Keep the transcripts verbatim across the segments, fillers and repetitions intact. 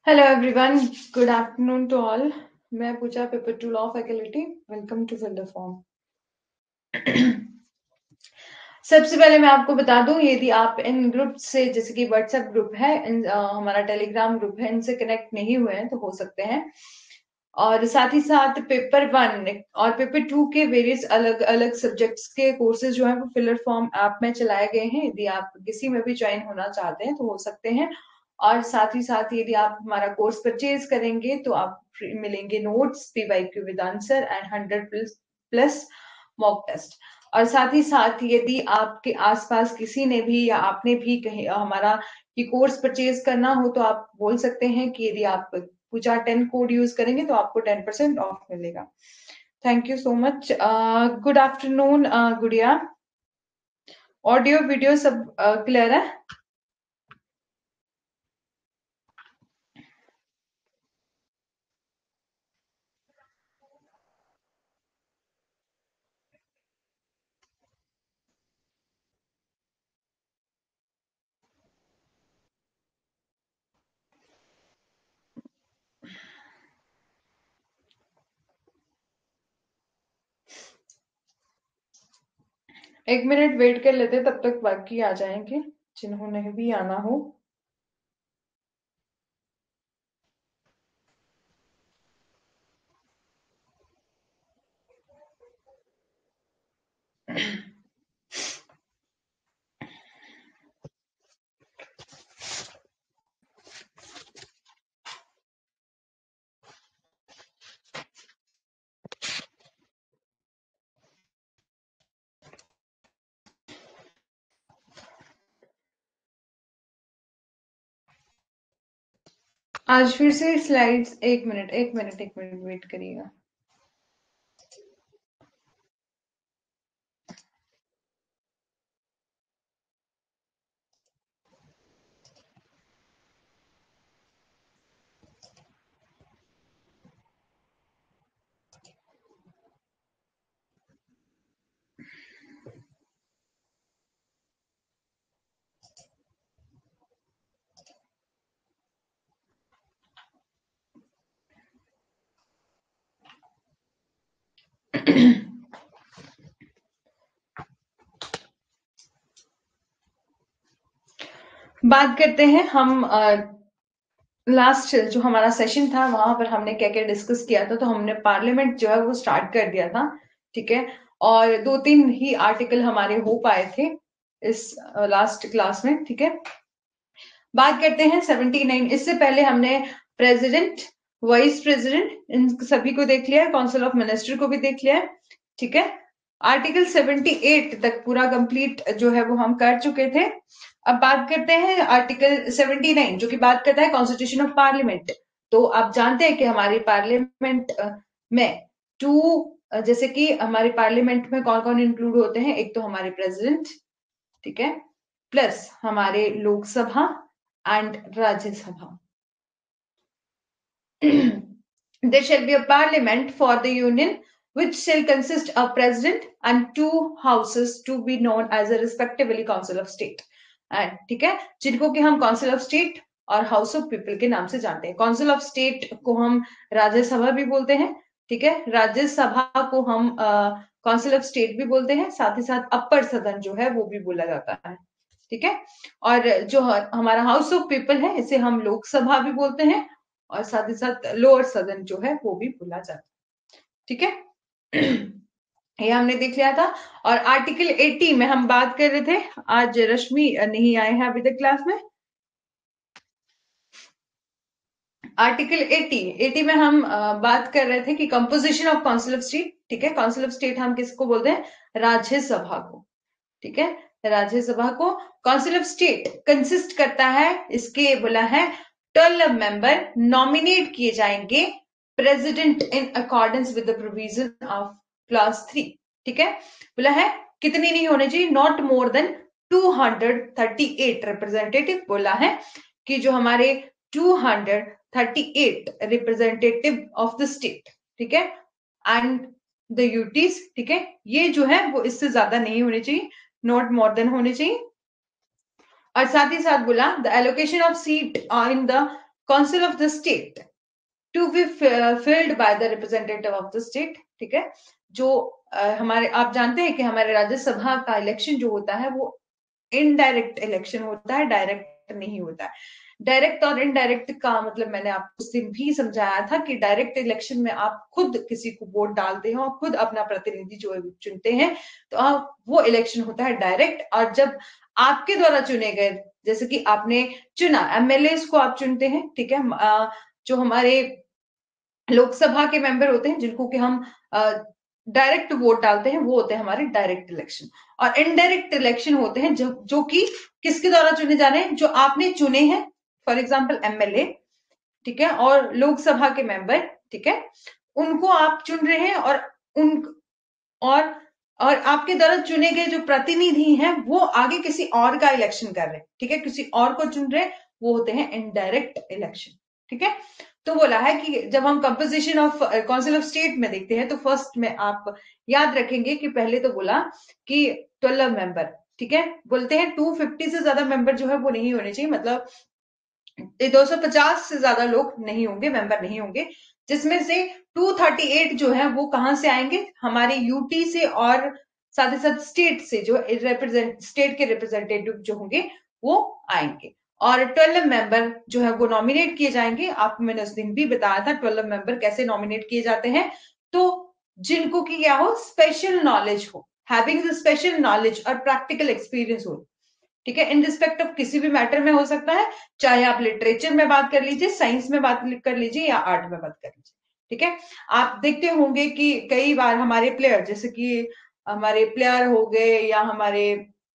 Hello everyone, good afternoon to all. मैं Puja paper two law faculty welcome to fill the form. सबसे पहले मैं आपको बता दूं, यदि आप इन ग्रुप से जैसे कि व्हाट्सएप ग्रुप है, इन, आ, हमारा टेलीग्राम ग्रुप है, इनसे कनेक्ट नहीं हुए हैं तो हो सकते हैं। और साथ ही साथ पेपर वन और पेपर टू के वेरियस अलग अलग सब्जेक्ट्स के कोर्सेज जो है वो फिलर फॉर्म ऐप में चलाए गए हैं। यदि आप किसी में भी ज्वाइन होना चाहते हैं तो हो सकते हैं। और साथ ही साथ यदि आप हमारा कोर्स परचेज करेंगे तो आप मिलेंगे notes, PYQ with answer and hundred plus plus mock test. और साथ ही साथ यदि आपके आसपास किसी ने भी या आपने भी कहीं हमारा ये कोर्स परचेज करना हो तो आप बोल सकते हैं कि यदि आप पूजा टेन कोड यूज करेंगे तो आपको टेन परसेंट ऑफ मिलेगा। Thank you so much. Good afternoon Gudiya. Audio video सब क्लियर uh, है? एक मिनट वेट कर लेते, तब तक बाकी आ जाएंगे जिन्होंने भी आना हो। आज फिर से स्लाइड्स, एक मिनट एक मिनट एक मिनट वेट करिएगा। बात करते हैं हम। लास्ट जो हमारा सेशन था वहां पर हमने क्या क्या डिस्कस किया था। तो हमने पार्लियामेंट जो है वो स्टार्ट कर दिया था, ठीक है। और दो तीन ही आर्टिकल हमारे हो पाए थे इस लास्ट क्लास में, ठीक है। बात करते हैं सेवेंटी नाइन। इससे पहले हमने प्रेसिडेंट, वाइस प्रेसिडेंट, इन सभी को देख लिया है, काउंसिल ऑफ मिनिस्टर को भी देख लिया है, ठीक है। आर्टिकल सेवेंटी एट तक पूरा कंप्लीट जो है वो हम कर चुके थे। अब बात करते हैं आर्टिकल सेवेंटी नाइन जो कि बात करता है कॉन्स्टिट्यूशन ऑफ पार्लियामेंट। तो आप जानते हैं कि हमारी पार्लियामेंट में टू, जैसे कि हमारे पार्लियामेंट में कौन कौन इंक्लूड होते हैं। एक तो हमारे प्रेसिडेंट, ठीक है, प्लस हमारे Lok Sabha and Rajya Sabha. There shall be a parliament for the union which shall consist of president and two houses to be known as a respectively council of state. And ठीक है, जिनको कि हम काउंसिल ऑफ स्टेट और house of people के नाम से जानते हैं। काउंसिल ऑफ स्टेट को हम राज्यसभा भी बोलते हैं, ठीक है। राज्यसभा को हम काउंसिल ऑफ स्टेट भी बोलते हैं, साथ ही साथ अपर सदन जो है वो भी बोला जाता है, ठीक है। और जो हमारा हाउस ऑफ पीपल है इसे हम लोकसभा भी बोलते हैं, और साथ ही साथ लोअर सदन जो है वो भी बोला जाता है, ठीक है। ये हमने देख लिया था। और आर्टिकल अस्सी में हम बात कर रहे थे। आज रश्मि नहीं आए हैं अभी तक क्लास में। आर्टिकल अस्सी अस्सी में हम बात कर रहे थे कि composition of council of state, ठीक है। काउंसिल ऑफ स्टेट हम किसको बोलते हैं? राज्यसभा को, ठीक है। राज्यसभा को काउंसिल ऑफ स्टेट कंसिस्ट करता है, इसके बोला है ट्वेल्व मेंबर नॉमिनेट किए जाएंगे president in accordance with the provision of class three, ठीक है। बोला है कितनी नहीं होने चाहिए, not more than two hundred thirty eight representative. बोला है कि जो हमारे two hundred thirty eight representative of the state, ठीक है, एंड द यूटीज, ठीक है, ये जो है वो इससे ज्यादा नहीं होने चाहिए, नॉट मोर देन होने चाहिए। और साथ ही साथ बोला the allocation of seat in the council of the state to be filled by the representative of the state, ठीक है। जो uh, हमारे, आप जानते हैं कि हमारे राज्यसभा का इलेक्शन जो होता है वो इनडायरेक्ट इलेक्शन होता है, डायरेक्ट नहीं होता है। डायरेक्ट और इनडायरेक्ट का मतलब मैंने आपको उस दिन भी समझाया था कि डायरेक्ट इलेक्शन में आप खुद किसी को वोट डालते हो, खुद अपना प्रतिनिधि जो है चुनते हैं, तो आप वो इलेक्शन होता है डायरेक्ट। और जब आपके द्वारा चुने गए, जैसे कि आपने चुना, एमएलए को आप चुनते हैं, ठीक है। जो हमारे लोकसभा के मेंबर होते हैं जिनको कि हम डायरेक्ट वोट डालते हैं, वो होते हैं हमारे डायरेक्ट इलेक्शन। और इनडायरेक्ट इलेक्शन होते हैं जो जो कि किसके द्वारा चुने जा रहे हैं, जो आपने चुने हैं, फॉर एग्जाम्पल एमएलए, ठीक है, और लोकसभा के मेंबर, ठीक है, उनको आप चुन रहे हैं। और उन और और आपके द्वारा चुने गए जो प्रतिनिधि हैं वो आगे किसी और का इलेक्शन कर रहे हैं, ठीक है, किसी और को चुन रहे हैं, वो होते हैं इनडायरेक्ट इलेक्शन, ठीक है। तो बोला है कि जब हम composition of council of state में देखते हैं तो फर्स्ट में आप याद रखेंगे कि पहले तो बोला कि ट्वेल्व मेंबर, ठीक है, बोलते हैं टू फिफ्टी से ज्यादा मेंबर जो है वो नहीं होने चाहिए, मतलब दो सौ पचास से ज्यादा लोग नहीं होंगे, मेंबर नहीं होंगे, जिसमें से टू थर्टी एट जो है वो कहां से आएंगे, हमारे यूटी से, और साथ ही साथ स्टेट से, जो रिप्रेजेंट स्टेट के रिप्रेजेंटेटिव जो होंगे वो आएंगे। और ट्वेल्व मेंबर जो है वो नॉमिनेट किए जाएंगे। आपको मैंने उस दिन भी बताया था ट्वेल्व मेंबर कैसे नॉमिनेट किए जाते हैं। तो जिनको की क्या हो, स्पेशल नॉलेज हो, हैविंग द स्पेशल नॉलेज और प्रैक्टिकल एक्सपीरियंस हो, ठीक है, इन रिस्पेक्ट ऑफ किसी भी मैटर में हो सकता है, चाहे आप लिटरेचर में बात कर लीजिए, साइंस में बात कर लीजिए, या आर्ट में बात कर लीजिए, ठीक है। आप देखते होंगे कि कई बार हमारे प्लेयर, जैसे कि हमारे प्लेयर हो गए या हमारे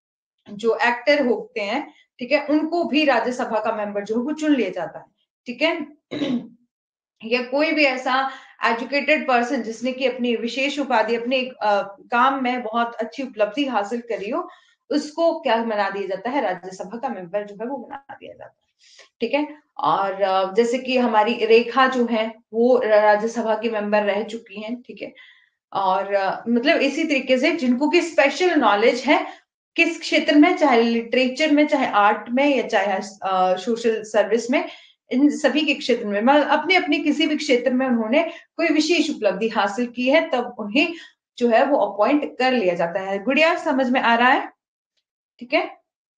जो एक्टर होते हैं, ठीक है, उनको भी राज्यसभा का मेंबर जो है वो चुन लिया जाता है, ठीक है। या कोई भी ऐसा एजुकेटेड पर्सन जिसने की अपनी विशेष उपाधि, अपने आ, काम में बहुत अच्छी उपलब्धि हासिल करी हो, उसको क्या बना दिया जाता है, राज्यसभा का मेंबर जो है वो बना दिया जाता है, ठीक है। और जैसे कि हमारी रेखा जो है वो राज्यसभा की मेंबर रह चुकी हैं, ठीक है। और मतलब इसी तरीके से जिनको की स्पेशल नॉलेज है किस क्षेत्र में, चाहे लिटरेचर में, चाहे आर्ट में, या चाहे सोशल सर्विस में, इन सभी के क्षेत्र में, मतलब अपने अपने किसी भी क्षेत्र में उन्होंने कोई विशेष उपलब्धि हासिल की है, तब उन्हें जो है वो अपॉइंट कर लिया जाता है। गुड़िया, समझ में आ रहा है? ठीक है,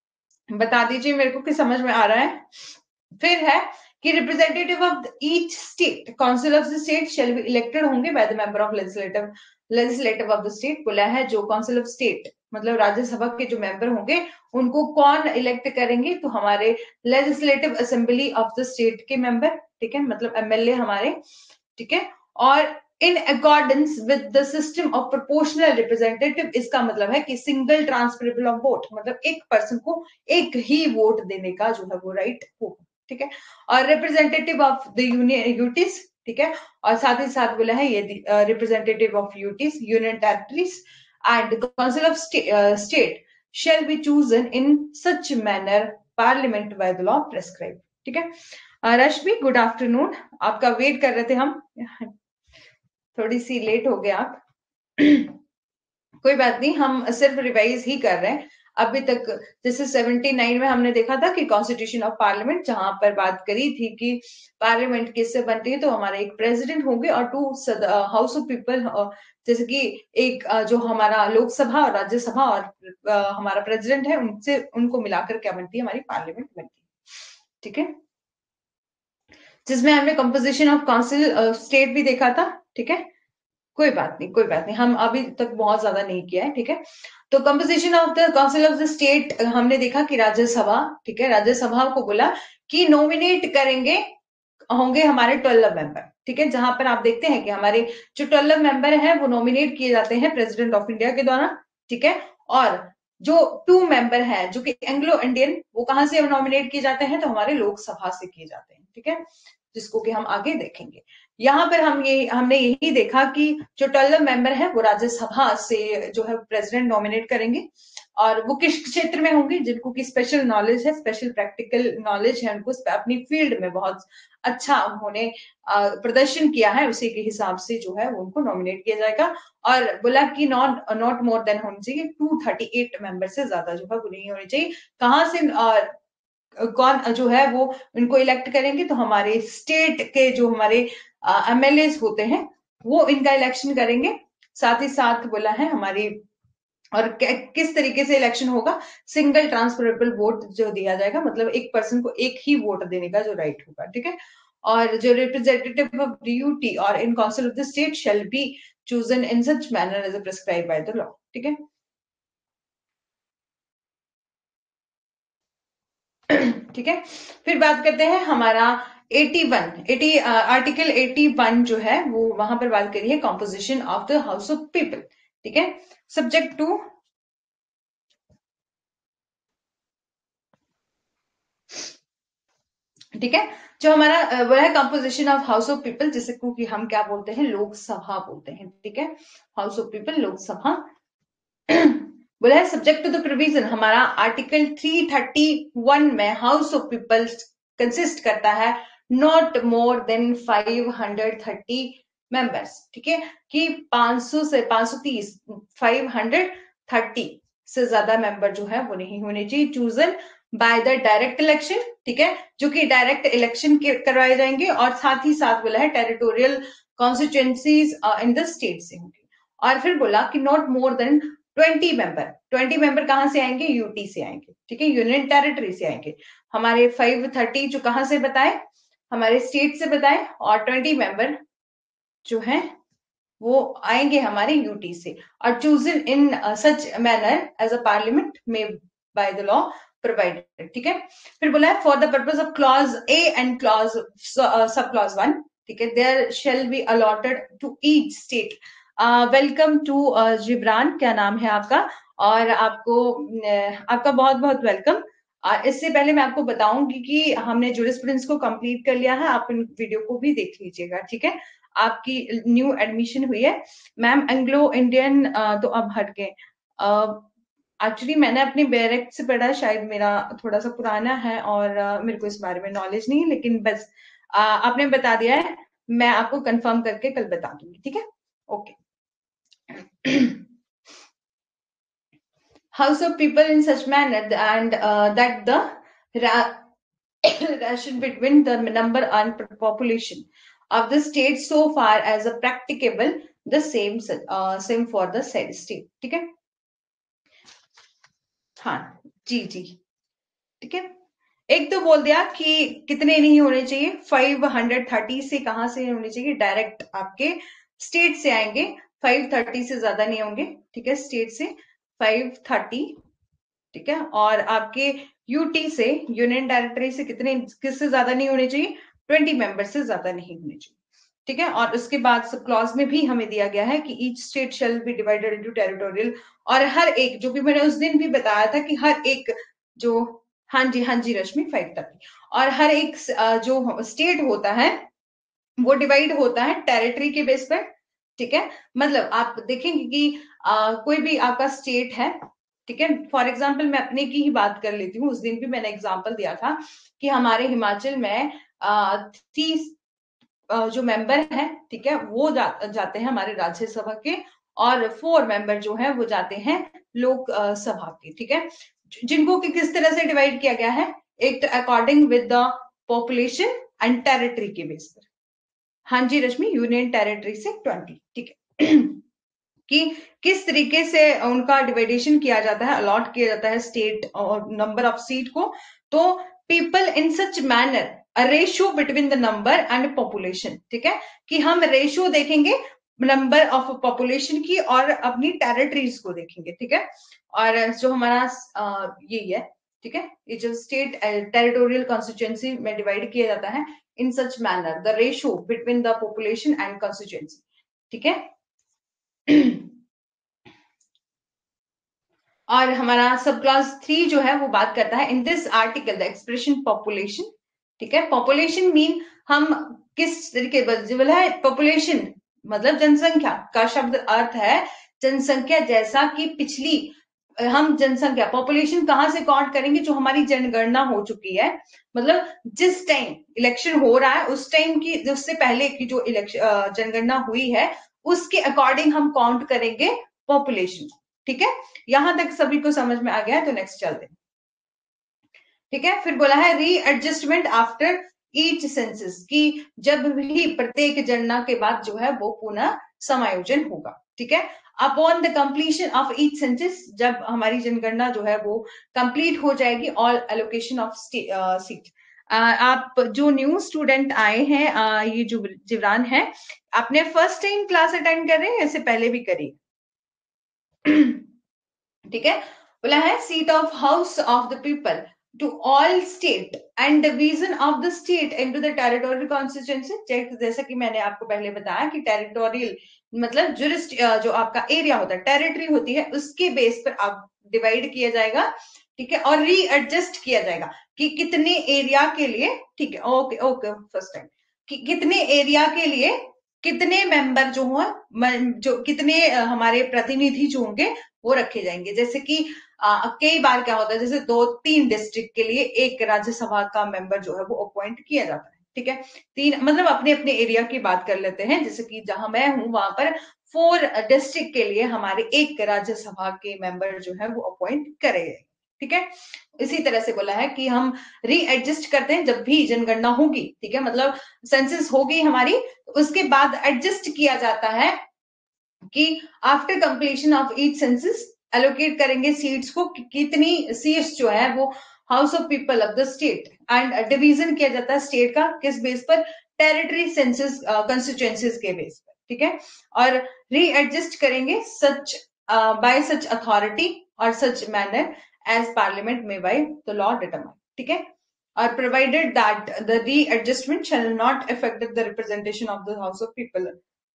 बता दीजिए मेरे को कि समझ में आ रहा है। फिर है कि representative of each state, council of the state shall be elected होंगे by the member of legislative legislative of the state. बोला है जो काउंसिल ऑफ स्टेट मतलब राज्यसभा के जो मेंबर होंगे उनको कौन इलेक्ट करेंगे, तो हमारे legislative assembly of the state के मेंबर, ठीक है, मतलब एमएलए हमारे, ठीक है। और in accordance with the system of proportional representative, इसका मतलब है कि सिंगल ट्रांसफरेबल ऑफ वोट, मतलब एक पर्सन को एक ही वोट देने का जो है वो राइट हो, ठीक है। और representative of the union UTs, ठीक है, और साथ ही साथ बोला है ये representative of UTs union territories and council of state shall be chosen in such manner parliament by the law prescribe, ठीक है। uh, रश्मि, गुड आफ्टरनून, आपका वेट कर रहे थे हम, थोड़ी सी लेट हो गए आप। कोई बात नहीं, हम सिर्फ रिवाइज ही कर रहे हैं अभी तक। जैसे उन्यासी में हमने देखा था कि कॉन्स्टिट्यूशन ऑफ पार्लियामेंट, जहां पर बात करी थी कि पार्लियामेंट किससे बनती है, तो हमारे एक प्रेसिडेंट होंगे और टू हाउस ऑफ पीपल, जैसे कि एक जो हमारा लोकसभा और राज्यसभा और हमारा प्रेसिडेंट है, उनसे उनको मिलाकर क्या बनती है, हमारी पार्लियामेंट बनती है, ठीक है। जिसमें हमने कंपोजिशन ऑफ काउंसिल स्टेट भी देखा था, ठीक है। कोई बात नहीं, कोई बात नहीं, हम अभी तक बहुत ज्यादा नहीं किया है, ठीक है। तो composition of the council of the state हमने देखा कि राज्यसभा, ठीक है, राज्यसभा को बोला कि नॉमिनेट करेंगे होंगे हमारे ट्वेल्व मेंबर, ठीक है, जहां पर आप देखते हैं कि हमारे जो ट्वेल्व मेंबर हैं वो नॉमिनेट किए जाते हैं प्रेसिडेंट ऑफ इंडिया के द्वारा, ठीक है। और जो टू मेंबर हैं जो कि एंग्लो इंडियन, वो कहां से नॉमिनेट किए जाते हैं, तो हमारे लोकसभा से किए जाते हैं, ठीक है, जिसको कि हम आगे देखेंगे। यहाँ पर हम ये हमने यही देखा कि जो ट्वेल्व मेंबर है वो राज्यसभा से जो है प्रेसिडेंट नॉमिनेट करेंगे, और वो किस क्षेत्र में होंगे, जिनको की स्पेशल नॉलेज है, स्पेशल प्रैक्टिकल नॉलेज है, उनको अपनी फील्ड में बहुत अच्छा उन्होंने प्रदर्शन किया है, उसी के हिसाब से जो है उनको नॉमिनेट किया जाएगा। और बोला कि नॉट नॉट मोर देन होनी चाहिए टू थर्टी एट मेंबर से ज्यादा जो है वो नहीं होनी चाहिए। कहां से कौन जो है वो इनको इलेक्ट करेंगे, तो हमारे स्टेट के जो हमारे एमएलए होते हैं वो इनका इलेक्शन करेंगे। साथ ही साथ बोला है हमारी, और किस तरीके से इलेक्शन होगा, सिंगल ट्रांसफरेबल वोट जो दिया जाएगा, मतलब एक पर्सन को एक ही वोट देने का जो राइट होगा, ठीक है। और जो रिप्रेजेंटेटिव ऑफ ड्यूटी और in council of the state shall be chosen in such manner as prescribe by the law, ठीक है। ठीक है, फिर बात करते हैं हमारा इक्यासी अस्सी आर्टिकल इक्यासी जो है वो वहां पर बात करिए composition of the house of people, ठीक है। सब्जेक्ट टू, ठीक है, जो हमारा वो है composition of house of people, जिसे कि हम क्या बोलते हैं, लोकसभा बोलते हैं, ठीक है। House of people, Lok Sabha. बोला है सब्जेक्ट टू द प्रोविजन, हमारा आर्टिकल तीन सौ इकतीस में हाउस ऑफ पीपल कंसिस्ट करता है नॉट मोर देन पाँच सौ तीस मेंबर्स, ठीक है, कि पाँच सौ से पाँच सौ तीस, पाँच सौ तीस से ज्यादा मेंबर जो है वो नहीं होने चाहिए, chosen by the direct election, ठीक है, जो कि डायरेक्ट इलेक्शन करवाए जाएंगे, और साथ ही साथ बोला है territorial constituencies in the state से होंगे। और फिर बोला कि not more than twenty member, twenty member कहां से आएंगे, यूटी से आएंगे, ठीक है, यूनियन टेरिटरी से आएंगे। हमारे फाइव थर्टी जो कहां से बताए, हमारे स्टेट से बताए, और ट्वेंटी मेंबर जो है वो आएंगे हमारे यूटी से, और chosen in such manner as a parliament में बाय द लॉ प्रोवाइडेड, ठीक है। फिर बोला है for the purpose of clause A and clause sub clause one, ठीक है, there shall be allotted to each state. Welcome to Jibran, क्या नाम है आपका, और आपको uh, आपका बहुत बहुत वेलकम। uh, इससे पहले मैं आपको बताऊंगी कि हमने जूरिस्प्रूडेंस को कंप्लीट कर लिया है, आप इन वीडियो को भी देख लीजिएगा, ठीक है। आपकी न्यू एडमिशन हुई है मैम, एंग्लो इंडियन तो अब हट गए। एक्चुअली मैंने अपनी बैरेक्ट से पढ़ा, शायद मेरा थोड़ा सा पुराना है और uh, मेरे को इस बारे में नॉलेज नहीं है, लेकिन बस uh, आपने बता दिया है, मैं आपको कंफर्म करके कल बता दूंगी, ठीक है, okay. House of people in such manner and uh, that the ration between the number and population of the state so far as a practicable the same uh, same for the said state, ठीक है। हाँ जी जी, ठीक है। एक तो बोल दिया कि कितने नहीं होने चाहिए, फाइव हंड्रेड थर्टी से कहां से होने चाहिए, डायरेक्ट आपके स्टेट से आएंगे, फाइव थर्टी से ज्यादा नहीं होंगे, ठीक है, स्टेट से फाइव थर्टी, ठीक है। और आपके यूटी से, यूनियन टेरिटरी से कितने, किससे ज्यादा नहीं होने चाहिए, ट्वेंटी मेंबर से ज्यादा नहीं होने चाहिए, ठीक है। और उसके बाद सब क्लॉज में भी हमें दिया गया है कि each state shall be divided into territorial, और हर एक, जो भी मैंने उस दिन भी बताया था कि हर एक जो, हाँ जी हाँ जी रश्मि, फाइव थर्टी, और हर एक जो स्टेट होता है वो डिवाइड होता है टेरिटरी के बेस पर, ठीक है। मतलब आप देखेंगे कि आ, कोई भी आपका स्टेट है, ठीक है, फॉर एग्जाम्पल मैं अपने की ही बात कर लेती हूँ, उस दिन भी मैंने एग्जाम्पल दिया था कि हमारे हिमाचल में तीस जो मेंबर हैं, ठीक है, वो जा, जाते हैं हमारे राज्यसभा के, और फोर मेंबर जो है वो जाते हैं लोक सभा के, ठीक है। जिनको कि किस तरह से डिवाइड किया गया है, एक तो according with the population and territory के बेस पर। हाँ जी रश्मि, यूनियन टेरिटरी से ट्वेंटी, ठीक है। कि किस तरीके से उनका डिवाइडेशन किया जाता है, अलॉट किया जाता है स्टेट और नंबर ऑफ सीट को, तो people in such manner ratio between the number and population, ठीक है, कि हम रेशियो देखेंगे नंबर ऑफ पॉपुलेशन की और अपनी टेरिटरीज को देखेंगे, ठीक है। और जो हमारा यही है, ठीक है, ये जो स्टेट टेरिटोरियल कॉन्स्टिट्यूएंसी में डिवाइड किया जाता है in such manner the ratio between the population and constituency, ठीक है। और हमारा सब क्लॉज थ्री जो है वो बात करता है in this article the expression population, ठीक है। पॉपुलेशन मीन हम किस तरीके बोला है, पॉपुलेशन मतलब जनसंख्या का शब्द अर्थ है जनसंख्या, जैसा कि पिछली हम जनसंख्या पॉपुलेशन कहां से काउंट करेंगे, जो हमारी जनगणना हो चुकी है, मतलब जिस टाइम इलेक्शन हो रहा है उस टाइम की, उससे पहले की जो इलेक्शन जनगणना हुई है उसके अकॉर्डिंग हम काउंट करेंगे पॉपुलेशन, ठीक है। यहां तक सभी को समझ में आ गया है, तो नेक्स्ट चलते हैं। ठीक है। फिर बोला है रीएडजस्टमेंट आफ्टर ईच सेंसस, की जब भी प्रत्येक जनगणना के बाद जो है वो पुनः समायोजन होगा। ठीक है। Upon the completion of each census, जब हमारी जनगणना जो है वो कंप्लीट हो जाएगी, ऑल एलोकेशन ऑफ सीट। आप जो न्यू स्टूडेंट आए हैं, uh, ये जो जिवरान है, आपने फर्स्ट टाइम क्लास अटेंड कर रहे हैं, इससे पहले भी करी? ठीक है। बोला है seat of house of the people to all state and division of the state into the territorial constituency. जैसा कि मैंने आपको पहले बताया कि टेरिटोरियल मतलब जुरिस्ट, जो आपका एरिया होता है, टेरिटरी होती है, उसके बेस पर आप डिवाइड किया जाएगा। ठीक है। और रीएडजस्ट किया जाएगा कि कितने एरिया के लिए, ठीक है, ओके ओके, फर्स्ट टाइम, कि कितने एरिया के लिए कितने मेंबर जो हो, जो कितने हमारे प्रतिनिधि जो होंगे वो रखे जाएंगे। जैसे कि आ, कई बार क्या होता है, जैसे दो तीन डिस्ट्रिक्ट के लिए एक राज्यसभा का मेंबर जो है वो अपॉइंट किया जाता है। ठीक है। तीन मतलब अपने अपने एरिया की बात कर लेते हैं, जैसे कि जहां मैं हूं वहां पर फोर डिस्ट्रिक्ट के लिए हमारे एक राज्यसभा के मेंबर जो है वो अपॉइंट करे गए। ठीक है। इसी तरह से बोला है कि हम रीएडजस्ट करते हैं जब भी जनगणना होगी। ठीक है। मतलब सेंसस होगी हमारी, उसके बाद एडजस्ट किया जाता है कि after completion of each census allocate करेंगे सीट्स को, कि कितनी सीट्स जो है वो house of people of the state, and division किया जाता है स्टेट का किस बेस पर, टेरिटरी सेंसस कंस्टिट्यूएंसीज के बेस पर। ठीक है। और रीएडजस्ट करेंगे सच बाय सच अथॉरिटी और सच मैनर एज पार्लियामेंट में बाय द लॉ डिटरमाइन। ठीक है। और provided that the readjustment shall not affect the representation of the house of people.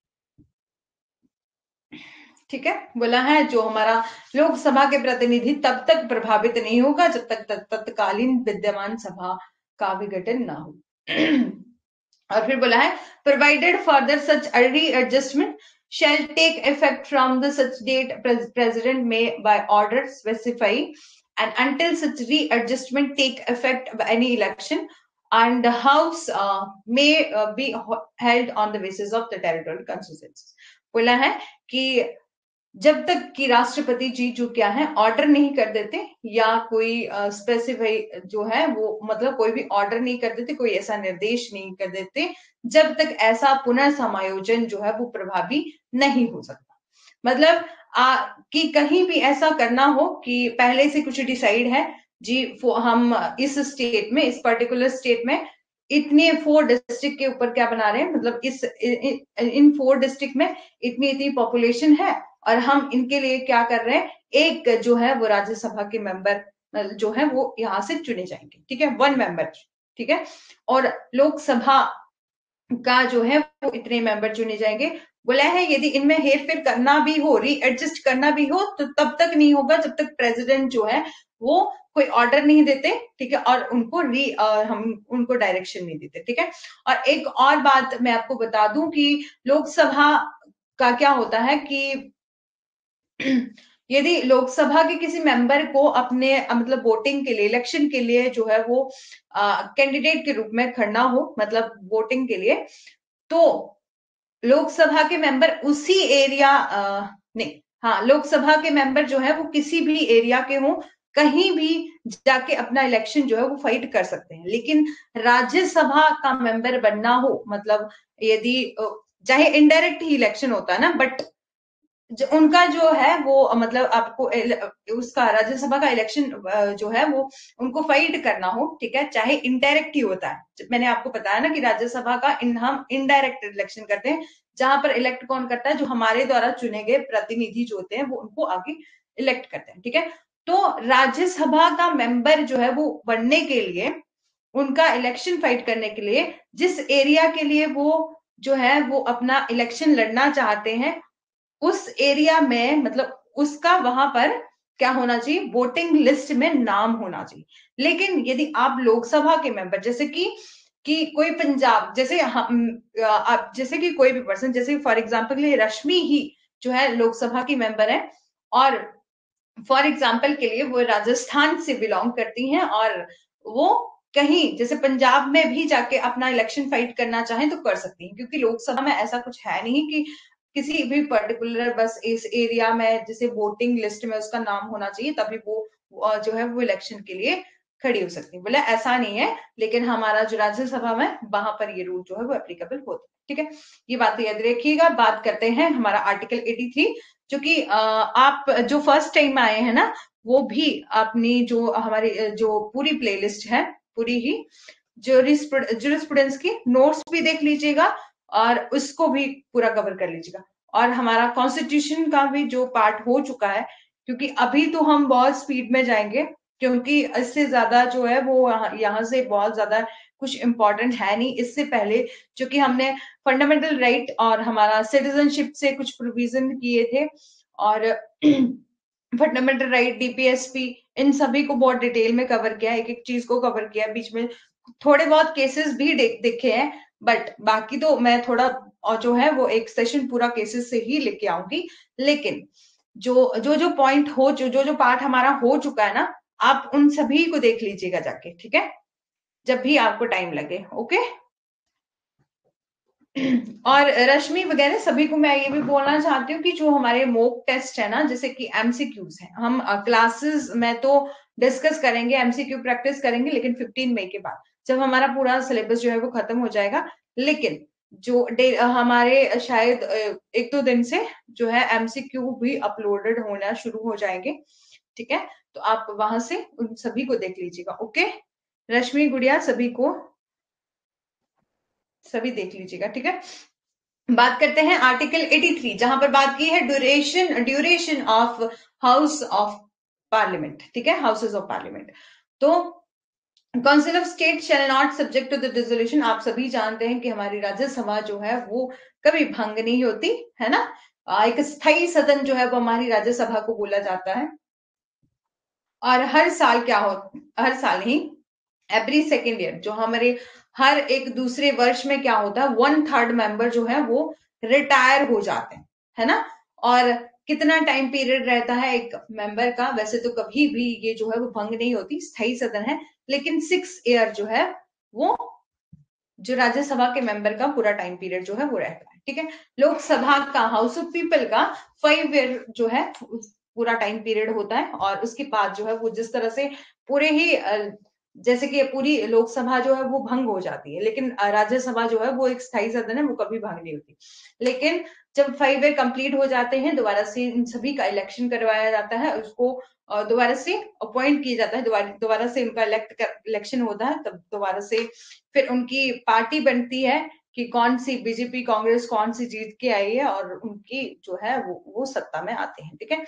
ठीक है। बोला है जो हमारा लोकसभा के प्रतिनिधि तब तक प्रभावित नहीं होगा जब तक तत्कालीन विद्यमान सभा का विघटन ना हो। और फिर बोला है provided further such early adjustment shall take effect from the such date president may by order specify and until such readjustment take effect of any election and the house uh, may uh, be held on the basis of the territorial constituencies। बोला है कि जब तक कि राष्ट्रपति जी जो क्या है ऑर्डर नहीं कर देते, या कोई स्पेसिफाई uh, जो है वो मतलब कोई भी ऑर्डर नहीं कर देते, कोई ऐसा निर्देश नहीं कर देते, जब तक ऐसा पुनः समायोजन जो है वो प्रभावी नहीं हो सकता। मतलब आ, कि कहीं भी ऐसा करना हो कि पहले से कुछ डिसाइड है जी, हम इस स्टेट में, इस पर्टिकुलर स्टेट में इतने फोर डिस्ट्रिक्ट के ऊपर क्या बना रहे हैं, मतलब इस इन, इन फोर डिस्ट्रिक्ट में इतनी इतनी पॉपुलेशन है और हम इनके लिए क्या कर रहे हैं, एक जो है वो राज्यसभा के मेंबर जो है वो यहाँ से चुने जाएंगे। ठीक है। One member. ठीक है। और लोकसभा का जो है वो इतने मेंबर चुने जाएंगे। बोला है यदि इनमें हेर फेर करना भी हो, रीएडजस्ट करना भी हो, तो तब तक नहीं होगा जब तक प्रेसिडेंट जो है वो कोई ऑर्डर नहीं देते। ठीक है। और उनको री आ, हम उनको डायरेक्शन नहीं देते। ठीक है। और एक और बात मैं आपको बता दूं कि लोकसभा का क्या होता है कि यदि लोकसभा के किसी मेंबर को अपने मतलब वोटिंग के लिए, इलेक्शन के लिए जो है वो कैंडिडेट के रूप में खड़ना हो, मतलब वोटिंग के लिए, तो लोकसभा के मेंबर उसी एरिया नहीं, हाँ, लोकसभा के मेंबर जो है वो किसी भी एरिया के हो, कहीं भी जाके अपना इलेक्शन जो है वो फाइट कर सकते हैं। लेकिन राज्यसभा का मेंबर बनना हो, मतलब यदि चाहे इनडायरेक्ट ही इलेक्शन होता है ना, बट जो उनका जो है वो मतलब आपको उसका राज्यसभा का इलेक्शन जो है वो उनको फाइट करना हो, ठीक है, चाहे इनडायरेक्ट ही होता है। मैंने आपको बताया ना कि राज्यसभा का इन हम इनडायरेक्ट इलेक्शन करते हैं, जहां पर इलेक्ट कौन करता है, जो हमारे द्वारा चुने गए प्रतिनिधि जो होते हैं वो उनको आगे इलेक्ट करते हैं। ठीक है। तो राज्यसभा का मेंबर जो है वो बनने के लिए, उनका इलेक्शन फाइट करने के लिए, जिस एरिया के लिए वो जो है वो अपना इलेक्शन लड़ना चाहते हैं, उस एरिया में मतलब उसका वहां पर क्या होना चाहिए, वोटिंग लिस्ट में नाम होना चाहिए। लेकिन यदि आप लोकसभा के मेंबर, जैसे कि कि कोई पंजाब, जैसे हम आप जैसे कि कोई भी पर्सन, जैसे फॉर एग्जांपल ये रश्मि ही जो है लोकसभा की मेंबर है, और फॉर एग्जांपल के लिए वो राजस्थान से बिलोंग करती हैं, और वो कहीं जैसे पंजाब में भी जाके अपना इलेक्शन फाइट करना चाहें तो कर सकती हैं, क्योंकि लोकसभा में ऐसा कुछ है नहीं कि किसी भी पर्टिकुलर बस इस एरिया में जैसे वोटिंग लिस्ट में उसका नाम होना चाहिए तभी वो जो है वो इलेक्शन के लिए खड़ी हो सकती है। बोले ऐसा नहीं है, लेकिन हमारा जो राज्यसभा में वहां पर ये रूल जो है वो एप्लीकेबल होता है। ठीक है, ये बात याद रखिएगा। बात करते हैं हमारा आर्टिकल तिरासी, जो कि आप जो फर्स्ट टाइम आए हैं ना, वो भी अपनी जो हमारी जो पूरी प्लेलिस्ट है, पूरी ही ज्यूरिस्प्रूडेंस की नोट्स भी देख लीजिएगा और उसको भी पूरा कवर कर लीजिएगा। और हमारा कॉन्स्टिट्यूशन का भी जो पार्ट हो चुका है, क्योंकि अभी तो हम बहुत स्पीड में जाएंगे, क्योंकि इससे ज्यादा जो है वो यहाँ से बहुत ज्यादा कुछ इंपॉर्टेंट है नहीं। इससे पहले जो कि हमने फंडामेंटल राइट और हमारा सिटीजनशिप से कुछ प्रोविजन किए थे, और फंडामेंटल राइट, डीपीएसपी, इन सभी को बहुत डिटेल में कवर किया, एक एक चीज को कवर किया। बीच में थोड़े बहुत केसेस भी देखे हैं, बट बाकी तो मैं थोड़ा और जो है वो एक सेशन पूरा केसेस से ही लेके आऊंगी। लेकिन जो जो जो पॉइंट हो जो जो जो पार्ट हमारा हो चुका है ना, आप उन सभी को देख लीजिएगा जाके, ठीक है, जब भी आपको टाइम लगे। ओके। और रश्मि वगैरह सभी को मैं ये भी बोलना चाहती हूँ कि जो हमारे मॉक टेस्ट है ना, जैसे कि एमसीक्यूज है, हम क्लासेस में तो डिस्कस करेंगे, एमसीक्यू प्रैक्टिस करेंगे, लेकिन फिफ्टीन मई के बाद जब हमारा पूरा सिलेबस जो है वो खत्म हो जाएगा। लेकिन जो डे हमारे शायद एक दो दिन से जो है एमसीक्यू भी अपलोडेड होना शुरू हो जाएंगे। ठीक है, तो आप वहां से उन सभी को देख लीजिएगा। ओके, रश्मि, गुड़िया, सभी को सभी देख लीजिएगा। ठीक है, बात करते हैं आर्टिकल तिरासी, जहां पर बात की है duration duration of house of parliament. ठीक है, हाउसेज ऑफ पार्लियामेंट। तो council of state shall not subject to the dissolution. आप सभी जानते हैं कि हमारी राज्यसभा जो है वो कभी भंग नहीं होती है ना। एक स्थायी सदन जो है वो हमारी राज्यसभा को बोला जाता है। और हर साल क्या हो हर साल नहीं, एवरी सेकेंड ईयर, जो हमारे हर एक दूसरे वर्ष में क्या होता है, वन थर्ड मेंबर जो है वो रिटायर हो जाते हैं, है ना। और कितना टाइम पीरियड रहता है एक मेंबर का, वैसे तो कभी भी ये जो है वो भंग नहीं होती, स्थायी सदन है, लेकिन सिक्स ईयर जो है वो जो राज्यसभा के मेंबर का पूरा टाइम पीरियड जो है वो रहता है। ठीक है, लोकसभा का, हाउस ऑफ पीपल का फाइव ईयर जो है पूरा टाइम पीरियड होता है। और उसके बाद जो है वो जिस तरह से पूरे ही जैसे कि पूरी लोकसभा जो है वो भंग हो जाती है, लेकिन राज्यसभा जो है वो एक स्थायी सदन है, वो कभी भंग नहीं होती। लेकिन जब फाइव ईयर कंप्लीट हो जाते हैं, दोबारा से इन सभी का इलेक्शन करवाया जाता है, उसको दोबारा से अपॉइंट किया जाता है, दोबारा दोबारा से उनका इलेक्ट इलेक्शन होता है, तब दोबारा से फिर उनकी पार्टी बनती है कि कौन सी बीजेपी कांग्रेस कौन सी जीत के आई है, और उनकी जो है वो वो सत्ता में आते हैं। ठीक है,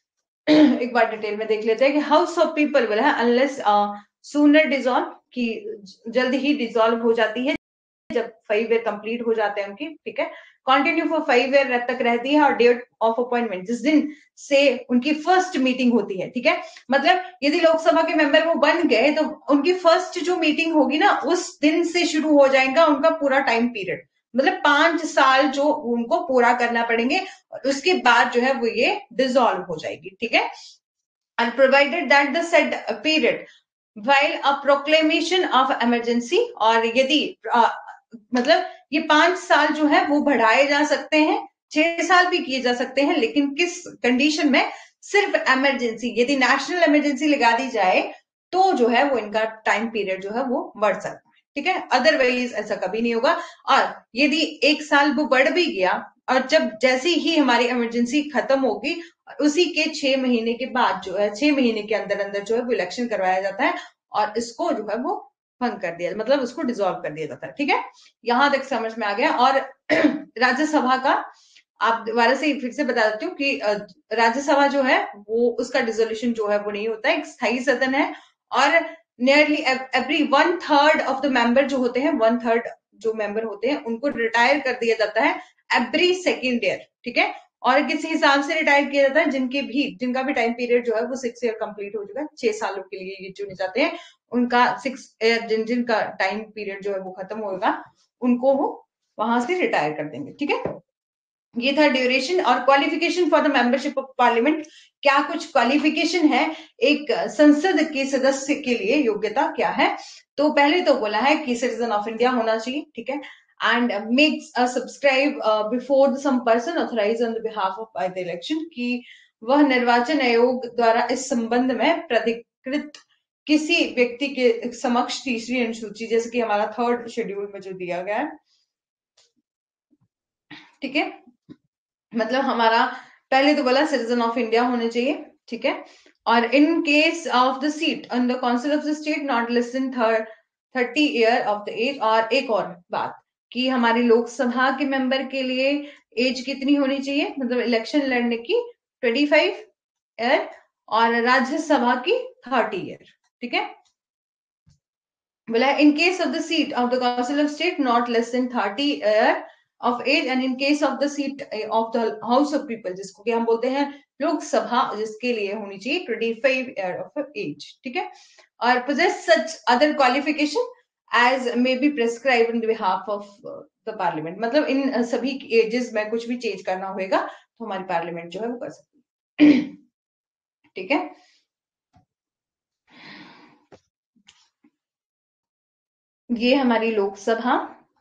एक बार डिटेल में देख लेते हैं कि हाउस ऑफ पीपल बोला है अनलेस सूनर डिजॉल्व, की जल्द ही डिजॉल्व हो जाती है जब फाइव ईयर कंप्लीट हो जाते हैं उनकी। ठीक है, कंटिन्यू फॉर फाइव ईयर तक रहती है, और डेट ऑफ अपॉइंटमेंट जिस दिन से उनकी फर्स्ट मीटिंग होती है। ठीक है, मतलब यदि लोकसभा के मेंबर वो बन गए तो उनकी फर्स्ट जो मीटिंग होगी ना, उस दिन से शुरू हो जाएगा उनका पूरा टाइम पीरियड, मतलब पांच साल जो उनको पूरा करना पड़ेंगे, और उसके बाद जो है वो ये डिसॉल्व हो जाएगी। ठीक है, and provided that the said period while a proclamation of emergency, और यदि आ, मतलब ये पांच साल जो है वो बढ़ाए जा सकते हैं, छह साल भी किए जा सकते हैं, लेकिन किस कंडीशन में, सिर्फ इमरजेंसी, यदि नेशनल इमरजेंसी लगा दी जाए तो जो है वो इनका टाइम पीरियड जो है वो बढ़ सकता है। ठीक है, अदरवाइज ऐसा कभी नहीं होगा। और यदि एक साल वो बढ़ भी गया, और जब जैसे ही हमारी इमरजेंसी खत्म होगी, उसी के छह महीने के बाद जो है, छह महीने के अंदर अंदर जो है वो इलेक्शन करवाया जाता है, और इसको जो है वो भंग कर दिया, मतलब उसको डिसॉल्व कर दिया जाता है। ठीक है, यहां तक समझ में आ गया। और राज्यसभा का आप दोबारा से फिर से बता देती हूँ कि राज्यसभा जो है वो उसका डिसोल्यूशन जो है वो नहीं होता है, एक स्थायी सदन है। और nearly every one third of the member जो होते हैं, वन थर्ड जो मेंबर होते हैं उनको रिटायर कर दिया जाता है एवरी सेकेंड ईयर। ठीक है, और किसी हिसाब से रिटायर किया जाता है जिनके भी जिनका भी टाइम पीरियड जो है वो सिक्स ईयर कंप्लीट हो चुका है, छह सालों के लिए ये चुने जाते हैं, उनका सिक्स ईयर जिन जिनका टाइम पीरियड जो है वो खत्म होगा, उनको वो वहां से रिटायर कर देंगे। ठीक है, ये था ड्यूरेशन। और qualification for the membership of parliament, क्या कुछ क्वालिफिकेशन है एक संसद के सदस्य के लिए, योग्यता क्या है। तो पहले तो बोला है कि सिटीजन ऑफ इंडिया होना चाहिए। ठीक है, and makes a subscribe before some person authorise on the behalf of by the election, कि वह निर्वाचन आयोग द्वारा इस संबंध में प्राधिकृत किसी व्यक्ति के समक्ष तीसरी अनुसूची, जैसे कि हमारा थर्ड शेड्यूल में जो दिया गया है, ठीक है, मतलब हमारा पहले तो बोला सिटीजन ऑफ इंडिया होने चाहिए, ठीक है, और in case of the seat on the council of the state not less than thirty year of the age. और एक और बात कि हमारी लोकसभा के मेंबर के लिए एज कितनी होनी चाहिए, मतलब इलेक्शन लड़ने की ट्वेंटी फाइव ईयर, और राज्यसभा की थर्टी ईयर, ठीक है। बोला in case of the seat of the council of state not less than thirty year of age, and in case of the seat of the house of people, जिसको कि हम बोलते हैं लोकसभा, जिसके लिए होनी चाहिए twenty five year of age, ठीक है, और possess such other qualification as may be prescribed in behalf of uh, the parliament। मतलब इन uh, सभी एजेस में कुछ भी चेंज करना होगा तो हमारी पार्लियामेंट जो है वो कर सकती है, ठीक है। ये हमारी लोकसभा,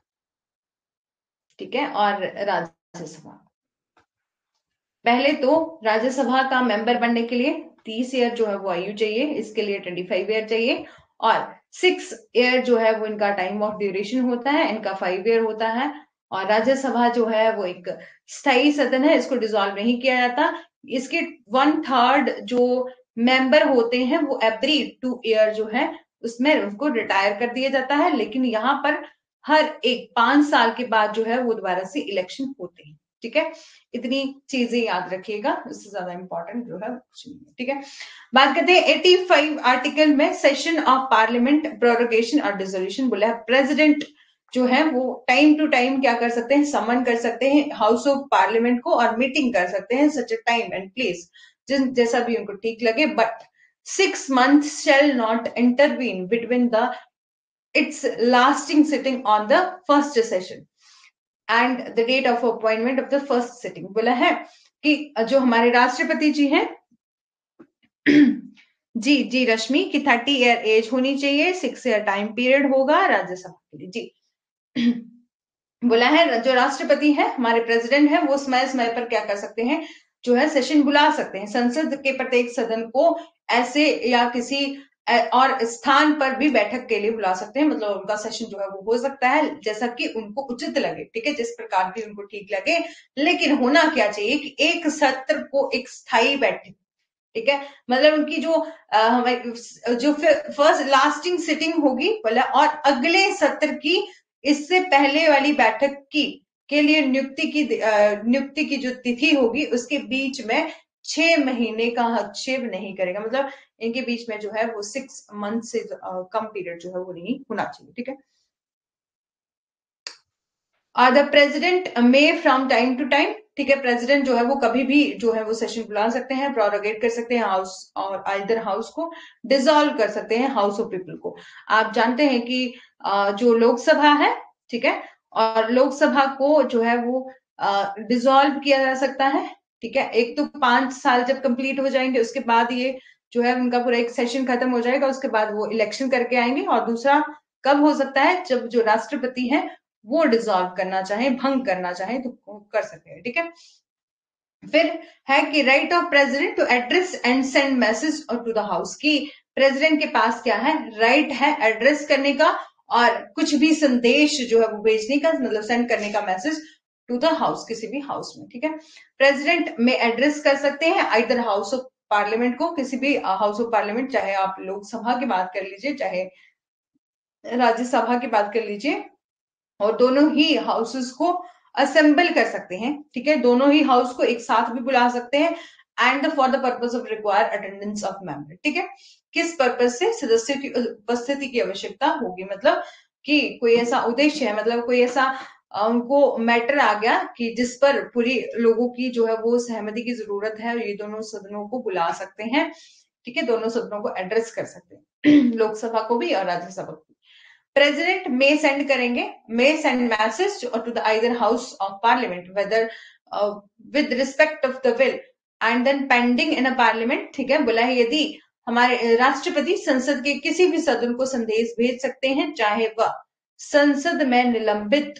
ठीक है, और राज्यसभा। पहले तो राज्यसभा का मेंबर बनने के लिए तीस ईयर जो है वो आयु चाहिए, इसके लिए ट्वेंटी फाइव ईयर चाहिए, और सिक्स ईयर जो है वो इनका टाइम ऑफ ड्यूरेशन होता है, इनका फाइव ईयर होता है। और राज्यसभा जो है वो एक स्थायी सदन है, इसको डिसॉल्व नहीं किया जाता। इसके वन थर्ड जो मेंबर होते हैं वो एवरी टू ईयर जो है उसमें उनको रिटायर कर दिया जाता है, लेकिन यहाँ पर हर एक पांच साल के बाद जो है वो दोबारा से इलेक्शन होते हैं, ठीक है। इतनी चीजें याद रखिएगा, इससे ज्यादा इंपॉर्टेंट जो है कुछ नहीं है, ठीक है। बात करते हैं पचासी आर्टिकल में सेशन ऑफ पार्लियामेंट प्रोरोगेशन और डिसोल्यूशन। बोला है प्रेसिडेंट जो है वो टाइम टू टाइम क्या कर सकते हैं, समन कर सकते हैं हाउस ऑफ पार्लियामेंट को, और मीटिंग कर सकते हैं such a time and place जिन जैसा भी उनको ठीक लगे, but six month shall not intervene between the its lasting sitting on the first session and the date of appointment of the first sitting. बोला है कि जो हमारे राष्ट्रपति जी हैं जी जी रश्मि की थर्टी ईयर एज होनी चाहिए, सिक्स ईयर टाइम पीरियड होगा राज्यसभा के लिए जी। बोला है जो राष्ट्रपति है हमारे प्रेसिडेंट है वो समय समय पर क्या कर सकते हैं, जो है सेशन बुला सकते हैं संसद के प्रत्येक सदन को, ऐसे या किसी और स्थान पर भी बैठक के लिए बुला सकते हैं, मतलब उनका सेशन जो है वो हो सकता है जैसा कि उनको उचित लगे, ठीक है, जिस प्रकार भी उनको ठीक लगे। लेकिन होना क्या चाहिए कि एक सत्र को एक स्थायी बैठक, ठीक है, मतलब उनकी जो हमारी जो फर्स्ट लास्टिंग सिटिंग होगी बोला, और अगले सत्र की इससे पहले वाली बैठक की के लिए नियुक्ति की नियुक्ति की जो तिथि होगी उसके बीच में छह महीने का हस्तक्षेप नहीं करेगा, मतलब इनके बीच में जो है वो सिक्स मंथ से कम पीरियड जो है वो नहीं होना चाहिए, ठीक है। और the president may from time to time, ठीक है, प्रेसिडेंट जो है वो कभी भी जो है वो सेशन बुला सकते हैं, प्रोरोगेट कर सकते हैं हाउस और आइदर हाउस को, डिसॉल्व कर सकते हैं हाउस ऑफ पीपल को। आप जानते हैं कि जो लोकसभा है, ठीक है, और लोकसभा को जो है वो डिसॉल्व किया जा सकता है, ठीक है। एक तो पांच साल जब कंप्लीट हो जाएंगे उसके बाद ये जो है उनका पूरा एक सेशन खत्म हो जाएगा, उसके बाद वो इलेक्शन करके आएंगे। और दूसरा कब हो सकता है, जब जो राष्ट्रपति है वो डिसॉल्व करना चाहे, भंग करना चाहे तो कर सकते हैं, ठीक है। फिर है कि right of president to address and send message to the house, की प्रेसिडेंट के पास क्या है, राइट है एड्रेस करने का और कुछ भी संदेश जो है वो भेजने का, मतलब सेंड करने का मैसेज टू द हाउस, किसी भी हाउस में, ठीक है। प्रेसिडेंट में एड्रेस कर सकते हैं आइदर हाउस ऑफ पार्लियामेंट को, किसी भी हाउस ऑफ पार्लियामेंट, चाहे आप लोकसभा की बात कर लीजिए चाहे राज्यसभा की बात कर लीजिए, और दोनों ही हाउसेस को असेंबल कर सकते हैं, ठीक है, दोनों ही हाउस को एक साथ भी बुला सकते हैं, and for the purpose of require attendance of member, ठीक है, किस पर्पस से सदस्यों की उपस्थिति की आवश्यकता होगी, मतलब कि कोई ऐसा उद्देश्य है, मतलब कोई ऐसा उनको मैटर आ गया कि जिस पर पूरी लोगों की जो है वो सहमति की जरूरत है, और ये दोनों सदनों को बुला सकते हैं, ठीक है, दोनों सदनों को एड्रेस कर सकते हैं लोकसभा को भी और राज्यसभा को। प्रेसिडेंट मे सेंड करेंगे, may send message to the either house of parliament whether with respect of the will and then pending in a parliament, ठीक है। बोला है यदि हमारे राष्ट्रपति संसद के किसी भी सदन को संदेश भेज सकते हैं, चाहे वह संसद में निलंबित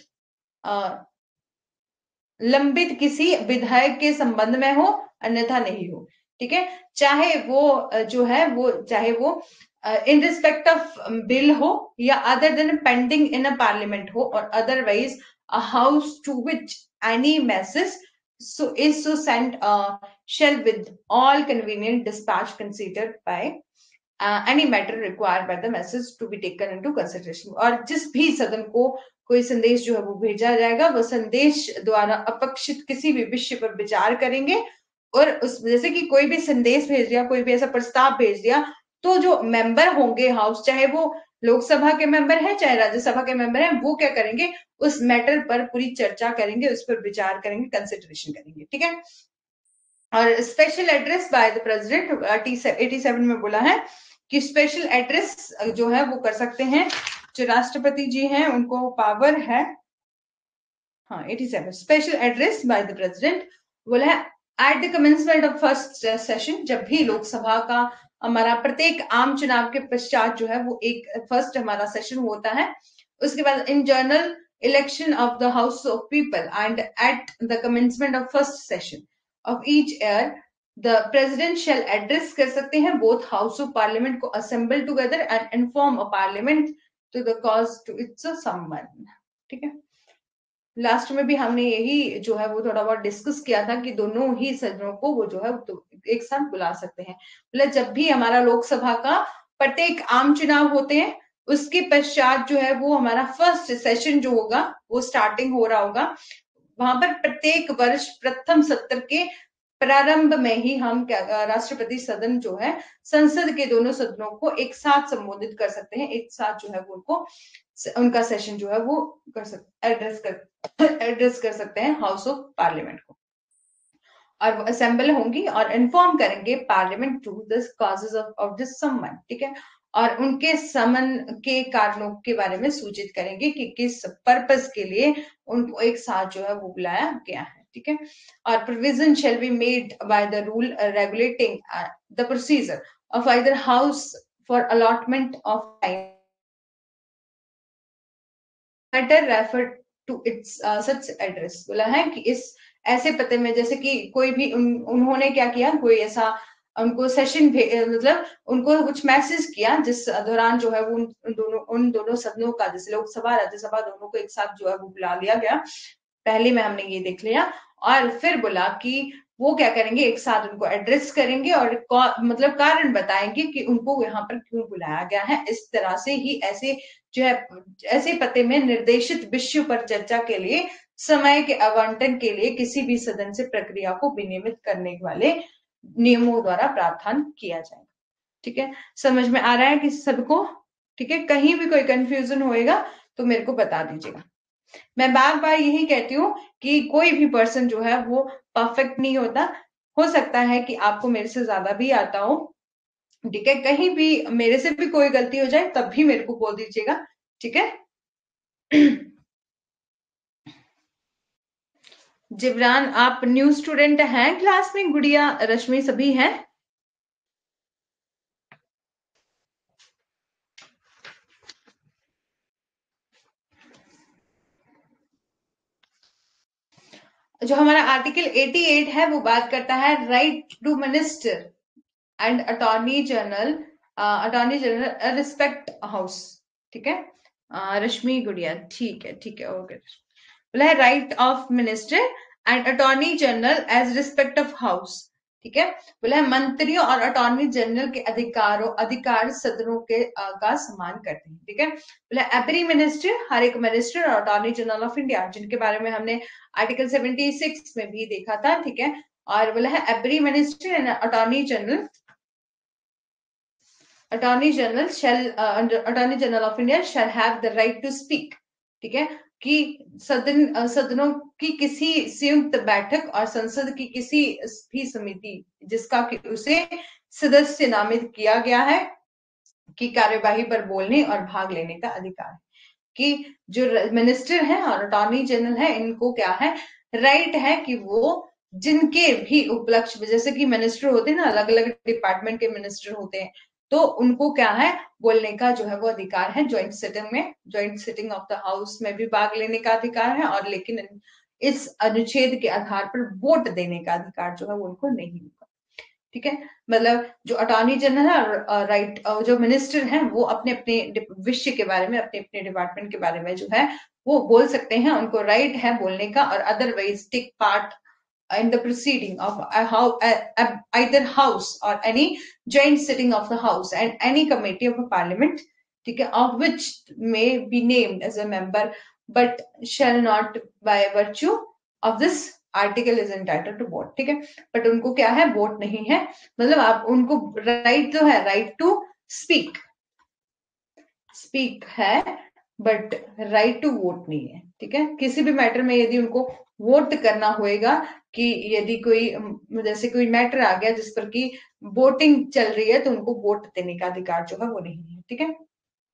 लंबित किसी विधायक के संबंध में हो अन्यथा नहीं हो, ठीक है, चाहे वो जो है वो चाहे वो इन रिस्पेक्ट ऑफ बिल हो या other than pending in a parliament हो और otherwise a house to which any message so is so sent uh, shall with all convenient dispatch considered by uh, any matter required by the message to be taken into consideration। और जिस भी सदन को कोई संदेश जो है वो भेजा जाएगा वह संदेश द्वारा अपेक्षित किसी भी विषय पर विचार करेंगे और उस जैसे कि कोई भी संदेश भेज दिया, कोई भी ऐसा प्रस्ताव भेज दिया, तो जो मेंबर होंगे हाउस, चाहे वो लोकसभा के मेंबर है चाहे राज्यसभा के मेंबर है, वो क्या करेंगे, उस मैटर पर पूरी चर्चा करेंगे, उस पर विचार करेंगे, कंसिडरेशन करेंगे। ठीक है। और special address by the president eighty seven में बोला है कि स्पेशल एड्रेस जो है वो कर सकते हैं, जो राष्ट्रपति जी हैं उनको पावर है। हाँ, eighty seven special address by the president बोला है at the commencement of first session, जब भी लोकसभा का हमारा प्रत्येक आम चुनाव के पश्चात जो है वो एक फर्स्ट हमारा सेशन होता है, उसके बाद in general election of the house of people and at the commencement of first session of each year the president shall address कर सकते हैं बोथ हाउस ऑफ पार्लियामेंट को assemble together and inform a parliament to the cause to its someone. ठीक है। Last में भी हमने यही जो है वो थोड़ा बहुत डिस्कस किया था कि दोनों ही सदनों को वो जो है तो एक साथ बुला सकते हैं। मतलब जब भी हमारा लोकसभा का प्रत्येक आम चुनाव होते हैं उसके पश्चात जो है वो हमारा फर्स्ट सेशन जो होगा वो स्टार्टिंग हो रहा होगा, वहां पर प्रत्येक वर्ष प्रथम सत्र के प्रारंभ में ही हम क्या राष्ट्रपति सदन जो है संसद के दोनों सदनों को एक साथ संबोधित कर सकते हैं, एक साथ जो है वो उनको उनका सेशन जो है वो कर सकते एड्रेस कर एड्रेस कर सकते हैं हाउस ऑफ पार्लियामेंट को, और वो असेंबल होंगी और इन्फॉर्म करेंगे parliament to the causes of this summon. ठीक है। और उनके समन के कारणों के बारे में सूचित करेंगे कि किस पर्पस के लिए उनको एक साथ जो है वो बुलाया गया है। ठीक है। और provision shall be made by the rule regulating the procedure of either house for allotment of time later refer to its such address. बोला है कि इस ऐसे पते में, जैसे कि कोई भी उन, उन्होंने क्या किया, कोई ऐसा उनको सेशन मतलब उनको कुछ मैसेज किया जिस दौरान जो है वो उन दोनों उन दोनों सदनों का, जैसे लोकसभा राज्यसभा दोनों को एक साथ जो है वो बुला लिया गया, पहले में हमने ये देख लिया, और फिर बोला कि वो क्या करेंगे, एक साथ उनको एड्रेस करेंगे और मतलब कारण बताएंगे कि उनको यहाँ पर क्यों बुलाया गया है। इस तरह से ही ऐसे जो है ऐसे पते में निर्देशित विषय पर चर्चा के लिए समय के आवंटन के लिए किसी भी सदन से प्रक्रिया को विनियमित करने वाले नियमों द्वारा प्रावधान किया जाएगा। ठीक है। समझ में आ रहा है कि सबको? ठीक है। कहीं भी कोई कंफ्यूजन होएगा तो मेरे को बता दीजिएगा। मैं बार बार यही कहती हूँ कि कोई भी पर्सन जो है वो परफेक्ट नहीं होता, हो सकता है कि आपको मेरे से ज्यादा भी आता हो। ठीक है। कहीं भी मेरे से भी कोई गलती हो जाए तब भी मेरे को बोल दीजिएगा। ठीक है। जिब्रान, आप न्यू स्टूडेंट हैं क्लास में? गुड़िया, रश्मि, सभी हैं? जो हमारा आर्टिकल अठासी है वो बात करता है right to minister and attorney general attorney general respect house. ठीक है। uh, रश्मि, गुड़िया, ठीक है, ठीक है, ओके। बोला है right of minister and attorney general as respect of house. ठीक है। बोला है मंत्रियों और अटॉर्नी जनरल के अधिकारों अधिकार सदनों के आ, का सम्मान करते हैं। ठीक है। बोला एवरी मिनिस्टर, हर एक मिनिस्टर और अटॉर्नी जनरल ऑफ इंडिया, जिनके बारे में हमने आर्टिकल सेवेंटी सिक्स में भी देखा था। ठीक है। और बोला है every minister and attorney general attorney general shall attorney general of India shall have the right to speak. ठीक है। कि सदन सदनों की किसी संयुक्त बैठक और संसद की किसी भी समिति जिसका कि उसे सदस्य नामित किया गया है की कार्यवाही पर बोलने और भाग लेने का अधिकार है। कि जो मिनिस्टर हैं और अटॉर्नी जनरल है, इनको क्या है, राइट है कि वो जिनके भी उपलक्ष्य, जैसे कि मिनिस्टर होते हैं ना, अलग अलग डिपार्टमेंट के मिनिस्टर होते हैं, तो उनको क्या है, बोलने का जो है वो अधिकार है। ज्वाइंट सिटिंग में, joint sitting of the house में भी भाग लेने का अधिकार है, और लेकिन इस अनुच्छेद के आधार पर वोट देने का अधिकार जो है वो उनको नहीं होगा। ठीक है, मतलब जो अटॉर्नी जनरल है, राइट, जो मिनिस्टर हैं वो अपने अपने विषय के बारे में, अपने अपने डिपार्टमेंट के बारे में जो है वो बोल सकते हैं, उनको राइट है बोलने का, और otherwise take part in the proceeding of a, how, a, a, either house or any joint sitting of the house and any committee of a parliament, ठीक है, of which may be named as a member but shall not by virtue of this article is entitled to vote, ठीक है, but उनको क्या है, vote नहीं है, मतलब आप उनको राइट तो है, राइट टू स्पीक, स्पीक है, बट राइट टू वोट नहीं है, ठीक है, किसी भी मैटर में यदि उनको वोट करना होएगा, कि यदि कोई जैसे कोई मैटर आ गया जिस पर कि वोटिंग चल रही है, तो उनको वोट देने का अधिकार जो है वो नहीं है, ठीक है।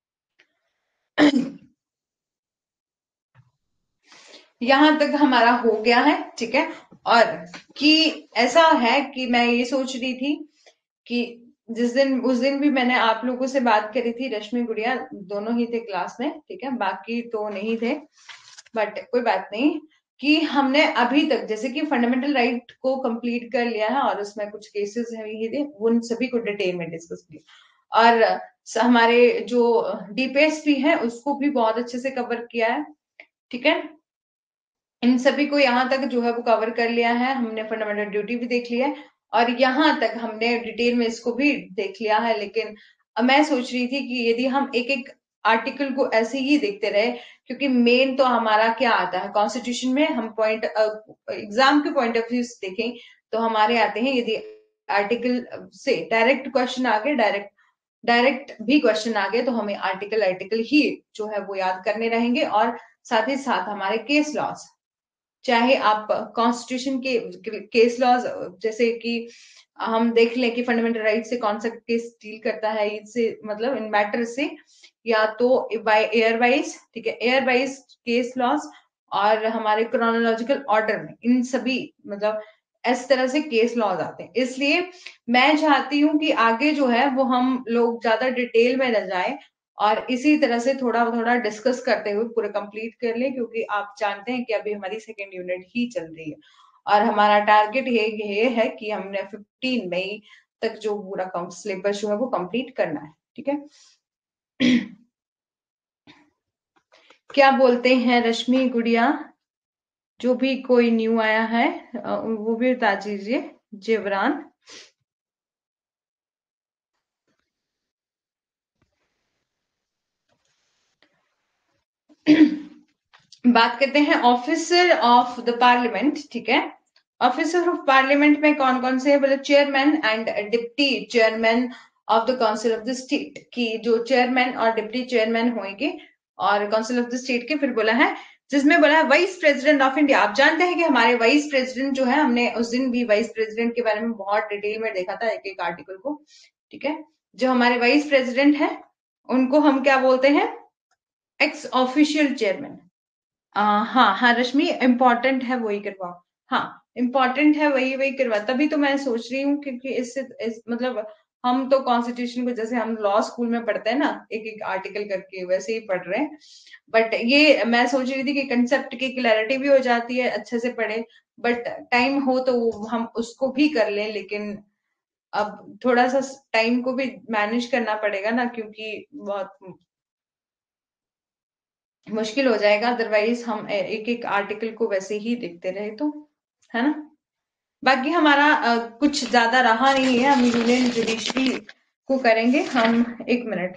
यहां तक हमारा हो गया है, ठीक है, और कि ऐसा है कि मैं ये सोच रही थी कि जिस दिन उस दिन भी मैंने आप लोगों से बात करी थी, रश्मि गुड़िया दोनों ही थे क्लास में, ठीक है, बाकी तो नहीं थे, बट कोई बात नहीं, कि हमने अभी तक जैसे कि फंडामेंटल राइट को कंप्लीट कर लिया है, और उसमें कुछ केसेस है ही थे, उन सभी को डिटेल में डिस्कस किया, और हमारे जो डीपीएसपी है उसको भी बहुत अच्छे से कवर किया है, ठीक है, इन सभी को यहाँ तक जो है वो कवर कर लिया है हमने, फंडामेंटल ड्यूटी भी देख लिया है, और यहाँ तक हमने डिटेल में इसको भी देख लिया है, लेकिन मैं सोच रही थी कि यदि हम एक एक आर्टिकल को ऐसे ही देखते रहे, क्योंकि मेन तो हमारा क्या आता है कॉन्स्टिट्यूशन में, हम पॉइंट एग्जाम के पॉइंट ऑफ व्यू से देखें तो हमारे आते हैं, यदि आर्टिकल से डायरेक्ट क्वेश्चन आ गए, डायरेक्ट डायरेक्ट भी क्वेश्चन आ गए, तो हमें आर्टिकल आर्टिकल ही जो है वो याद करने रहेंगे, और साथ ही साथ हमारे केस लॉस, चाहे आप कॉन्स्टिट्यूशन के केस लॉज, जैसे कि हम देख लें कि फंडामेंटल राइट से कौन सा केस डील करता है, इससे मतलब इन मैटर से, या तो बाय एयर वाइज, ठीक है, एयर वाइज केस लॉज, और हमारे क्रोनोलॉजिकल ऑर्डर में, इन सभी मतलब इस तरह से केस लॉज आते हैं, इसलिए मैं चाहती हूँ कि आगे जो है वो हम लोग ज्यादा डिटेल में न जाए, और इसी तरह से थोड़ा थोड़ा डिस्कस करते हुए पूरा कंप्लीट कर ले, क्योंकि आप जानते हैं कि अभी हमारी सेकेंड यूनिट ही चल रही है, और हमारा टारगेट ये ये है कि हमने फिफ्टीन मई तक जो पूरा सिलेबस जो है वो कंप्लीट करना है, ठीक है। क्या बोलते हैं रश्मि गुड़िया, जो भी कोई न्यू आया है वो भी बता दीजिए, जेवरान। बात करते हैं ऑफिसर ऑफ द पार्लियामेंट, ठीक है, ऑफिसर ऑफ पार्लियामेंट में कौन कौन से है, बोले chairman and deputy chairman of the council of the state, की जो चेयरमैन और डिप्टी चेयरमैन होंगे और काउंसिल ऑफ द स्टेट के, फिर बोला है जिसमें बोला है वाइस प्रेसिडेंट ऑफ इंडिया। आप जानते हैं कि हमारे वाइस प्रेसिडेंट जो है, हमने उस दिन भी वाइस प्रेसिडेंट के बारे में बहुत डिटेल में देखा था एक एक आर्टिकल को, ठीक है, जो हमारे वाइस प्रेसिडेंट है उनको हम क्या बोलते हैं, एक्स ऑफिशियल चेयरमैन। आ, हाँ हाँ रश्मि, इम्पोर्टेंट है वही करवाओ, हाँ इम्पोर्टेंट है वही वही करवा, तभी तो मैं सोच रही हूँ, क्योंकि इससे इस, मतलब हम तो कॉन्स्टिट्यूशन को जैसे हम लॉ स्कूल में पढ़ते हैं ना, एक एक आर्टिकल करके वैसे ही पढ़ रहे हैं, बट ये मैं सोच रही थी कि कंसेप्ट की क्लैरिटी भी हो जाती है अच्छे से पढ़े, बट टाइम हो तो हम उसको भी कर लें, लेकिन अब थोड़ा सा टाइम को भी मैनेज करना पड़ेगा ना, क्योंकि बहुत मुश्किल हो जाएगा, अदरवाइज हम एक एक आर्टिकल को वैसे ही देखते रहे तो, है ना। बाकी हमारा अ, कुछ ज्यादा रहा नहीं है, हम यूनियन जुडिशरी को करेंगे हम, एक मिनट,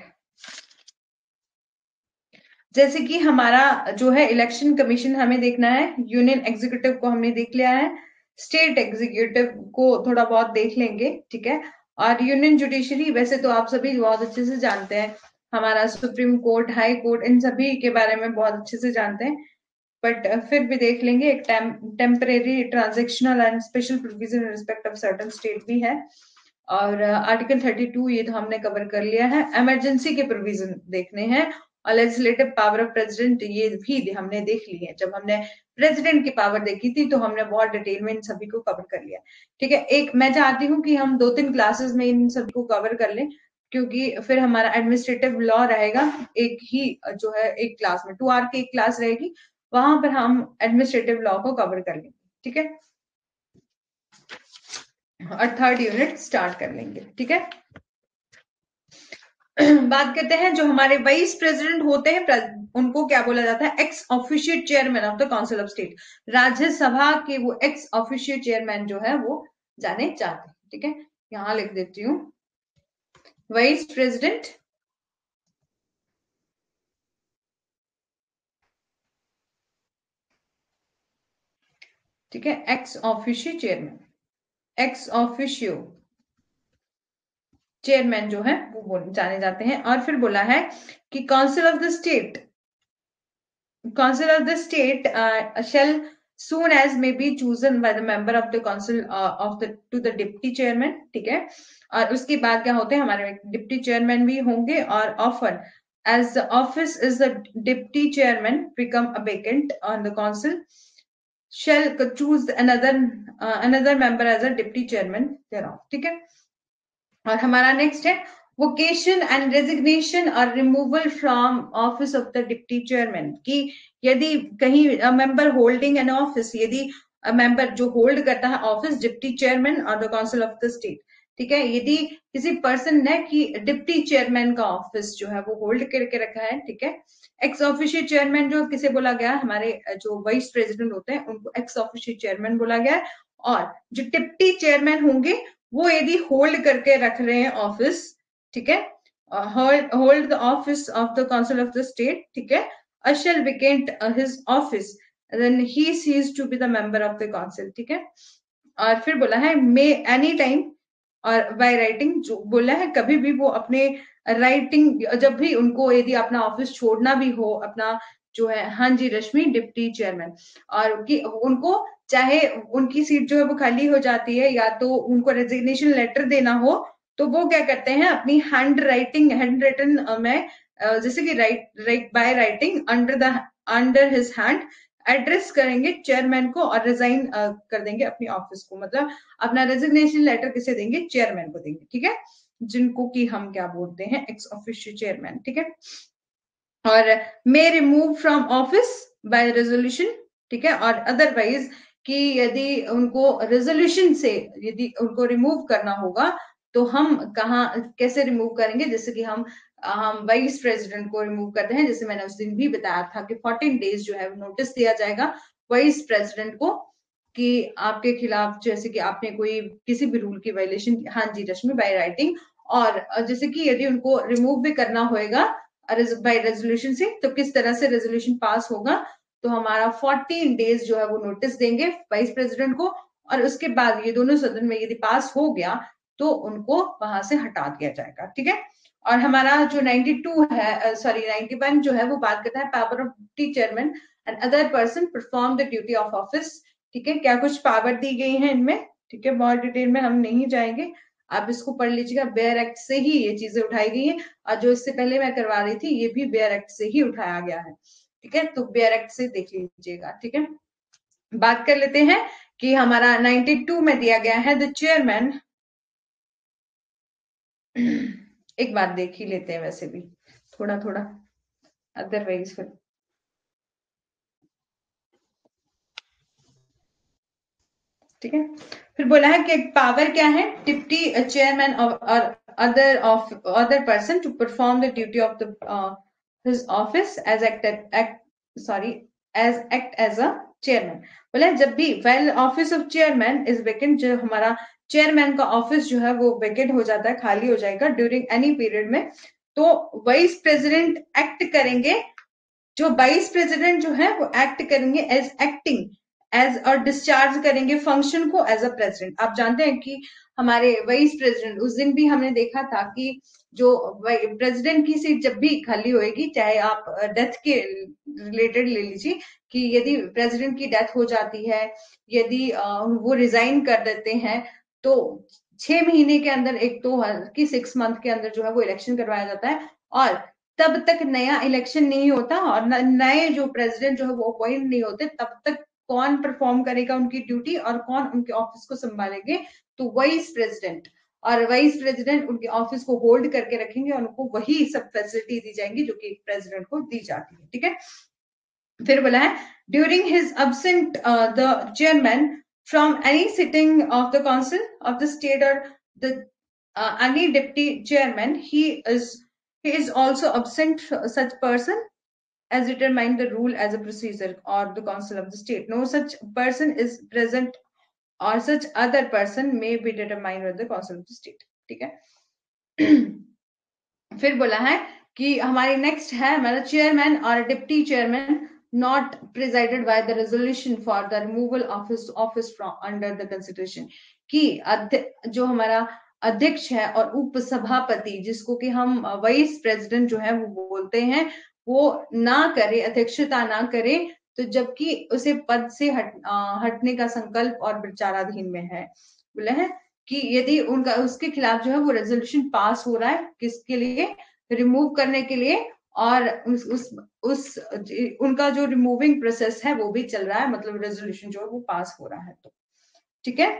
जैसे कि हमारा जो है इलेक्शन कमीशन हमें देखना है, यूनियन एग्जीक्यूटिव को हमने देख लिया है, स्टेट एग्जीक्यूटिव को थोड़ा बहुत देख लेंगे, ठीक है, और यूनियन जुडिशरी वैसे तो आप सभी बहुत अच्छे से जानते हैं, हमारा सुप्रीम कोर्ट, हाई कोर्ट, इन सभी के बारे में बहुत अच्छे से जानते हैं, बट फिर भी देख लेंगे, एक temporary transactional and special provision respect of certain state भी है, और आर्टिकल थर्टी टू ये तो हमने कवर कर लिया है, इमरजेंसी के प्रोविजन देखने हैं, और लेजिस्लेटिव पावर ऑफ प्रेसिडेंट ये भी हमने देख ली है, जब हमने प्रेसिडेंट की पावर देखी थी तो हमने बहुत डिटेल में इन सभी को कवर कर लिया, ठीक है। एक मैं चाहती हूँ कि हम दो तीन क्लासेस में इन सभी को कवर कर लें, क्योंकि फिर हमारा एडमिनिस्ट्रेटिव लॉ रहेगा एक ही, जो है एक क्लास में, टू आवर की एक क्लास रहेगी, वहां पर हम एडमिनिस्ट्रेटिव लॉ को कवर कर लेंगे, ठीक है। और थर्ड यूनिट स्टार्ट कर लेंगे, ठीक है। बात करते हैं जो हमारे वाइस प्रेसिडेंट होते हैं, उनको क्या बोला जाता है, ex officiate chairman of the council of state. Rajya Sabha के वो एक्स ऑफिशिएट चेयरमैन जो है वो जाने जाते हैं, ठीक है। यहां लिख देती हूँ वाइस प्रेसिडेंट ठीक है, ex officio chairman, ex officio chairman जो है वो जाने जाते हैं। और फिर बोला है कि council of the state, council of the state shall soon as may be chosen by the member of the council uh, of the to the deputy chairman, ठीक है। और उसके बाद क्या होते हैं, हमारे डिप्टी चेयरमैन भी होंगे। और often as the office is the deputy chairman become a vacant on the council shall choose another uh, another member as a deputy chairman thereof, ठीक है। और हमारा नेक्स्ट है वोकेशन एंड रेजिग्नेशन और removal from office of the deputy chairman, कि यदि कहीं member holding an office, यदि मेंबर जो होल्ड करता है ऑफिस डिप्टी चेयरमैन और the council of the state, ठीक है, यदि किसी पर्सन ने कि डिप्टी चेयरमैन का ऑफिस जो है वो होल्ड करके रखा है, ठीक है। एक्स ऑफिशियल चेयरमैन जो किसे बोला गया, हमारे जो वाइस प्रेसिडेंट होते हैं उनको एक्स ऑफिशियल चेयरमैन बोला गया है। और जो डिप्टी चेयरमैन होंगे वो यदि होल्ड करके रख रहे हैं ऑफिस, ठीक है, hold the office of the council of the state, ठीक है, और shall vacant his office then he cease to be the member of the council, ठीक है। और फिर बोला है मे एनी टाइम और बाय राइटिंग, जो बोला है कभी भी वो अपने राइटिंग, जब भी उनको यदि अपना ऑफिस छोड़ना भी हो, अपना जो है, हाँ जी रश्मि, डिप्टी चेयरमैन, और कि उनको चाहे उनकी सीट जो है वो खाली हो जाती है या तो उनको रेजिग्नेशन लेटर देना हो, तो वो क्या करते हैं अपनी हैंड राइटिंग, हैंड रिटन में, जैसे कि right right by writing under the under his hand address करेंगे चेयरमैन को और रिजाइन कर देंगे अपनी ऑफिस को, मतलब अपना रेजिग्नेशन लेटर किसे देंगे, चेयरमैन को देंगे, ठीक है, जिनको कि हम क्या बोलते हैं, एक्स ऑफिशियल चेयरमैन, ठीक है। और may remove from office by resolution, ठीक है। और अदरवाइज कि यदि उनको रेजोल्यूशन से यदि उनको रिमूव करना होगा तो हम कहाँ कैसे रिमूव करेंगे, जैसे कि हम हम वाइस प्रेसिडेंट को रिमूव करते हैं, जैसे मैंने उस दिन भी बताया था कि फोर्टीन डेज जो है नोटिस दिया जाएगा वाइस प्रेसिडेंट को कि आपके खिलाफ, जैसे कि आपने कोई किसी भी रूल की वायलेशन, हाँ जी रश्मि, बाय राइटिंग। और जैसे कि यदि उनको रिमूव भी करना होएगा बाय रेजोल्यूशन से, तो किस तरह से रेजोल्यूशन पास होगा, तो हमारा फोर्टीन डेज जो है वो नोटिस देंगे वाइस प्रेसिडेंट को, और उसके बाद ये दोनों सदन में यदि पास हो गया तो उनको वहां से हटा दिया जाएगा, ठीक है। और हमारा जो बानवे है, सॉरी इक्यानवे जो है वो बात करता है power of deputy chairman and other person perform the duty of office, ठीक है, क्या कुछ पावर दी गई है इनमें, ठीक है, बहुत डिटेल में हम नहीं जाएंगे, आप इसको पढ़ लीजिएगा, बेयर एक्ट से ही ये चीजें उठाई गई है। और जो इससे पहले मैं करवा रही थी ये भी बेयर एक्ट से ही उठाया गया है, ठीक है, तो बेयर एक्ट से देख लीजिएगा, ठीक है। बात कर लेते हैं कि हमारा बानवे में दिया गया है द चेयरमैन, एक बार देख ही लेते हैं वैसे भी थोड़ा थोड़ा, अदरवाइज फिर ठीक है। फिर बोला है कि पावर क्या है, डिप्टी चेयरमैन और other of other person to perform the duty of the his office as act sorry as act as a chairman. बोला जब भी well office of chairman is vacant, जो हमारा चेयरमैन का ऑफिस जो है वो वेकेंट हो जाता है, खाली हो जाएगा ड्यूरिंग एनी पीरियड में, तो वाइस प्रेसिडेंट एक्ट करेंगे, जो वाइस प्रेसिडेंट जो है वो एक्ट करेंगे एज एक्टिंग एज और डिस्चार्ज करेंगे फंक्शन को एज अ प्रेसिडेंट। आप जानते हैं कि हमारे वाइस प्रेसिडेंट, उस दिन भी हमने देखा था कि जो प्रेसिडेंट की सीट जब भी खाली होएगी, चाहे आप डेथ के रिलेटेड ले लीजिए कि यदि प्रेसिडेंट की डेथ हो जाती है, यदि वो रिजाइन कर देते हैं, तो छह महीने के अंदर, एक तो की सिक्स मंथ के अंदर जो है वो इलेक्शन करवाया जाता है, और तब तक नया इलेक्शन नहीं होता और नए जो प्रेसिडेंट जो है वो अपॉइंट नहीं होते, तब तक कौन परफॉर्म करेगा उनकी ड्यूटी और कौन उनके ऑफिस को संभालेंगे, तो वाइस प्रेसिडेंट। और वाइस प्रेसिडेंट उनके ऑफिस को होल्ड करके रखेंगे और उनको वही सब फैसिलिटी दी जाएंगी जो कि प्रेसिडेंट को दी जाती है, ठीक है। फिर बोला है during his absent the chairman from any sitting of the council of the state or the uh, any deputy chairman, he is he is also absent. Such person as determined the rule as a procedure or the council of the state. No such person is present or such other person may be determined with the council of the state. ठीक है. फिर बोला है कि हमारी next है हमारा chairman और deputy chairman not presided by the resolution for the removal of office from under the consideration, कि जो हमारा अध्यक्ष है और उप सभापति जिसको कि हम वाइस प्रेसिडेंट जो है वो बोलते हैं, वो ना करे, अध्यक्षता ना करे, तो जबकि उसे पद से हट, आ, हटने का संकल्प और विचाराधीन में है. बोला है कि यदि उनका उसके खिलाफ जो है वो रेजोल्यूशन पास हो रहा है, किसके लिए, रिमूव करने के लिए, और उस उस उस उनका जो रिमूविंग प्रोसेस है वो भी चल रहा है, मतलब रेजोल्यूशन जो है वो पास हो रहा है. तो ठीक है,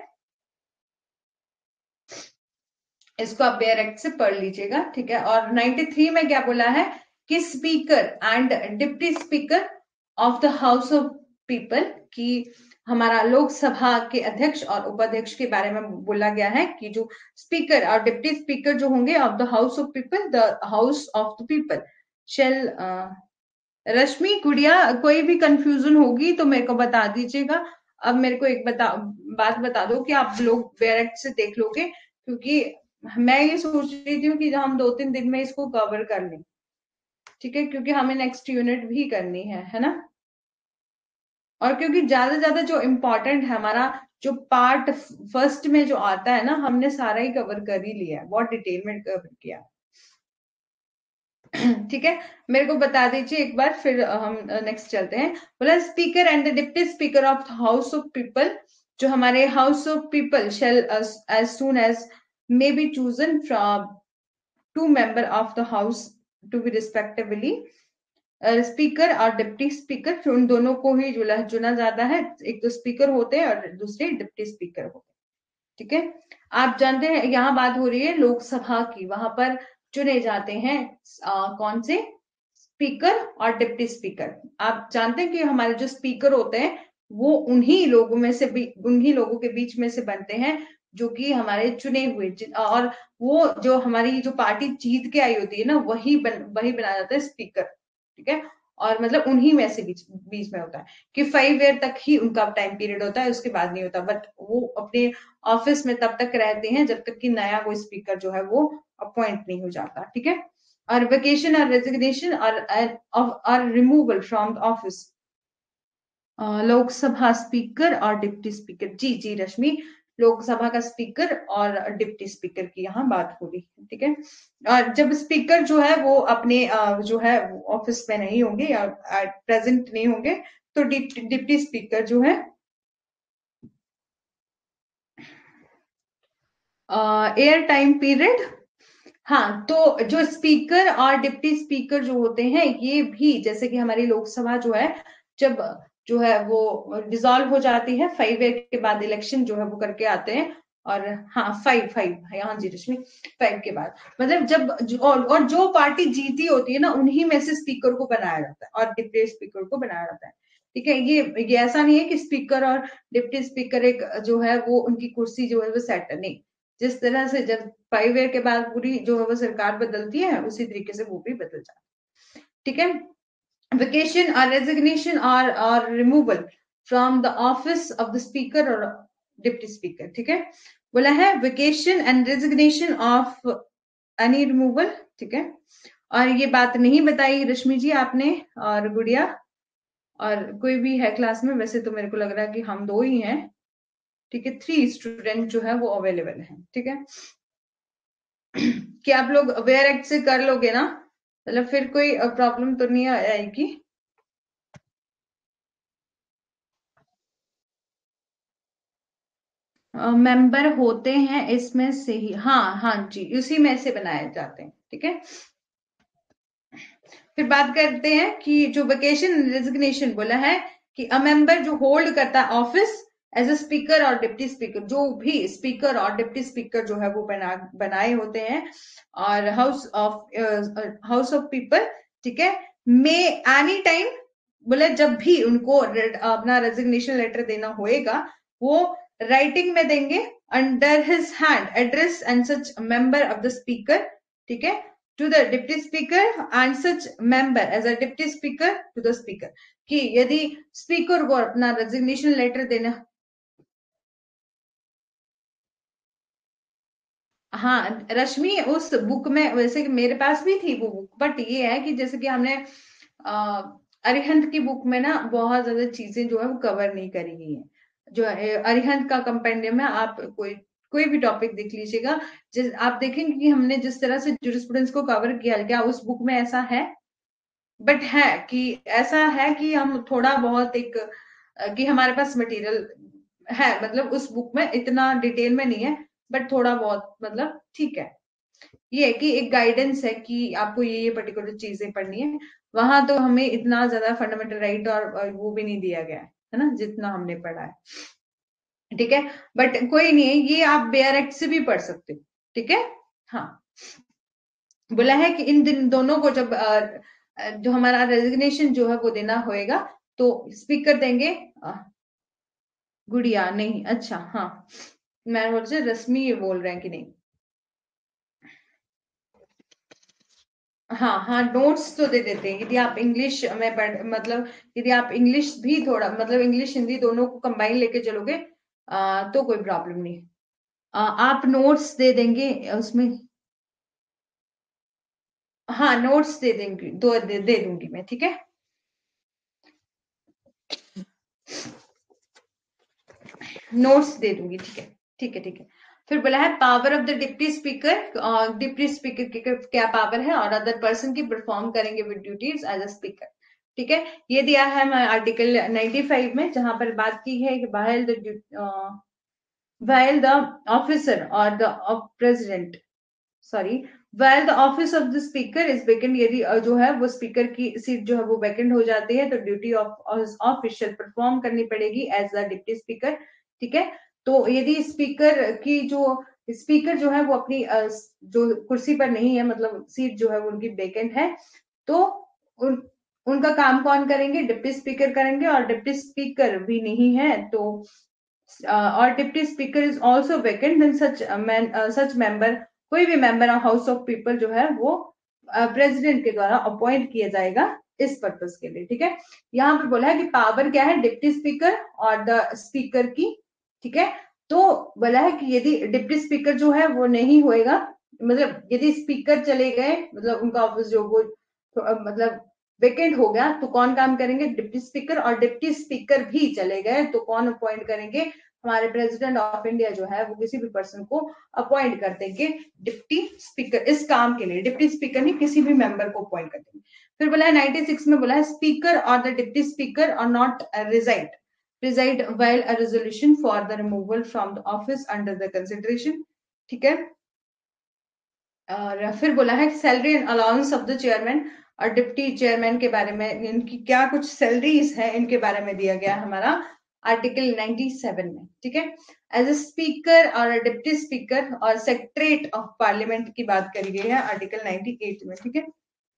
इसको आप बेयर एक्ट से पढ़ लीजिएगा. ठीक है. और तिरानवे में क्या बोला है कि speaker and deputy speaker of the house of people, कि हमारा लोकसभा के अध्यक्ष और उपाध्यक्ष के बारे में बोला गया है कि जो स्पीकर और डिप्टी स्पीकर जो होंगे of the house of people, the house of the people shall. Rashmi, Gudiya, कोई भी कंफ्यूजन होगी तो मेरे को बता दीजिएगा. अब मेरे को एक बता बात बता दो कि आप लोग बेयर एक्ट से देख लोगे, क्योंकि मैं ये सोच रही थी कि हम दो तीन दिन में इसको कवर कर लें. ठीक है, क्योंकि हमें नेक्स्ट यूनिट भी करनी है है ना. और क्योंकि ज्यादा ज्यादा जो इम्पोर्टेंट है हमारा जो पार्ट फर्स्ट में जो आता है ना, हमने सारा ही कवर कर ही लिया है, बहुत डिटेल में कवर किया. ठीक है, मेरे को बता दीजिए एक बार, फिर हम नेक्स्ट चलते हैं. बोला speaker and the deputy speaker of house of people, जो हमारे house of people shall as soon as may be chosen from two member of the house to be respectively speaker और डिप्टी स्पीकर, उन दोनों को ही चुना चुना जाता है. एक तो स्पीकर होते हैं और दूसरे डिप्टी स्पीकर होते हैं. ठीक है, आप जानते हैं यहाँ बात हो रही है लोकसभा की, वहां पर चुने जाते हैं आ, कौन से, स्पीकर और डिप्टी स्पीकर. आप जानते हैं कि हमारे जो स्पीकर होते हैं वो उन्हीं लोगों में से भी उन्हीं लोगों के बीच में से बनते हैं जो कि हमारे चुने हुए, और वो जो हमारी जो पार्टी जीत के आई होती है ना, वही बन, वही बनाया जाता है स्पीकर. ठीक है, और मतलब उन्हीं में से बीच बीच में होता है कि फाइव ईयर तक ही उनका टाइम पीरियड होता है, उसके बाद नहीं होता. बट वो अपने ऑफिस में तब तक रहते हैं जब तक कि नया कोई स्पीकर जो है वो अपॉइंट नहीं हो जाता. ठीक है, और वेकेशन और रेजिग्नेशन और और removal from the office Lok Sabha speaker और डिप्टी स्पीकर. जी जी रश्मि, लोकसभा का स्पीकर और डिप्टी स्पीकर की यहाँ बात हो रही है. ठीक है, और जब स्पीकर जो है वो अपने जो है ऑफिस में नहीं होंगे या प्रेजेंट नहीं होंगे, तो डिप्टी स्पीकर जो है एयर टाइम पीरियड. हाँ, तो जो स्पीकर और डिप्टी स्पीकर जो होते हैं ये भी जैसे कि हमारी लोकसभा जो है जब जो है वो डिसॉल्व हो जाती है, फाइव ईयर के बाद इलेक्शन जो है वो करके आते हैं. और हाँ फाइव फाइव यहाँ जी रश्मि, फाइव के बाद मतलब जब जो, और, और जो पार्टी जीती होती है ना उन्हीं में से स्पीकर को बनाया जाता है और डिप्टी स्पीकर को बनाया जाता है. ठीक है, ये ये ऐसा नहीं है कि स्पीकर और डिप्टी स्पीकर एक जो है वो उनकी कुर्सी जो है वो सेट नहीं. जिस तरह से जब फाइव ईयर के बाद पूरी जो है वो सरकार बदलती है उसी तरीके से वो भी बदल जाता है. ठीक है, वेकेशन और रेजिग्नेशन और और removal from the office of the speaker और डिप्टी स्पीकर. ठीक है, बोला है vacation and resignation of any removal. ठीक है, और ये बात नहीं बताई रश्मि जी आपने और गुड़िया, और कोई भी है क्लास में, वैसे तो मेरे को लग रहा है कि हम दो ही हैं. ठीक है, थ्री स्टूडेंट जो है वो अवेलेबल है. ठीक है, कि आप लोग अवेयर एक्ट से कर लोगे ना, मतलब फिर कोई प्रॉब्लम तो नहीं आएगी. मेंबर uh, होते हैं इसमें से ही, हाँ हाँ जी, उसी में से बनाए जाते हैं. ठीक है, फिर बात करते हैं कि जो वेकेशन रेजिग्नेशन बोला है कि अ मेंबर जो होल्ड करता है ऑफिस एज ए स्पीकर और डिप्टी स्पीकर, जो भी स्पीकर और डिप्टी स्पीकर जो है वो बना बनाए होते हैं और house of house of people. ठीक है, मे एनी टाइम, बोले जब भी उनको अपना रेजिग्नेशन लेटर देना होएगा वो राइटिंग में देंगे under his hand address and such member of the speaker, ठीक है, to the deputy speaker and such member as a deputy speaker to the speaker, कि यदि स्पीकर को अपना रेजिग्नेशन लेटर देना, हाँ रश्मि उस बुक में, वैसे कि मेरे पास भी थी वो बुक, बट ये है कि जैसे कि हमने आ, अरिहंत की बुक में ना बहुत ज्यादा चीजें जो है वो कवर नहीं करी गई है। जो है अरिहंत का कंपेंडियम है, आप कोई कोई भी टॉपिक देख लीजिएगा, जिस आप देखेंगे कि हमने जिस तरह से जुरिस्प्रूडेंस को कवर किया, क्या उस बुक में ऐसा है? बट है कि ऐसा है कि हम थोड़ा बहुत एक अ, कि हमारे पास मटेरियल है, मतलब उस बुक में इतना डिटेल में नहीं है, बट थोड़ा बहुत मतलब ठीक है। ये है कि एक गाइडेंस है कि आपको ये ये पर्टिकुलर चीजें पढ़नी है। वहां तो हमें इतना ज्यादा फंडामेंटल राइट और, और वो भी नहीं दिया गया है है ना, जितना हमने पढ़ा है, ठीक है। बट कोई नहीं है, ये आप बेयर एक्ट से भी पढ़ सकते हो, ठीक है। हाँ, बोला है कि इन दिन दोनों को जब अ, अ, जो हमारा रेजिग्नेशन जो है वो देना होएगा, तो स्पीकर देंगे। अ, गुड़िया नहीं, अच्छा हाँ, मैं बोल रही रश्मि ये बोल रहे हैं कि नहीं। हाँ हाँ, नोट्स तो दे देते हैं यदि आप इंग्लिश में पढ़, मतलब यदि आप इंग्लिश भी थोड़ा, मतलब इंग्लिश हिंदी दोनों को कंबाइन लेके चलोगे आ, तो कोई प्रॉब्लम नहीं। आ, आप नोट्स दे देंगे उसमें। हाँ नोट्स दे देंगे, दो दे, दे दूंगी मैं, ठीक है। नोट्स दे दूंगी, ठीक है, ठीक है, ठीक है। फिर बोला है power of the deputy speaker, और डिप्टी स्पीकर की क्या पावर है, और अदर पर्सन की परफॉर्म करेंगे with duties as a speaker, ठीक है। ये दिया है मैं आर्टिकल पचानवे में, जहां पर बात की है कि while the uh, while the officer or the of president, sorry, while the office of the speaker is vacant, यदि अ, जो है वो स्पीकर की सीट जो है वो वैकेंट हो जाती है, तो ड्यूटी ऑफ ऑफिशियल परफॉर्म करनी पड़ेगी एज अ डिप्टी स्पीकर, ठीक है। तो यदि स्पीकर की जो स्पीकर जो है वो अपनी अ, जो कुर्सी पर नहीं है, मतलब सीट जो है वो उनकी वैकेंट है, तो उन, उनका काम कौन करेंगे? डिप्टी स्पीकर करेंगे, और डिप्टी स्पीकर भी नहीं है तो और deputy speaker is also vacant, then such man such member, कोई भी member of house of people जो है वो प्रेसिडेंट uh, के द्वारा अपॉइंट किया जाएगा इस पर्पज के लिए, ठीक है। यहाँ पर बोला है कि पावर क्या है डिप्टी स्पीकर और द स्पीकर की, ठीक है। तो बोला है कि यदि डिप्टी स्पीकर जो है वो नहीं होएगा, मतलब यदि स्पीकर चले गए, मतलब उनका ऑफिस जो वो तो, uh, मतलब वेकेंट हो गया, तो कौन काम करेंगे? Deputy speaker. और डिप्टी स्पीकर भी चले गए तो कौन अपॉइंट करेंगे? हमारे प्रेसिडेंट ऑफ इंडिया जो है वो किसी भी पर्सन को अपॉइंट कर देंगे डिप्टी स्पीकर इस काम के लिए, डिप्टी स्पीकर नहीं, किसी भी मेंबर को अपॉइंट कर देंगे। फिर बोला है छियानवे में, बोला है स्पीकर और the deputy speaker are not preside preside while a resolution for the removal from the office under the consideration, ठीक है। और फिर बोला है salary and allowance of the chairman और डिप्टी चेयरमैन के बारे में, इनकी क्या कुछ सैलरीज है इनके बारे में दिया गया हमारा आर्टिकल सत्तानवे में, ठीक है। एज ए स्पीकर और डिप्टी स्पीकर और सेक्रेटरी ऑफ पार्लियामेंट की बात करी गई है आर्टिकल अट्ठानवे में, ठीक है।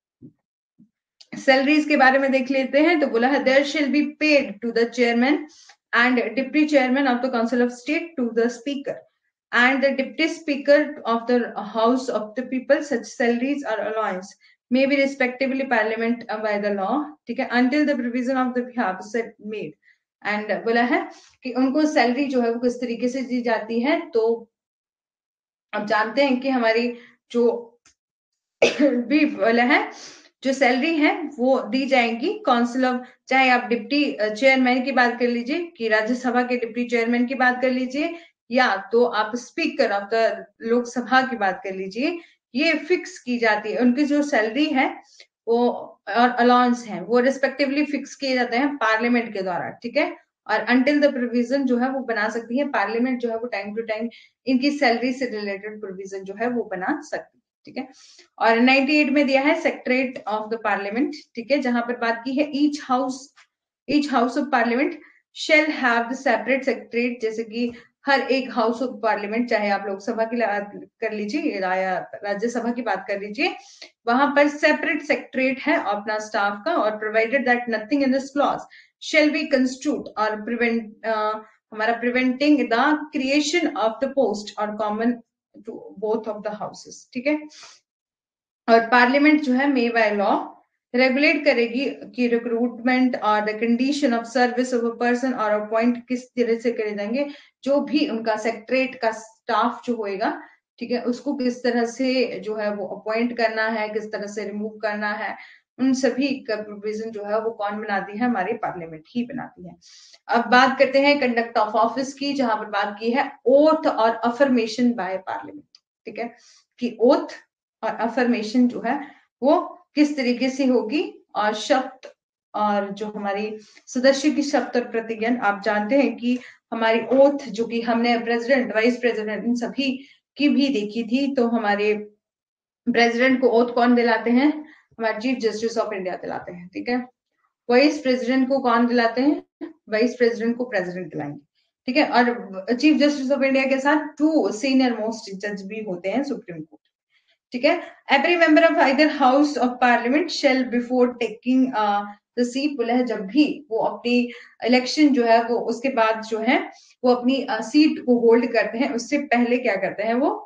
सैलरीज के बारे में देख लेते हैं, तो बोला है there shall be paid to the chairman and deputy chairman of the council of state to the speaker and the deputy speaker of the house of the people, such salaries or allowance may be respectively parliament by the law, ठीक है, until the provision of the behalf set made। And बोला है कि उनको salary जो है वो किस तरीके से दी जाती है, तो अब जानते हैं कि हमारी जो भी बोला है जो सैलरी है वो दी जाएगी काउंसिल ऑफ, चाहे आप डिप्टी चेयरमैन की बात कर लीजिए, कि राज्यसभा के डिप्टी चेयरमैन की बात कर लीजिए, या तो आप स्पीकर ऑफ द लोकसभा की बात कर लीजिए, ये फिक्स की जाती है। उनकी जो सैलरी है वो और अलाउंस है वो रिस्पेक्टिवली फिक्स किए जाते हैं पार्लियामेंट के द्वारा, ठीक है। और अंटिल द प्रोविजन जो है वो बना सकती है पार्लियामेंट, जो है वो टाइम टू टाइम इनकी सैलरी से रिलेटेड प्रोविजन जो है वो बना सकती है, ठीक है। और अट्ठानवे में दिया है सेक्रेटरी ऑफ द पार्लियामेंट, ठीक है, जहां पर बात की है each house each house of parliament shall have the separate secretary, जैसे कि हर एक हाउस ऑफ पार्लियामेंट, चाहे आप लोकसभा की बात कर लीजिए या राज्यसभा की बात कर लीजिए, वहां पर सेपरेट सेक्रेटरी है अपना स्टाफ का, और provided that nothing in this clause shall be construed और प्रिवेंट, हमारा preventing the creation of the post और common to both of the houses, ठीक है। और पार्लियामेंट जो है मे बाय लॉ रेगुलेट करेगी कि रिक्रूटमेंट और the condition of service of a person और अपॉइंट किस तरह से करे जाएंगे, जो भी उनका सेक्रेटरेट का स्टाफ जो होएगा, ठीक है, उसको किस तरह से जो है वो अपॉइंट करना है, किस तरह से रिमूव करना है, उन सभी का प्रोविजन जो है वो कौन बनाती है, हमारी पार्लियामेंट ही बनाती है। अब बात करते हैं कंडक्ट ऑफ ऑफिस की, जहां पर बात की है ओथ और अफर्मेशन बाय पार्लियामेंट, ठीक है, कि ओथ और अफर्मेशन जो है वो किस तरीके से होगी, और शब्द और जो हमारी सदस्य की शब्द और प्रतिज्ञा, आप जानते हैं कि हमारी ओथ जो कि हमने प्रेसिडेंट, वाइस प्रेसिडेंट, इन सभी की भी देखी थी, तो हमारे प्रेसिडेंट को ओथ कौन दिलाते हैं, हमारे चीफ जस्टिस ऑफ इंडिया दिलाते हैं, ठीक है। वाइस प्रेसिडेंट को कौन दिलाते हैं, वाइस प्रेसिडेंट को प्रेसिडेंट दिलाएंगे, ठीक है। और चीफ जस्टिस ऑफ इंडिया के साथ टू सीनियर मोस्ट जज भी होते हैं सुप्रीम कोर्ट, ठीक है। Every member of either house of parliament shall before taking the seat, बोला है जब भी वो अपनी इलेक्शन जो है वो उसके बाद जो है वो अपनी सीट uh, को होल्ड करते हैं, उससे पहले क्या करते हैं, वो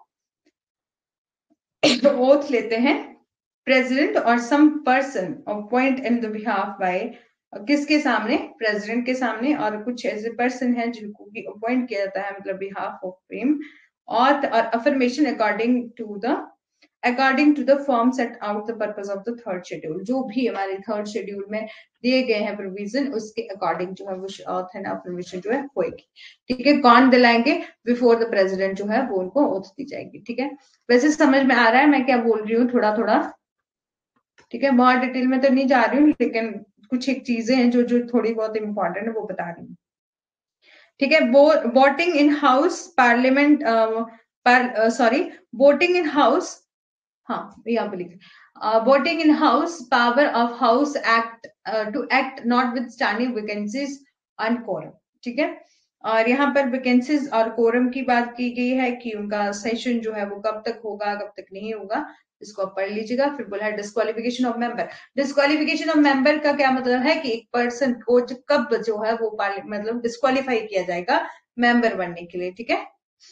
ओथ लेते हैं। President or some person appoint in the behalf by, किसके सामने, प्रेसिडेंट के सामने, और कुछ ऐसे पर्सन हैं जिनको भी अपॉइंट किया जाता है, मतलब behalf of him, or affirmation according to the according to the form set out the purpose of the third schedule, जो भी हमारे थर्ड शेड्यूल में दिए गए हैं प्रोविजन, उसके अकॉर्डिंग जो है वो ऑथ एंड अफर्मेशन जो है होगी, ठीक है। कौन दिलाएंगे, बिफोर द प्रेसिडेंट जो है वो उनको ओथ दी जाएगी, ठीक है। वैसे समझ में आ रहा है मैं क्या बोल रही हूँ, थोड़ा थोड़ा, ठीक है, बहुत डिटेल में तो नहीं जा रही हूँ, लेकिन कुछ एक चीजें हैं जो जो थोड़ी बहुत इंपॉर्टेंट है वो बता रही हूँ, ठीक है। Voting in house parliament, sorry, voting in house, हाँ यहाँ पे लिखे voting in house, power of house act to act notwithstanding vacancies and quorum, ठीक है। और यहाँ पर वैकेंसीज और कोरम की बात की गई है कि उनका सेशन जो है वो कब तक होगा, कब तक नहीं होगा, इसको आप पढ़ लीजिएगा। फिर बोला है disqualification of member. Disqualification of member का क्या मतलब है कि एक पर्सन को कब जो है वो मतलब डिस्क्वालीफाई किया जाएगा मेंबर बनने के लिए, ठीक है।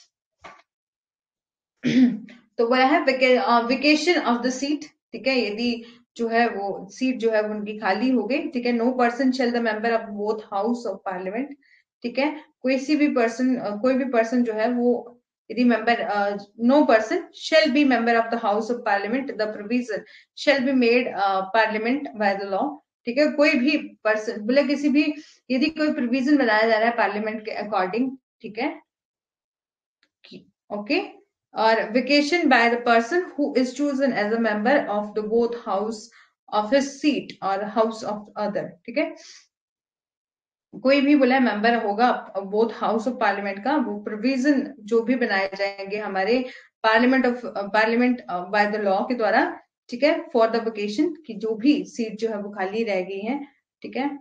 तो बोला है वेकेशन ऑफ द सीट, ठीक है, यदि जो है वो सीट जो है वो उनकी खाली हो गई, ठीक है। No person shall the member of both house of parliament, ठीक है। कोई सी भी पर्सन, कोई भी पर्सन जो है वो यदि member, no person shall be member of the house of parliament, the provision shall be made parliament by the law, ठीक है। कोई भी पर्सन बोले किसी भी, यदि कोई प्रोविजन बनाया जा रहा है पार्लियामेंट के अकॉर्डिंग, ठीक है, ओके। और vacation by the person who is chosen as a member of the both house of his seat और house of other, ठीक है। कोई भी बोला मेंबर होगा बोथ हाउस ऑफ पार्लियामेंट का, वो प्रोविजन जो भी बनाए जाएंगे हमारे parliament of parliament by the law के द्वारा, ठीक है, फॉर द वेकेशन, की जो भी सीट जो है वो खाली रह गई है, ठीक है,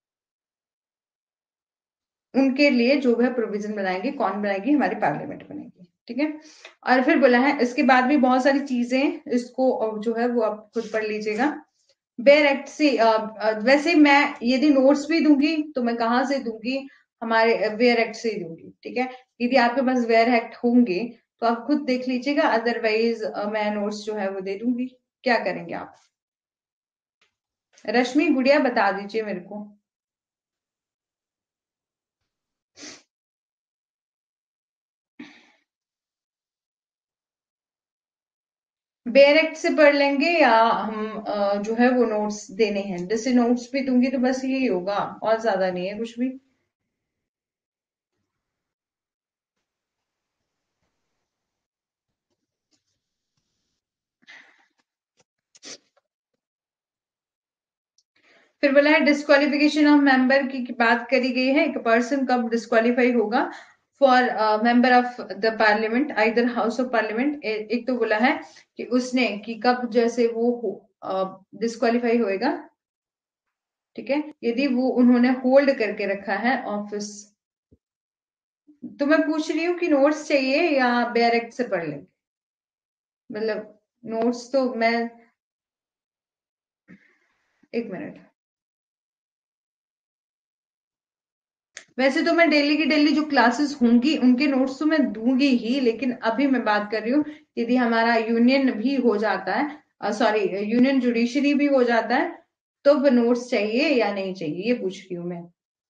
उनके लिए जो है प्रोविजन बनाएंगे, कौन बनाएगी, हमारी पार्लियामेंट बनेगी, ठीक है। और फिर बोला है इसके बाद भी बहुत सारी चीजें, इसको जो है वो आप खुद पढ़ लीजिएगा। बेयर एक्ट से, आ, आ, वैसे मैं यदि नोट्स भी दूंगी तो मैं कहाँ से दूंगी, हमारे वेयर एक्ट से ही दूंगी, ठीक है। यदि आपके पास वेयर एक्ट होंगे तो आप खुद देख लीजिएगा, अदरवाइज मैं नोट्स जो है वो दे दूंगी। क्या करेंगे आप, रश्मि गुड़िया बता दीजिए मेरे को। बेयर एक्ट से पढ़ लेंगे या हम अ, जो है वो नोट्स देने हैं, जैसे नोट्स भी दूंगी तो बस यही होगा, और ज्यादा नहीं है कुछ भी। फिर बोला है डिस्क्वालिफिकेशन ऑफ मेंबर की बात करी गई है, एक पर्सन कब डिस्क्वालीफाई होगा for member of the parliament either house of parliament. एक तो बोला है कि उसने कि कब जैसे वो हो डिस्क्वालीफाई होएगा, ठीक है, यदि वो उन्होंने होल्ड करके रखा है ऑफिस। तो मैं पूछ रही हूँ कि नोट्स चाहिए या बेयर एक्ट से पढ़ लेंगे, मतलब नोट्स तो मैं, एक मिनट, वैसे तो मैं डेली की डेली जो क्लासेस होंगी उनके नोट्स तो मैं दूंगी ही, लेकिन अभी मैं बात कर रही हूँ यदि हमारा यूनियन भी हो जाता है, सॉरी यूनियन जुडिशरी भी हो जाता है, तो नोट्स चाहिए या नहीं चाहिए, ये पूछ रही हूँ मैं।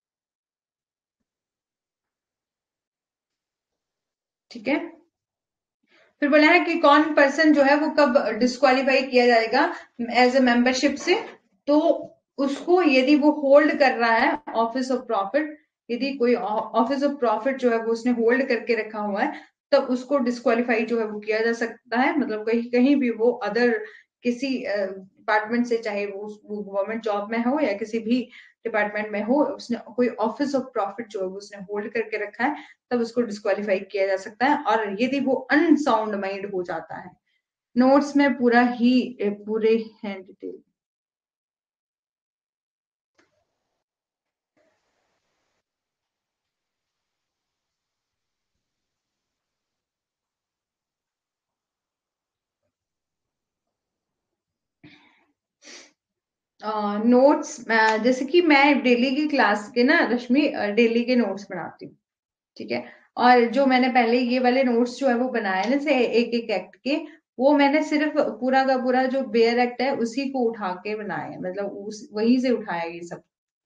ठीक है। फिर बोला है कि कौन पर्सन जो है वो कब डिस्क्वालीफाई किया जाएगा एज ए मेंबरशिप से। तो उसको यदि वो होल्ड कर रहा है ऑफिस ऑफ प्रॉफिट, यदि कोई ऑफिस ऑफ प्रॉफिट जो है वो उसने होल्ड करके रखा हुआ है, तब उसको डिस्क्वालीफाई जो है वो किया जा सकता है। मतलब कहीं कहीं भी वो अदर किसी डिपार्टमेंट से, चाहे वो गवर्नमेंट जॉब में हो या किसी भी डिपार्टमेंट में हो, उसने कोई ऑफिस ऑफ प्रॉफिट जो है वो उसने होल्ड करके रखा है, तब उसको डिस्क्वालीफाई किया जा सकता है। और यदि वो अनसाउंड माइंड हो जाता है, नोट्स में पूरा ही पूरे हैं डिटेल। नोट्स जैसे कि मैं डेली की क्लास के ना रश्मि, डेली के नोट्स बनाती हूँ। ठीक है। और जो मैंने पहले ये वाले नोट्स जो है वो बनाए ना से एक एक एक्ट के, वो मैंने सिर्फ पूरा का पूरा जो बेयर एक्ट है उसी को उठा के बनाया है, मतलब उस वहीं से उठाया ये सब।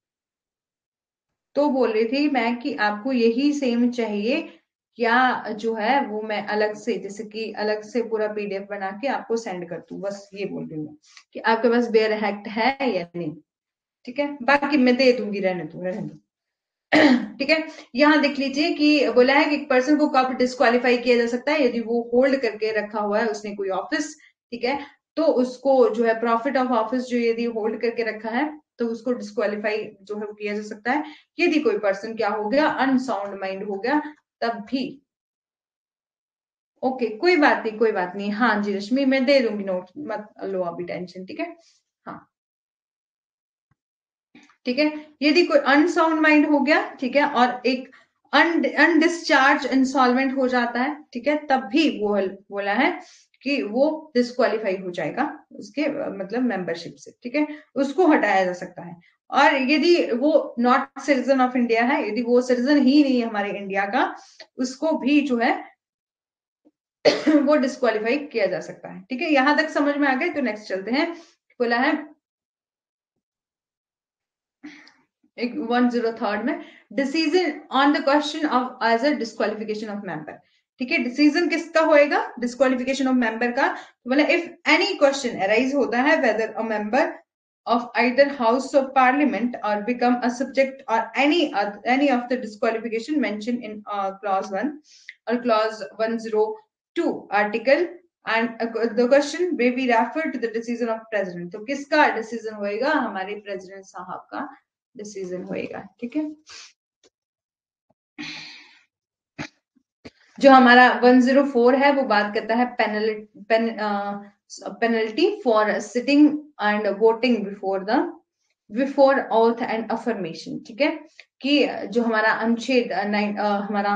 तो बोल रही थी मैं कि आपको यही सेम चाहिए, क्या जो है वो मैं अलग से, जैसे कि अलग से पूरा पीडीएफ बना के आपको सेंड कर दूं, बस ये बोल रही हूँ कि आपके पास बेयर एक्ट है या नहीं। ठीक है, बाकी मैं दे दूंगी, रहने दो रहने दो। ठीक है। यहाँ देख लीजिए कि बोला है कि एक पर्सन को कब डिस्क्वालीफाई किया जा सकता है, यदि वो होल्ड करके रखा हुआ है उसने कोई ऑफिस। ठीक है। तो उसको जो है प्रॉफिट ऑफ ऑफिस जो यदि होल्ड करके रखा है, तो उसको डिस्क्वालीफाई जो है वो किया जा सकता है। यदि कोई पर्सन क्या हो गया, अनसाउंड माइंड हो गया, तब भी। ओके, कोई बात नहीं, कोई बात नहीं। हाँ जी रश्मि, मैं दे दूंगी नोट, मत लो अभी टेंशन। ठीक है। हाँ। ठीक है। यदि कोई अनसाउंड माइंड हो गया, ठीक है, और एक अनडिस्चार्ज इंसॉल्वेंट हो जाता है, ठीक है, तब भी वो बोला है कि वो डिस्क्वालीफाई हो जाएगा उसके मतलब मेंबरशिप से। ठीक है। उसको हटाया जा सकता है। और यदि वो नॉट सिटीजन ऑफ इंडिया है, यदि वो सिटीजन ही नहीं है हमारे इंडिया का, उसको भी जो है वो डिस्क्वालीफाई किया जा सकता है। ठीक है, यहां तक समझ में आ गए? तो नेक्स्ट चलते हैं। बोला है एक वन जीरो थर्ड में, decision on the question of as a disqualification of member. ठीक है, डिसीजन किसका होएगा डिस्क्वालिफिकेशन ऑफ मेंबर का? तो बोला इफ एनी क्वेश्चन अराइज होता है whether a member of either house of parliament or become a subject or any other, any of the disqualification mentioned in uh, clause one or clause one oh two article, and uh, the question may be referred to the decision of president। तो किसका decision होएगा? हमारे president साहब का decision होएगा। ठीक है। जो हमारा वन जीरो फोर है वो बात करता है penalty pen, penalty for sitting and voting before the before oath and affirmation. ठीक है, कि जो हमारा अनुच्छेद नाइन हमारा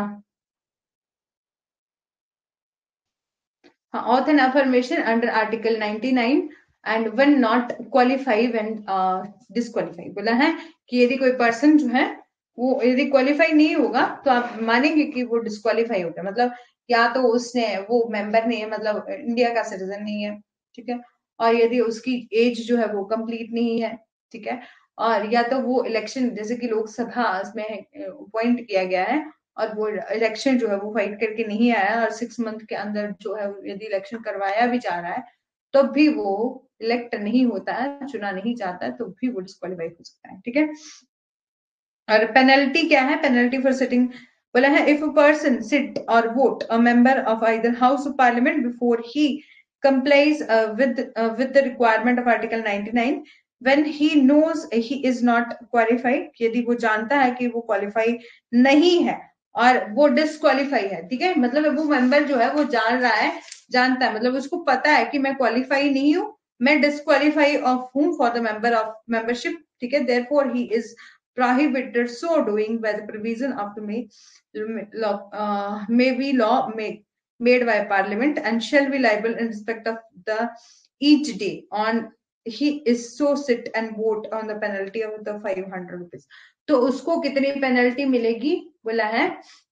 oath and affirmation under article ninety nine and when not qualify when disqualify, बोला है कि यदि कोई पर्सन जो है वो यदि क्वालिफाई नहीं होगा तो आप मानेंगे कि वो डिस्क्वालीफाई हो गया, मतलब या तो उसने वो मेंबर नहीं है, मतलब इंडिया का सिटीजन नहीं है। ठीक है। और यदि उसकी एज जो है वो कंप्लीट नहीं है। ठीक है। और या तो वो इलेक्शन, जैसे कि लोकसभा में अपॉइंट किया गया है और वो इलेक्शन जो है वो फाइट करके नहीं आया, और सिक्स मंथ के अंदर जो है यदि इलेक्शन करवाया भी जा रहा है तो भी वो इलेक्ट नहीं होता है, चुना नहीं जाता है, तो भी वो डिस्क्वालीफाई हो सकता है। ठीक है। और पेनल्टी क्या है? पेनल्टी फॉर सिटिंग, बोला है if a person sit or vote a member of either house of parliament before he complies uh, with uh, with the requirement of article ninety nine when he knows he is not qualified, यदि वो जानता है कि वो qualify नहीं है और वो डिसक्वालीफाई है। ठीक है, मतलब वो मेंबर जो है वो जान रहा है, जानता है, मतलब उसको पता है कि मैं क्वालिफाई नहीं हूं, मैं डिसक्वालीफाई ऑफ हूं for the member of membership. ठीक है, therefore he is prohibited so doing by the provision of the may, law, uh, may be law may, made by parliament and shall be liable in respect of the each day on he is so sit and vote on the penalty of the five hundred rupees। तो उसको कितनी penalty मिलेगी, बोला है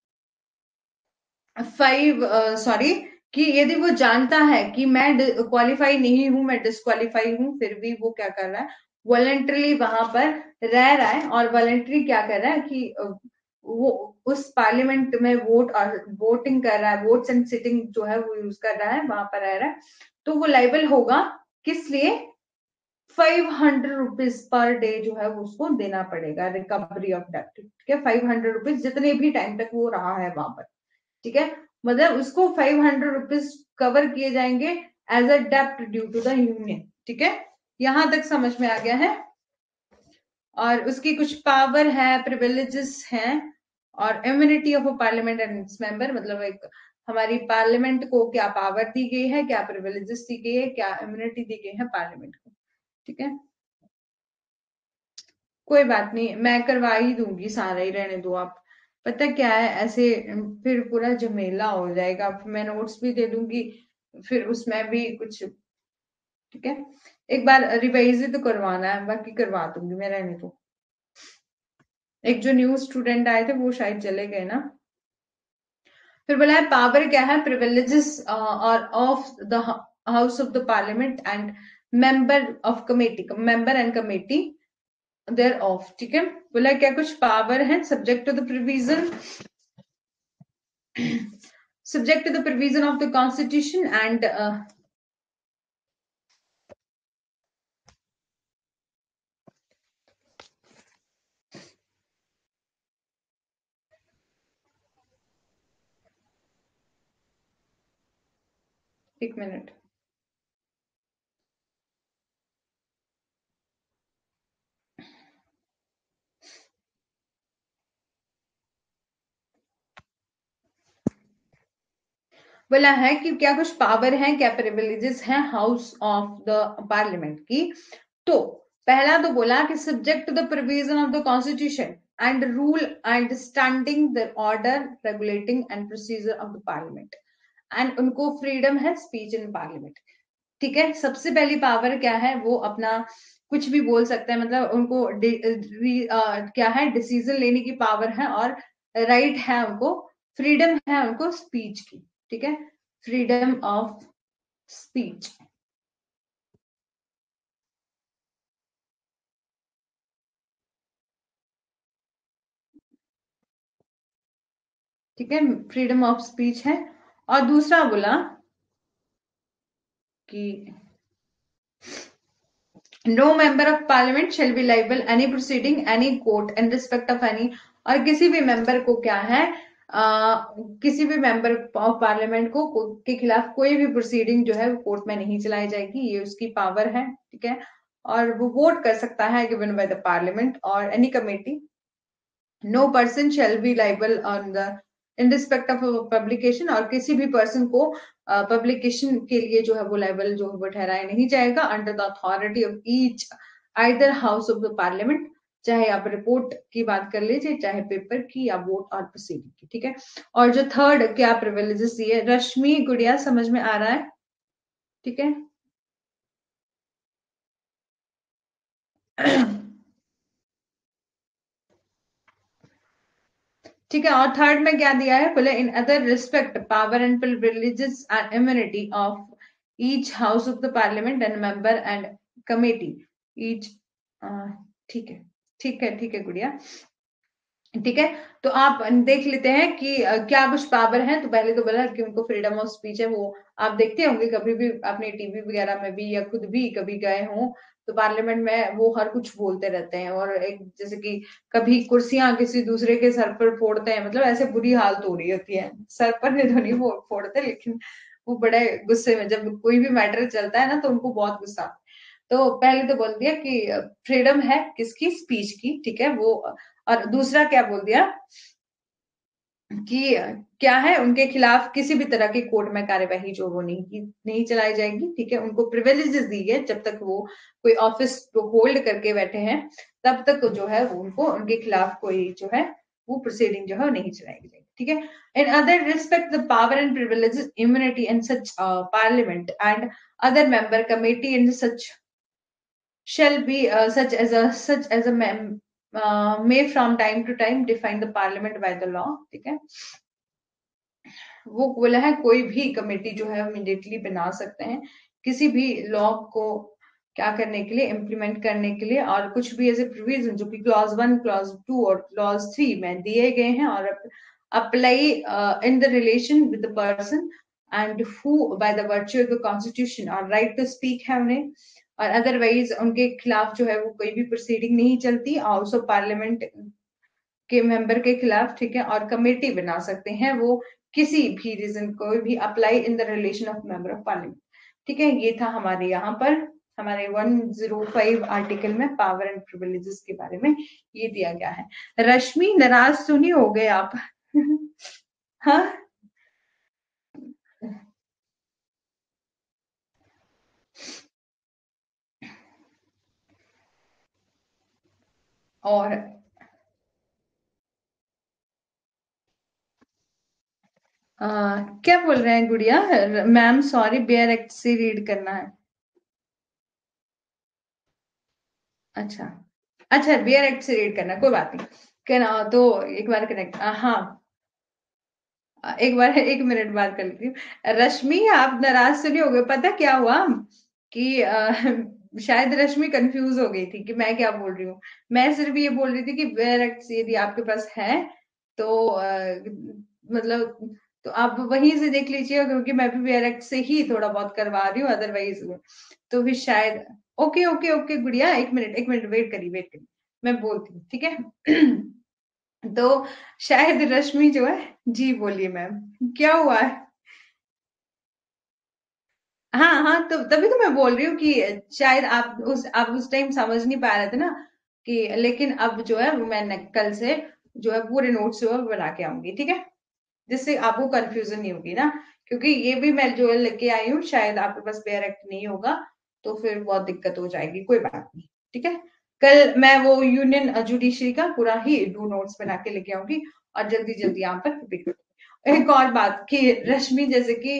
five sorry कि यदि वो जानता है कि मैं क्वालिफाई नहीं हूं, मैं डिस्क्वालीफाई हूं, फिर भी वो क्या कर रहा है, वॉलंटरली वहां पर रह रहा है, और वॉलंटरी क्या कर रहा है कि वो उस पार्लियामेंट में वोट और वोटिंग कर रहा है, वोट्स एंड सिटिंग जो है वो यूज कर रहा है, वहां पर रह रहा है, तो वो लाइबल होगा किस लिए, five hundred rupees per day जो है वो उसको देना पड़ेगा, रिकवरी ऑफ डेट, ठीक है, फाइव हंड्रेड रुपीज जितने भी टाइम तक वो रहा है वहां पर, ठीक है, मतलब उसको फाइव हंड्रेड रुपीज कवर किए जाएंगे एज अ डेप्ट ड्यू टू द यूनियन, ठीक है, यहां तक समझ में आ गया है। और उसकी कुछ पावर है, प्रिविलेजेस हैं, और immunity of a parliament and its member, मतलब एक हमारी पार्लियामेंट को क्या पावर दी गई है, क्या प्रिविलेजेस दी गई है, क्या इम्यूनिटी दी गई है पार्लियामेंट को, ठीक है, कोई बात नहीं, मैं करवा ही दूंगी, सारा ही रहने दो आप, पता क्या है ऐसे फिर पूरा झमेला हो जाएगा, मैं नोट्स भी दे दूंगी, फिर उसमें भी कुछ, ठीक है, एक बार रिवाइज ही तो करवाना है, बाकी करवा दूंगी मैं, रहने दो। एक जो न्यू स्टूडेंट आए थे वो शायद चले गए ना। फिर बोला है पावर क्या है, प्रिविलेजेस और of the house of the parliament and member of committee, member and committee thereof, ठीक है, बोला क्या कुछ पावर है, subject to the provision, subject to the provision of the constitution and uh, एक मिनट, बोला है कि क्या कुछ पावर है, क्या प्रिविलेजेस हैं हाउस ऑफ द पार्लियामेंट की, तो पहला तो बोला कि subject to the provision of the constitution and rule and standing the order regulating and procedure of the parliament, and उनको फ्रीडम है स्पीच इन पार्लियामेंट, ठीक है, सबसे पहली पावर क्या है, वो अपना कुछ भी बोल सकते हैं, मतलब उनको डि, री, आ, क्या है, डिसीजन लेने की पावर है, और राइट है उनको, फ्रीडम है उनको स्पीच की, ठीक है, फ्रीडम ऑफ स्पीच, ठीक है, फ्रीडम ऑफ स्पीच है। और दूसरा बोला कि no member of parliament shall be liable any proceeding any court in respect of any, और किसी भी मेंबर को क्या है, आ, किसी भी मेंबर ऑफ पार्लियामेंट को के खिलाफ कोई भी प्रोसीडिंग जो है वो कोर्ट में नहीं चलाई जाएगी, ये उसकी पावर है, ठीक है, और वो वोट कर सकता है गिवन बाय द पार्लियामेंट और any committee, no person shall be liable on the in respect of publication, और किसी भी पर्सन को पब्लिकेशन uh, के लिए जो है वो लाइबल जो है वो ठहराया नहीं जाएगा, under the authority of each either house of the parliament, चाहे आप रिपोर्ट की बात कर लीजिए, चाहे पेपर की या वोट और प्रोसीडिंग की, ठीक है। और जो थर्ड क्या प्रिविलेजेस दिए, रश्मि गुड़िया समझ में आ रहा है, ठीक है। ठीक है, और थर्ड में क्या दिया है, बोले in other respect power and privileges and immunity of each house of the parliament and member and committee each, ठीक है, ठीक है, ठीक है गुड़िया, ठीक है, तो आप देख लेते हैं कि क्या कुछ पावर है, तो पहले तो बोला कि उनको फ्रीडम ऑफ स्पीच है, वो आप देखते होंगे कभी भी अपने टीवी वगैरह में भी, या खुद भी कभी गए हों तो पार्लियामेंट में वो हर कुछ बोलते रहते हैं, और एक जैसे कि कभी कुर्सियां किसी दूसरे के सर पर फोड़ते हैं, मतलब ऐसे बुरी हालत हो रही होती है, सर पर नहीं तो नहीं वो फोड़ते, लेकिन वो बड़े गुस्से में, जब कोई भी मैटर चलता है ना तो उनको बहुत गुस्सा आता है। तो पहले तो बोल दिया कि फ्रीडम है किसकी, स्पीच की, ठीक है, वो, और दूसरा क्या बोल दिया कि क्या है, उनके खिलाफ किसी भी तरह की कोर्ट में कार्यवाही जो वो नहीं नहीं चलाई जाएगी, ठीक है, उनको प्रिविलेजेस दी है, जब तक वो कोई ऑफिस को होल्ड करके बैठे हैं तब तक जो है वो उनको उनके खिलाफ कोई जो है वो प्रोसीडिंग जो है नहीं चलाई जाएगी, ठीक है। In other respect the power and privileges immunity in such parliament and other member committee in such shall be uh, such as a such as a mem- may from time to time define the parliament by the law, ठीक है। वो बोला है कोई भी committee जो है immediately बना सकते हैं किसी भी लॉ को क्या करने के लिए, इम्प्लीमेंट करने के लिए, और कुछ भी ऐसे प्रोविजन जो कि क्लॉज वन, क्लॉज टू और क्लॉज थ्री में दिए गए हैं, और apply in the relation with the person and who by the virtue of the constitution और राइट टू स्पीक है उन्हें, और अदरवाइज उनके खिलाफ जो है वो कोई भी प्रोसीडिंग नहीं चलती, हाउस ऑफ पार्लियामेंट के मेंबर के खिलाफ, ठीक है। और कमेटी बना सकते हैं वो किसी भी रीजन को भी apply in the relation of member of parliament, ठीक है। ये था हमारे यहाँ पर हमारे एक सौ पाँच आर्टिकल में पावर एंड प्रिविलेजेस के बारे में ये दिया गया है। रश्मि नाराज तो नहीं हो गए आप? हाँ, और आ, क्या बोल रहे हैं Gudiya? Ma'am sorry, bare act से रीड करना है। अच्छा, अच्छा, बियर एक्ट से रीड करना है, कोई बात नहीं। क्या तो एक बार कनेक्ट, हाँ, एक बार एक मिनट बात कर लेती हूँ। रश्मि आप नाराज तो नहीं हो गए? पता क्या हुआ कि अ, शायद रश्मि कंफ्यूज हो गई थी कि मैं क्या बोल रही हूँ। मैं सिर्फ ये बोल रही थी कि बेयर एक्ट यदि आपके पास है तो अ, मतलब तो आप वहीं से देख लीजिए, क्योंकि मैं भी बेयर एक्ट से ही थोड़ा बहुत करवा रही हूँ, अदरवाइज तो फिर शायद। ओके ओके ओके गुड़िया, एक मिनट एक मिनट वेट करिए, वेट करिए, मैं बोलती हूँ, ठीक है। तो शायद रश्मि जो है, जी बोलिए मैम, क्या हुआ है? हाँ हाँ, तो तभी तो मैं बोल रही हूँ कि शायद आप उस आप उस टाइम समझ नहीं पा रहे थे ना, कि लेकिन अब जो है वो मैं कल से जो है पूरे नोट्स जो है वो बना के आऊंगी, ठीक है, जिससे आपको कंफ्यूजन नहीं होगी ना। क्योंकि ये भी मैं जो है लेके आई हूँ, शायद आपके पास पेयर एक्ट नहीं होगा तो फिर बहुत दिक्कत हो जाएगी, कोई बात नहीं, ठीक है। कल मैं वो यूनियन जुडिशरी का पूरा ही डू नोट्स बना के लेके आऊंगी और जल्दी जल्दी यहाँ पर रिपीट कर। एक और बात कि रश्मि, जैसे कि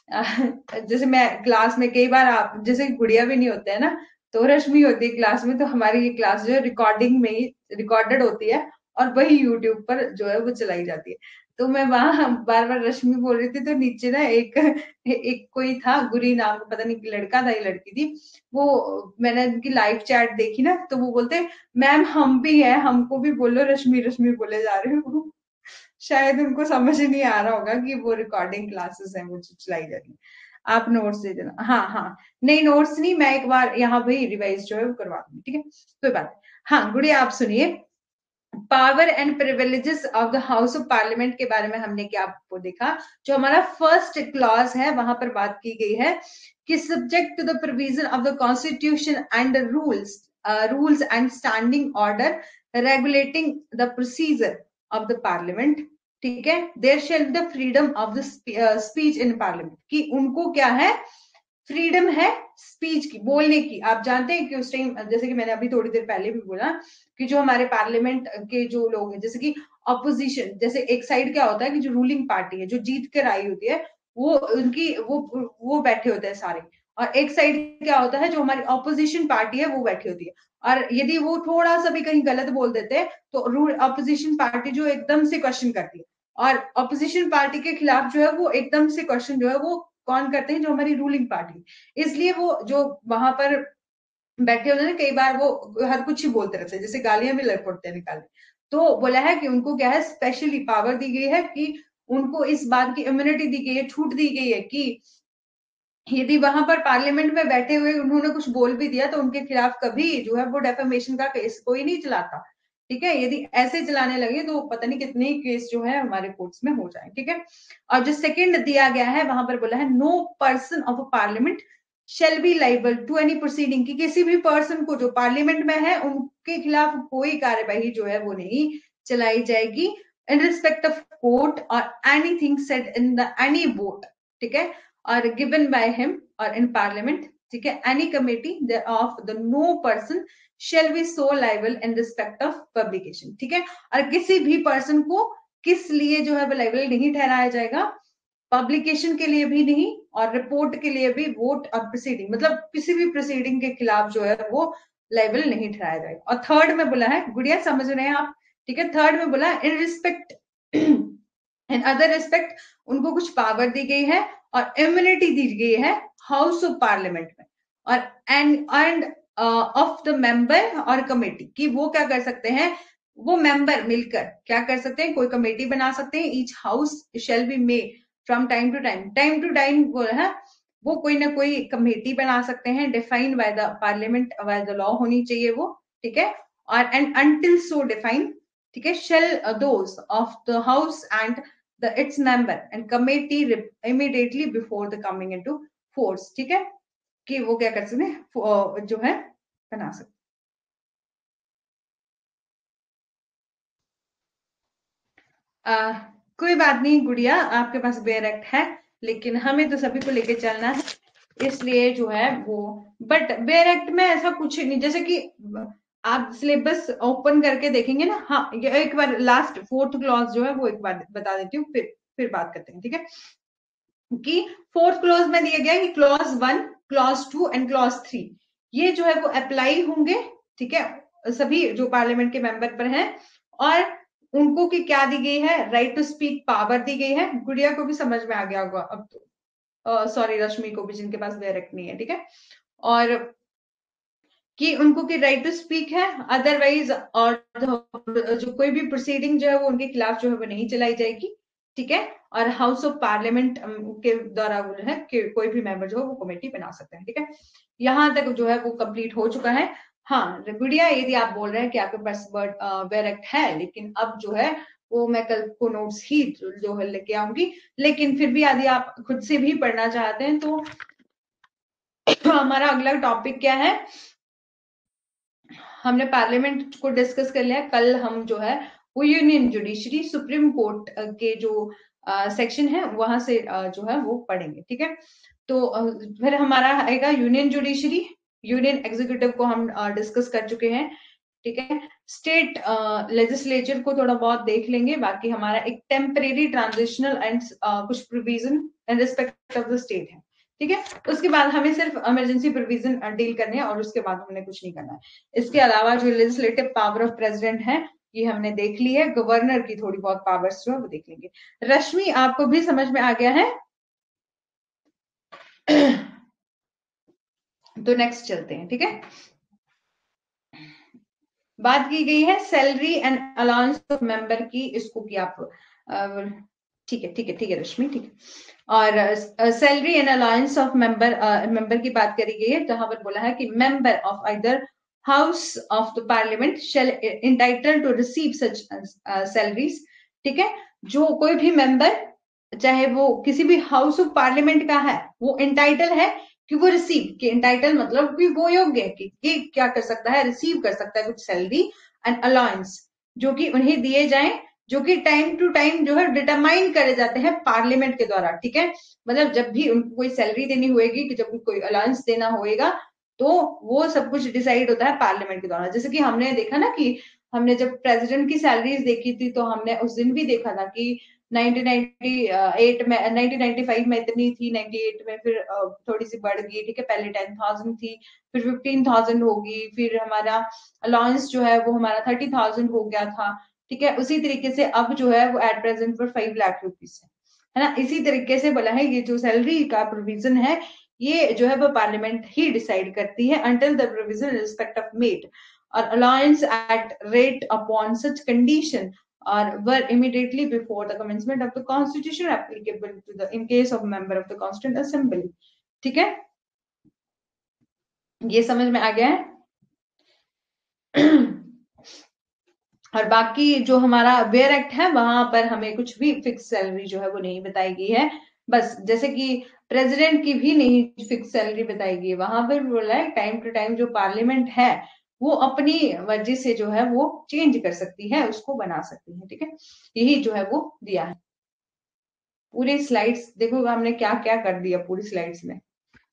अ, जैसे मैं क्लास में कई बार, आप जैसे गुड़िया भी नहीं होते है ना, तो रश्मि होती है क्लास में, तो हमारी ये क्लास जो है रिकॉर्डिंग में ही रिकॉर्डेड होती है और वही यूट्यूब पर जो है वो चलाई जाती है। तो मैं वहां बार बार रश्मि बोल रही थी, तो नीचे ना एक एक कोई था, गुरी नाम का, पता नहीं लड़का था या लड़की थी, वो मैंने उनकी लाइव चैट देखी ना, तो वो बोलते मैम हम भी हैं, हमको भी बोलो, रश्मि रश्मि बोले जा रहे हो। शायद उनको समझ ही नहीं आ रहा होगा कि वो रिकॉर्डिंग क्लासेस हैं वो जो चलाई जा रही है। आप नोट्स दे देना, हाँ हाँ। नहीं नोट्स नहीं, मैं एक बार यहाँ भाई रिवाइज जो है वो करवा दूंगी, ठीक है, कोई बात नहीं। हाँ गुड़िया आप सुनिए, power and privileges of the house of parliament के बारे में हमने क्या आपको देखा। जो हमारा फर्स्ट क्लॉज है वहां पर बात की गई है कि subject to the provision of the constitution and rules rules and standing order regulating the procedure of the parliament, ठीक है, there shall the freedom of the speech in parliament, कि उनको क्या है, फ्रीडम है स्पीच की, बोलने की। आप जानते हैं कि उस टाइम, जैसे कि मैंने अभी थोड़ी देर पहले भी बोला, कि जो हमारे पार्लियामेंट के जो लोग हैं, जैसे कि अपोजिशन, जैसे एक साइड क्या होता है कि जो रूलिंग पार्टी है जो जीत कर आई होती है, वो उनकी वो वो बैठे होते हैं सारे, और एक साइड क्या होता है जो हमारी ऑपोजिशन पार्टी है वो बैठी होती है। और यदि वो थोड़ा सा भी कहीं गलत बोल देते हैं तो रूल ऑपोजिशन पार्टी जो एकदम से क्वेश्चन करती है, और ऑपोजिशन पार्टी के खिलाफ जो है वो एकदम से क्वेश्चन जो है वो कौन करते हैं, जो हमारी रूलिंग पार्टी। इसलिए वो जो वहां पर बैठे होते हैं, कई बार वो हर कुछ ही बोलते रहते हैं, जैसे गालियां भी लग पड़ते हैं निकालने। तो बोला है कि उनको क्या है, स्पेशली पावर दी गई है, कि उनको इस बात की इम्यूनिटी दी गई है, छूट दी गई है, कि यदि वहां पर पार्लियामेंट में बैठे हुए उन्होंने कुछ बोल भी दिया तो उनके खिलाफ कभी जो है वो डेफेमेशन का केस कोई नहीं चलाता, ठीक है। यदि ऐसे चलाने लगे तो पता नहीं कितने ही केस जो है हमारे कोर्ट्स में हो जाए, ठीक है। और जो सेकंड दिया गया है वहां पर बोला है, no person of a parliament shall be liable to any proceeding, कि किसी भी पर्सन को जो पार्लियामेंट में है उनके खिलाफ कोई कार्यवाही जो है वो नहीं चलाई जाएगी इन रिस्पेक्ट ऑफ कोर्ट और anything said in the any vote, ठीक है, और गिवन बाय हिम और इन पार्लियामेंट, ठीक है, any committee of the no person shall be so liable in respect of publication, ठीक है। और किसी भी पर्सन को किस लिए जो है वो लाइबल नहीं ठहराया जाएगा, पब्लिकेशन के लिए भी नहीं, और रिपोर्ट के लिए भी, वोट और प्रोसीडिंग, मतलब किसी भी प्रोसीडिंग के खिलाफ जो है वो लाइबल नहीं ठहराया जाएगा। और थर्ड में बोला है, गुड़िया समझ रहे हैं आप, ठीक है, थर्ड में बोला in respect in other respect उनको कुछ पावर दी गई है और इम्यूनिटी दी गई है हाउस ऑफ पार्लियामेंट में, और and and of the member और कमेटी, कि वो क्या कर सकते हैं, वो मेंबर मिलकर क्या कर सकते हैं, कोई कमेटी बना सकते हैं। Each house shall be made from time to time, time to time वो है वो कोई ना कोई कमेटी बना सकते हैं, defined by the parliament, by the law होनी चाहिए वो, ठीक है। और एंड अंटिल सो डिफाइन, ठीक है, shall those of the house and the its member and committee immediately before the coming into force, ठीक है, कि वो क्या कर सकते हैं, जो है बना सकते। आ, कोई बात नहीं गुड़िया, आपके पास बेयर एक्ट है, लेकिन हमें तो सभी को लेके चलना है, इसलिए जो है वो, बट बेयर एक्ट में ऐसा कुछ नहीं, जैसे कि आप सिलेबस ओपन करके देखेंगे ना, हाँ ये एक बार लास्ट फोर्थ क्लॉज जो है वो एक बार बता देती हूँ, फिर फिर बात करते हैं, ठीक है। कि फोर्थ क्लॉज में दिया गया है कि clause one, clause two and clause three, ये जो है वो अप्लाई होंगे, ठीक है, सभी जो पार्लियामेंट के मेंबर पर हैं, और उनको की क्या दी गई है, राइट टू स्पीक पावर दी गई है। गुड़िया को भी समझ में आ गया होगा अब तो, सॉरी रश्मि को भी, जिनके पास डायरेक्ट नहीं है, ठीक है, और कि उनको की राइट टू स्पीक है, अदरवाइज और जो कोई भी प्रोसीडिंग जो है वो उनके खिलाफ जो है वो नहीं चलाई जाएगी, ठीक है। और हाउस ऑफ पार्लियामेंट के द्वारा वो है कि कोई भी मेंबर जो है वो कमेटी बना सकते हैं, ठीक है। यहां तक जो है वो कंप्लीट हो चुका है। हाँ गुड़िया, यदि आप बोल रहे हैं कि आपके पास वेयर एक्ट है, लेकिन अब जो है वो मैं कल को नोट्स ही जो है लेके आऊंगी, लेकिन फिर भी यदि आप खुद से भी पढ़ना चाहते हैं तो हमारा अगला टॉपिक क्या है, हमने पार्लियामेंट को डिस्कस कर लिया, कल हम जो है वो यूनियन जुडिशरी सुप्रीम कोर्ट के जो सेक्शन है वहां से uh, जो है वो पढ़ेंगे, ठीक है। तो uh, फिर हमारा आएगा यूनियन जुडिशरी, यूनियन एग्जीक्यूटिव को हम डिस्कस uh, कर चुके हैं, ठीक है। स्टेट लेजिस्लेचर uh, को थोड़ा बहुत देख लेंगे, बाकी हमारा एक टेम्परेरी ट्रांजिशनल एंड कुछ provision in respect of the state है, ठीक है। उसके बाद हमें सिर्फ इमरजेंसी प्रोविजन डील करने हैं और उसके बाद हमने कुछ नहीं करना है। इसके अलावा जो लेजिस्लेटिव पावर ऑफ प्रेसिडेंट है ये हमने देख ली है, गवर्नर की थोड़ी बहुत पावर्स जो है वो देख लेंगे। रश्मि आपको भी समझ में आ गया है? तो नेक्स्ट चलते हैं, ठीक है। बात की गई है salary and allowance of member की, इसको की आप ठीक है ठीक है ठीक है रश्मि, ठीक है। और salary and allowance of member member की बात करी गई है, जहां पर बोला है कि member of either house of the parliament shall entitled to receive such salaries, ठीक है। जो कोई भी मेंबर, चाहे वो किसी भी हाउस ऑफ पार्लियामेंट का है, वो इंटाइटल है कि वो रिसीव, कि इंटाइटल मतलब कि वो योग्य है कि, कि क्या कर सकता है, रिसीव कर सकता है कुछ सैलरी एंड अलाउंस, जो कि उन्हें दिए जाएं, जो कि टाइम टू टाइम जो है डिटरमाइन करे जाते हैं पार्लियामेंट के द्वारा, ठीक है। मतलब जब भी उनको कोई सैलरी देनी होगी, कि जब कोई अलाउंस देना होएगा, तो वो सब कुछ डिसाइड होता है पार्लियामेंट के द्वारा। जैसे कि हमने देखा ना कि हमने जब प्रेसिडेंट की सैलरीज देखी थी, तो हमने उस दिन भी देखा था कि नाइनटीन नाइंटी एट में, नाइनटीन नाइंटी फाइव में इतनी थी, नाइंटी एट में फिर थोड़ी सी बढ़ गई, ठीक है, पहले टेन थाउजेंड थी, फिर फिफ्टीन थाउजेंड होगी, फिर हमारा अलाउंस जो है वो हमारा थर्टी थाउजेंड हो गया था, ठीक है। उसी तरीके से अब जो है वो एट प्रेजेंट पर फाइव लाख रुपीज है है ना। इसी तरीके से बोला है ये जो सैलरी का प्रोविजन है, ये जो है वो पार्लियामेंट ही डिसाइड करती है, until the provision respect of made और allowance at rate upon such condition or were immediately before the commencement of the constitution applicable to the in case of member of the constituent assembly, ठीक है। ये समझ में आ गया है? और बाकी जो हमारा वेयर एक्ट है वहां पर हमें कुछ भी फिक्स सैलरी जो है वो नहीं बताई गई है, बस जैसे कि प्रेसिडेंट की भी नहीं फिक्स सैलरी बताई गई है, वहां पर बोला है टाइम टू टाइम जो पार्लियामेंट है वो अपनी मर्जी से जो है वो चेंज कर सकती है, उसको बना सकती है, ठीक है। यही जो है वो दिया है। पूरी स्लाइड्स देखो हमने क्या क्या कर दिया पूरी स्लाइड्स में,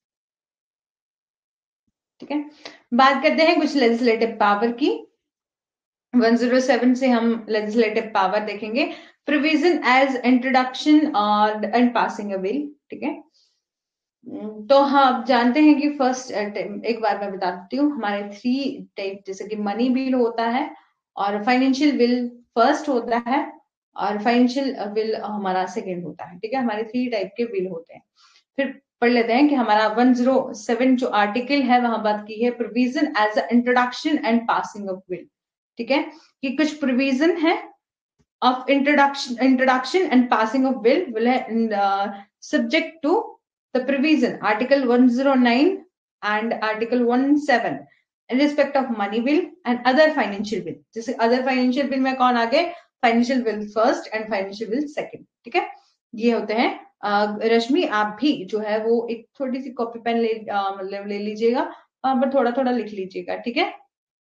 ठीक है। बात करते हैं कुछ लेजिस्लेटिव पावर की। वन ज़ीरो सेवन से हम लेजिस्लेटिव पावर देखेंगे, प्रोविजन एज इंट्रोडक्शन और एंड पासिंग अ बिल, ठीक है। तो हाँ, आप जानते हैं कि फर्स्ट, एक बार मैं बता देती हूँ, हमारे थ्री टाइप, जैसे कि मनी बिल होता है और फाइनेंशियल बिल फर्स्ट होता है और फाइनेंशियल बिल हमारा सेकंड होता है। ठीक है, हमारे थ्री टाइप के बिल होते हैं। फिर पढ़ लेते हैं कि हमारा वन ज़ीरो सेवन जो आर्टिकल है वहां बात की है provision as a introduction and passing of bill. ठीक है, कि कुछ प्रोविजन है of introduction introduction and passing of bill will uh, subject to the provision article one oh nine and article one seven in respect of money bill and other financial bill। जैसे other financial bill में कौन आ गए, financial bill first and financial bill second। ठीक है, ये होते हैं। uh, रश्मि आप भी जो है वो एक थोड़ी सी कॉपी पेन ले मतलब uh, ले लीजिएगा, वहां पर थोड़ा थोड़ा लिख लीजिएगा। ठीक है।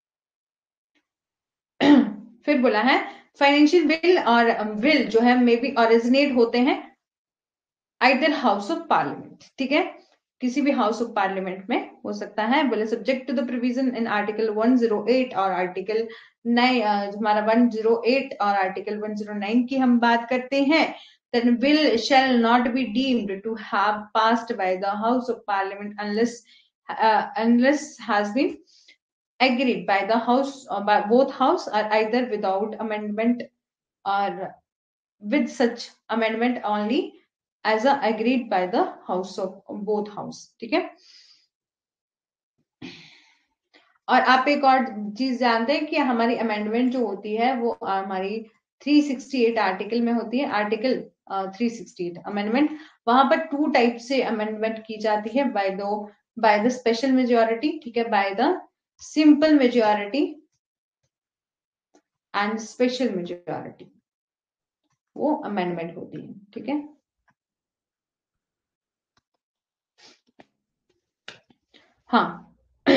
फिर बोला है फाइनेंशियल बिल और बिल जो है मे बी ओरिजिनेट होते हैं आइदर हाउस ऑफ पार्लियामेंट। ठीक है, किसी भी हाउस ऑफ पार्लियामेंट में हो सकता है। बोले subject to the provision in article one zero eight और आर्टिकल नाइन, हमारा वन ज़ीरो एट और आर्टिकल वन ज़ीरो नाइन की हम बात करते हैं, then bill shall not be deemed to have passed by the house of parliament unless uh, unless has been agreed by the house or by both house or either without amendment or with such amendment only as a agreed by the house of both house। ठीक है, और आप एक और चीज जानते हैं कि हमारी अमेंडमेंट जो होती है वो हमारी थ्री सिक्सटी एट आर्टिकल में होती है। Article three sixty eight amendment, वहां पर टू टाइप से अमेंडमेंट की जाती है, बाय दो बाय द स्पेशल मेजोरिटी, ठीक है, by the simple majority and special majority, वो अमेंडमेंट होती है। ठीक है, हाँ।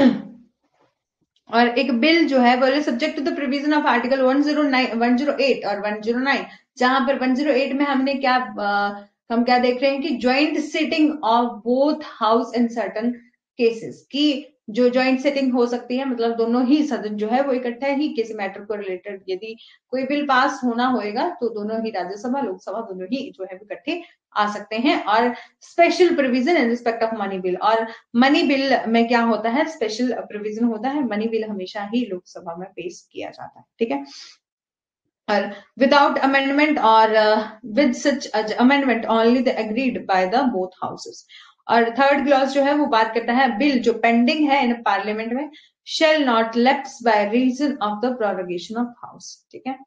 और एक बिल जो है बोले subject to the provision of article one zero nine one zero eight और वन ज़ीरो नाइन, जहां पर वन ज़ीरो एट में हमने क्या आ, हम क्या देख रहे हैं कि joint sitting of both house in certain cases, की जो ज्वाइंट सिटिंग हो सकती है, मतलब दोनों ही सदन जो है वो इकट्ठा ही किसी मैटर को रिलेटेड यदि कोई बिल पास होना होएगा तो दोनों ही राज्यसभा लोकसभा दोनों ही जो है इकट्ठे आ सकते हैं। और special provision in respect of money bill, और मनी बिल में क्या होता है, स्पेशल प्रोविजन होता है, मनी बिल हमेशा ही लोकसभा में पेश किया जाता है। ठीक है, और विदाउट अमेंडमेंट और with such amendment only the agreed by the both houses. और थर्ड क्लॉज जो है वो बात करता है बिल जो पेंडिंग है इन पार्लियामेंट में shall not lapse by reason of the prorogation of house. ठीक है,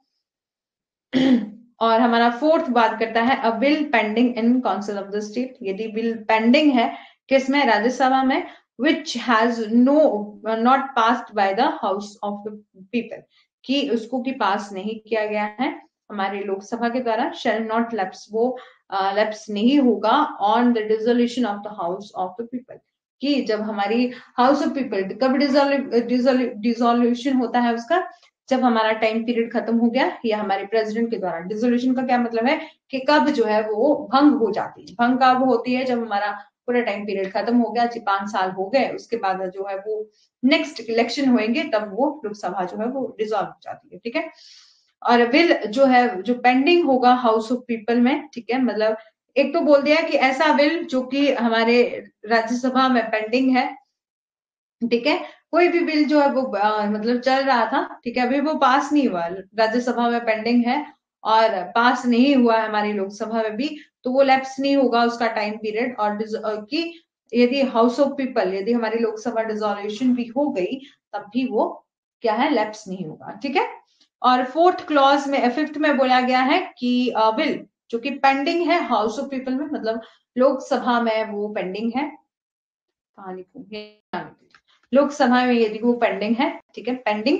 और हमारा फोर्थ बात करता है a bill pending in council of the state, यदि बिल पेंडिंग है किसमें, राज्यसभा में, which has no not passed by the house of the people, कि उसको की पास नहीं किया गया है हमारे लोकसभा के द्वारा, शेल नॉट लैप्स, वो लैप्स uh, नहीं होगा on the dissolution of the house of the people, कि जब हमारी हाउस ऑफ पीपल कब डिसोल्यूशन होता है उसका, जब हमारा टाइम पीरियड खत्म हो गया या हमारे प्रेसिडेंट के द्वारा। डिसोल्यूशन का क्या मतलब है कि कब जो है वो भंग हो जाती है। भंग कब होती है, जब हमारा पूरा टाइम पीरियड खत्म हो गया, पांच साल हो गए, उसके बाद जो है वो नेक्स्ट इलेक्शन होंगे, तब वो लोकसभा जो है वो डिसॉल्व हो जाती है। ठीक है, और बिल जो है जो पेंडिंग होगा हाउस ऑफ पीपल में, ठीक है, मतलब एक तो बोल दिया कि ऐसा बिल जो कि हमारे राज्यसभा में पेंडिंग है, ठीक है, कोई भी बिल जो है वो आ, मतलब चल रहा था, ठीक है, अभी वो पास नहीं हुआ, राज्यसभा में पेंडिंग है और पास नहीं हुआ है हमारी लोकसभा में भी, तो वो लैप्स नहीं होगा उसका टाइम पीरियड, और कि यदि हाउस ऑफ पीपल, यदि हमारी लोकसभा डिसोल्यूशन भी हो गई तब भी वो क्या है, लैप्स नहीं होगा। ठीक है, और फोर्थ क्लॉज में, फिफ्थ में बोला गया है कि बिल जो कि पेंडिंग है हाउस ऑफ पीपल में, मतलब लोकसभा में वो पेंडिंग है, कहा लिखूं, लोकसभा में यदि वो पेंडिंग है, ठीक है, पेंडिंग,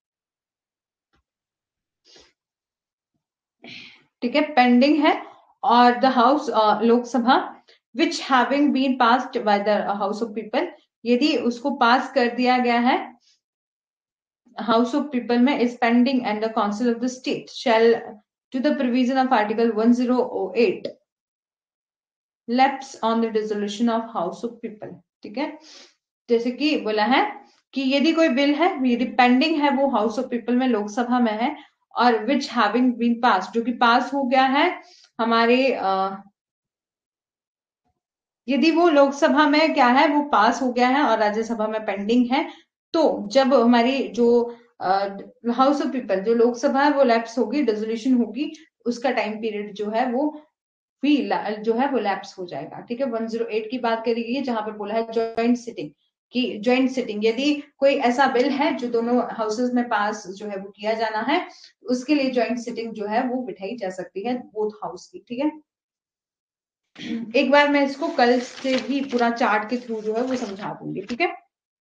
ठीक है, पेंडिंग है, और the house Lok Sabha which having been passed by the house of people, यदि उसको पास कर दिया गया है हाउस ऑफ पीपल में, is pending and the council of the state shall to the provision of article one zero eight lapse on the dissolution of house of people. ठीक है, जैसे कि बोला है कि यदि कोई बिल है, यदि पेंडिंग है वो हाउस ऑफ पीपल में, लोकसभा में है, और विच हैविंग बीन पास, जो कि पास हो गया है हमारे यदि वो लोकसभा में क्या है, वो पास हो गया है और राज्यसभा में पेंडिंग है, तो जब हमारी जो हाउस ऑफ पीपल, जो लोकसभा है, वो लैप्स होगी, डिसोल्यूशन होगी, उसका टाइम पीरियड जो है वो भी जो है वो लैप्स हो जाएगा। ठीक है, वन जीरो एट की बात करी गई है, जहां पर बोला है ज्वाइंट सिटिंग की, ज्वाइंट सिटिंग यदि कोई ऐसा बिल है जो दोनों हाउसेज में पास जो है वो किया जाना है, उसके लिए ज्वाइंट सिटिंग जो है वो बिठाई जा सकती है बोथ हाउस की। ठीक है, एक बार मैं इसको कल से भी पूरा चार्ट के थ्रू जो है वो समझा दूंगी। ठीक है,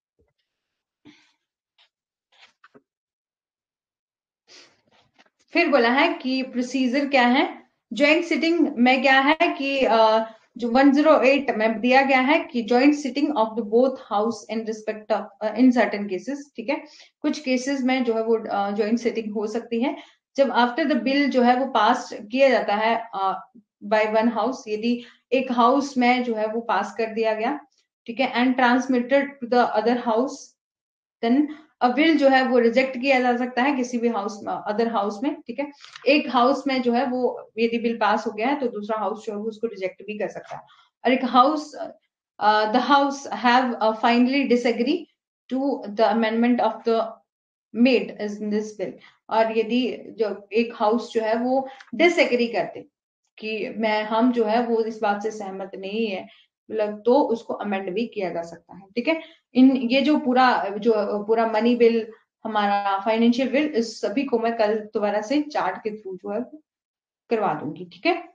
फिर बोला है कि प्रोसीजर क्या है, ज्वाइंट सिटिंग में क्या है कि अ, जो वन जीरो एट में दिया गया है कि joint sitting of the both house in respect of in certain cases. ठीक है, कुछ केसेस में जो है वो ज्वाइंट सिटिंग हो सकती है, जब आफ्टर द बिल जो है वो पास किया जाता है बाय वन हाउस, यदि एक हाउस में जो है वो पास कर दिया गया, ठीक है, and transmitted to the other house, then a bill जो है वो रिजेक्ट किया जा सकता है किसी भी हाउस अदर हाउस में। ठीक है, एक हाउस में जो है वो यदि बिल पास हो गया है तो दूसरा हाउस जो है वो उसको रिजेक्ट भी कर सकता है। और एक house the house have finally disagree to the amendment of the made in this bill, और यदि जो एक हाउस जो है वो डिसएग्री करते कि मैं हम जो है वो इस बात से सहमत नहीं है, मतलब तो उसको अमेंड भी किया जा सकता है। ठीक है, इन ये जो पूरा जो पूरा मनी बिल, हमारा फाइनेंशियल बिल, इस सभी को मैं कल दोबारा से चार्ट के थ्रू जो है करवा दूंगी। ठीक है,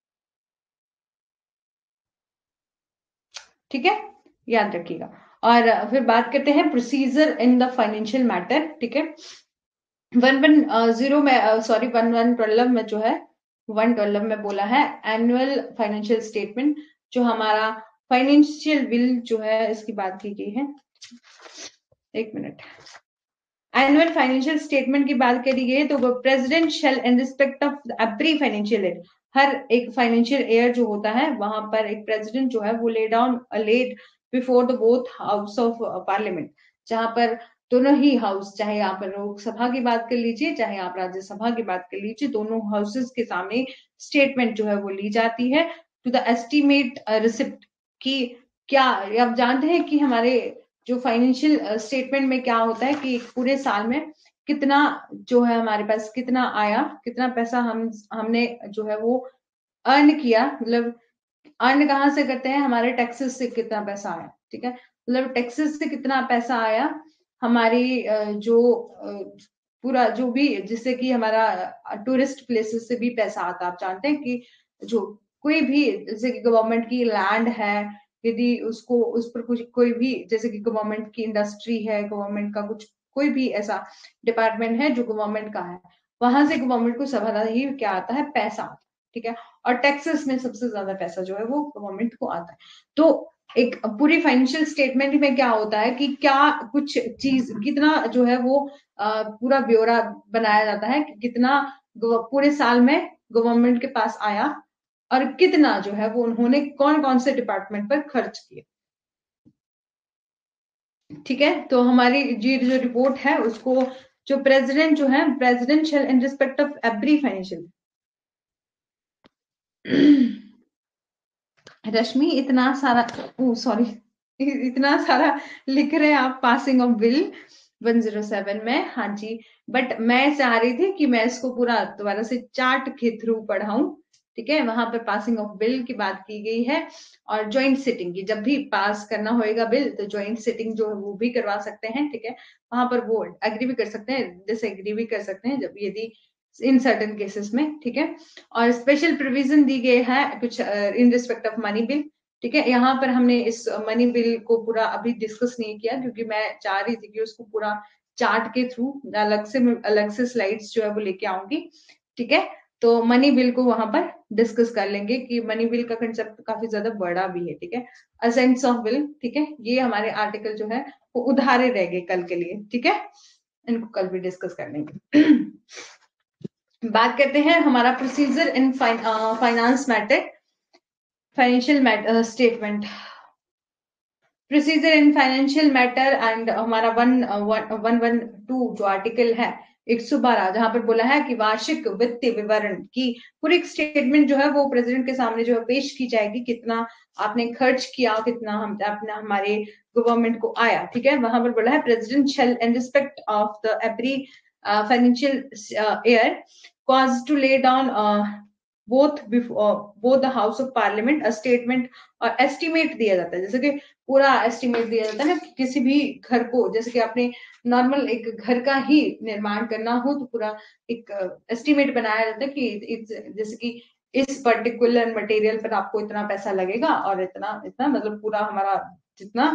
ठीक है, याद रखिएगा। और फिर बात करते हैं procedure in the financial matter. ठीक है, वन वन जीरो में सॉरी वन वन ट्वेल्व में जो है, वन ट्वेल्व में बोला है एनुअल फाइनेंशियल स्टेटमेंट, जो हमारा फाइनेंशियल बिल जो है इसकी बात की गई है, एक मिनट, एनुअल फाइनेंशियल स्टेटमेंट की बात करी गई तो president shall in respect of every financial year, हर एक फाइनेंशियल ईयर जो होता है वहां पर एक प्रेसिडेंट जो है वो lay down laid before the both house of parliament, जहां पर दोनों ही हाउस, चाहे आप लोकसभा की बात कर लीजिए चाहे आप राज्यसभा की बात कर लीजिए, दोनों हाउसेस के सामने स्टेटमेंट जो है वो ली जाती है टू द एस्टिमेट रिसिप्ट की, क्या आप जानते हैं कि हमारे जो फाइनेंशियल स्टेटमेंट में क्या होता है कि पूरे साल में कितना जो है हमारे पास कितना आया, कितना पैसा हम हमने जो है वो अर्न किया, मतलब अर्न कहाँ से करते हैं, हमारे टैक्सेस से कितना पैसा आया। ठीक है, मतलब टैक्सेस से कितना पैसा आया, हमारी जो पूरा जो भी, जिससे कि हमारा टूरिस्ट प्लेसेस से भी पैसा आता है। आप जानते हैं कि जो कोई भी, जैसे कि गवर्नमेंट की लैंड है, यदि उसको उस पर कुछ कोई भी, जैसे कि गवर्नमेंट की इंडस्ट्री है, गवर्नमेंट का कुछ कोई भी ऐसा डिपार्टमेंट है जो गवर्नमेंट का है, वहां से गवर्नमेंट को सबसे ही क्या आता है, पैसा। ठीक है, और टैक्सेस में सबसे ज्यादा पैसा जो है वो गवर्नमेंट को आता है। तो एक पूरी फाइनेंशियल स्टेटमेंट में क्या होता है कि क्या कुछ चीज कितना जो है वो आ, पूरा ब्यौरा बनाया जाता है कि कितना पूरे साल में गवर्नमेंट के पास आया और कितना जो है वो उन्होंने कौन कौन से डिपार्टमेंट पर खर्च किए। ठीक है, तो हमारी जी जो रिपोर्ट है उसको जो प्रेसिडेंट जो है, president shall in respect of every financial Rashmi, इतना सारा, ओ सॉरी, इतना सारा लिख रहे हैं आप passing of bill one zero seven में। हाँ जी, बट मैं चाह रही थी कि मैं इसको पूरा दोबारा से चार्ट के थ्रू पढ़ाऊं। ठीक है, वहां पर पासिंग ऑफ बिल की बात की गई है, और ज्वाइंट सिटिंग की, जब भी पास करना होएगा बिल तो ज्वाइंट सिटिंग जो है वो भी करवा सकते हैं। ठीक है, वहां पर वो एग्री भी कर सकते हैं, डिसएग्री भी कर सकते हैं जब यदि इन सर्टेन केसेस में। ठीक है, और स्पेशल प्रोविजन दी गई है कुछ in respect of money bill. ठीक है, यहाँ पर हमने इस मनी बिल को पूरा अभी डिस्कस नहीं किया क्योंकि मैं चाह रही थी कि उसको पूरा चार्ट के थ्रू अलग से अलग से स्लाइड्स जो है वो लेके आऊंगी। ठीक है, तो मनी बिल को वहां पर डिस्कस कर लेंगे कि मनी बिल का कंसेप्ट काफी ज्यादा बड़ा भी है। ठीक है, असेंट्स ऑफ बिल, ठीक है, ये हमारे आर्टिकल जो है वो उधारे रह गए कल के लिए। ठीक है, इनको कल भी डिस्कस कर लेंगे। बात करते हैं हमारा procedure in finance matter, financial statement, procedure in financial matter and हमारा वन वन वन टू जो आर्टिकल है एक सौ बारह, जहां पर बोला है कि वार्षिक वित्तीय विवरण की पूरी एक स्टेटमेंट जो है वो प्रेसिडेंट के सामने जो है पेश की जाएगी, कितना आपने खर्च किया, कितना हम अपना हमारे गवर्नमेंट को आया, ठीक है। वहां पर बोला है president shall in respect of the every financial year cause to lay down both both the house of parliament a statement और एस्टिमेट दिया जाता है, जैसे कि पूरा एस्टिमेट दिया जाता है ना, कि किसी भी घर को, जैसे कि आपने नॉर्मल एक घर का ही निर्माण करना हो तो पूरा एक एस्टिमेट बनाया जाता है कि जैसे कि इस पर्टिकुलर मटेरियल पर आपको इतना पैसा लगेगा और इतना इतना मतलब पूरा हमारा जितना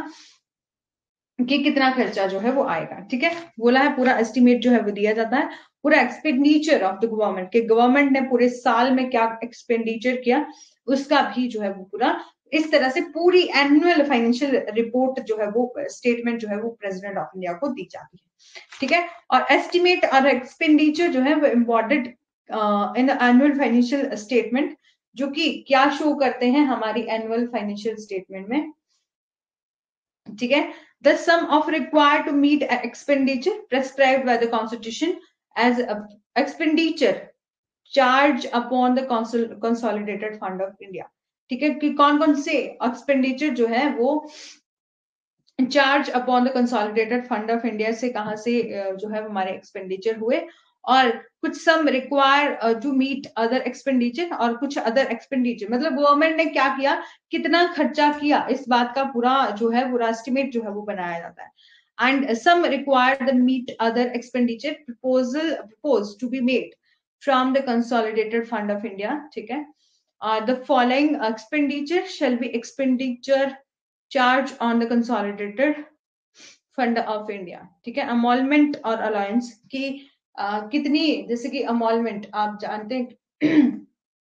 कि कितना खर्चा जो है वो आएगा, ठीक है। बोला है पूरा एस्टिमेट जो है वो दिया जाता है, पूरा एक्सपेंडिचर ऑफ द गवर्नमेंट के गवर्नमेंट ने पूरे साल में क्या एक्सपेंडिचर किया उसका भी जो है वो पूरा इस तरह से पूरी एनुअल फाइनेंशियल रिपोर्ट जो है वो स्टेटमेंट जो है वो प्रेसिडेंट ऑफ इंडिया को दी जाती है, ठीक है। और एस्टिमेट और एक्सपेंडिचर जो है वो important in the annual financial statement, जो कि क्या शो करते हैं हमारी एनुअल फाइनेंशियल स्टेटमेंट में, ठीक है। The sum of required to meet expenditure prescribed by the constitution as a expenditure charge upon the consolidated fund of India, ठीक है। कि कौन कौन से एक्सपेंडिचर जो है वो charge upon the consolidated fund of India से कहां से जो है हमारे एक्सपेंडिचर हुए, और कुछ sum require to meet other expenditure, और कुछ अदर एक्सपेंडिचर मतलब गवर्नमेंट ने क्या किया, कितना खर्चा किया, इस बात का पूरा जो है पूरा एस्टिमेट जो है वो बनाया जाता है। And sum required meet other expenditure proposal propose to be made from the consolidated fund of India, ठीक है। The following expenditure shall be expenditure charge on the consolidated fund of India, ठीक है। अमोलमेंट और alliance की Uh, कितनी, जैसे कि emolument आप जानते हैं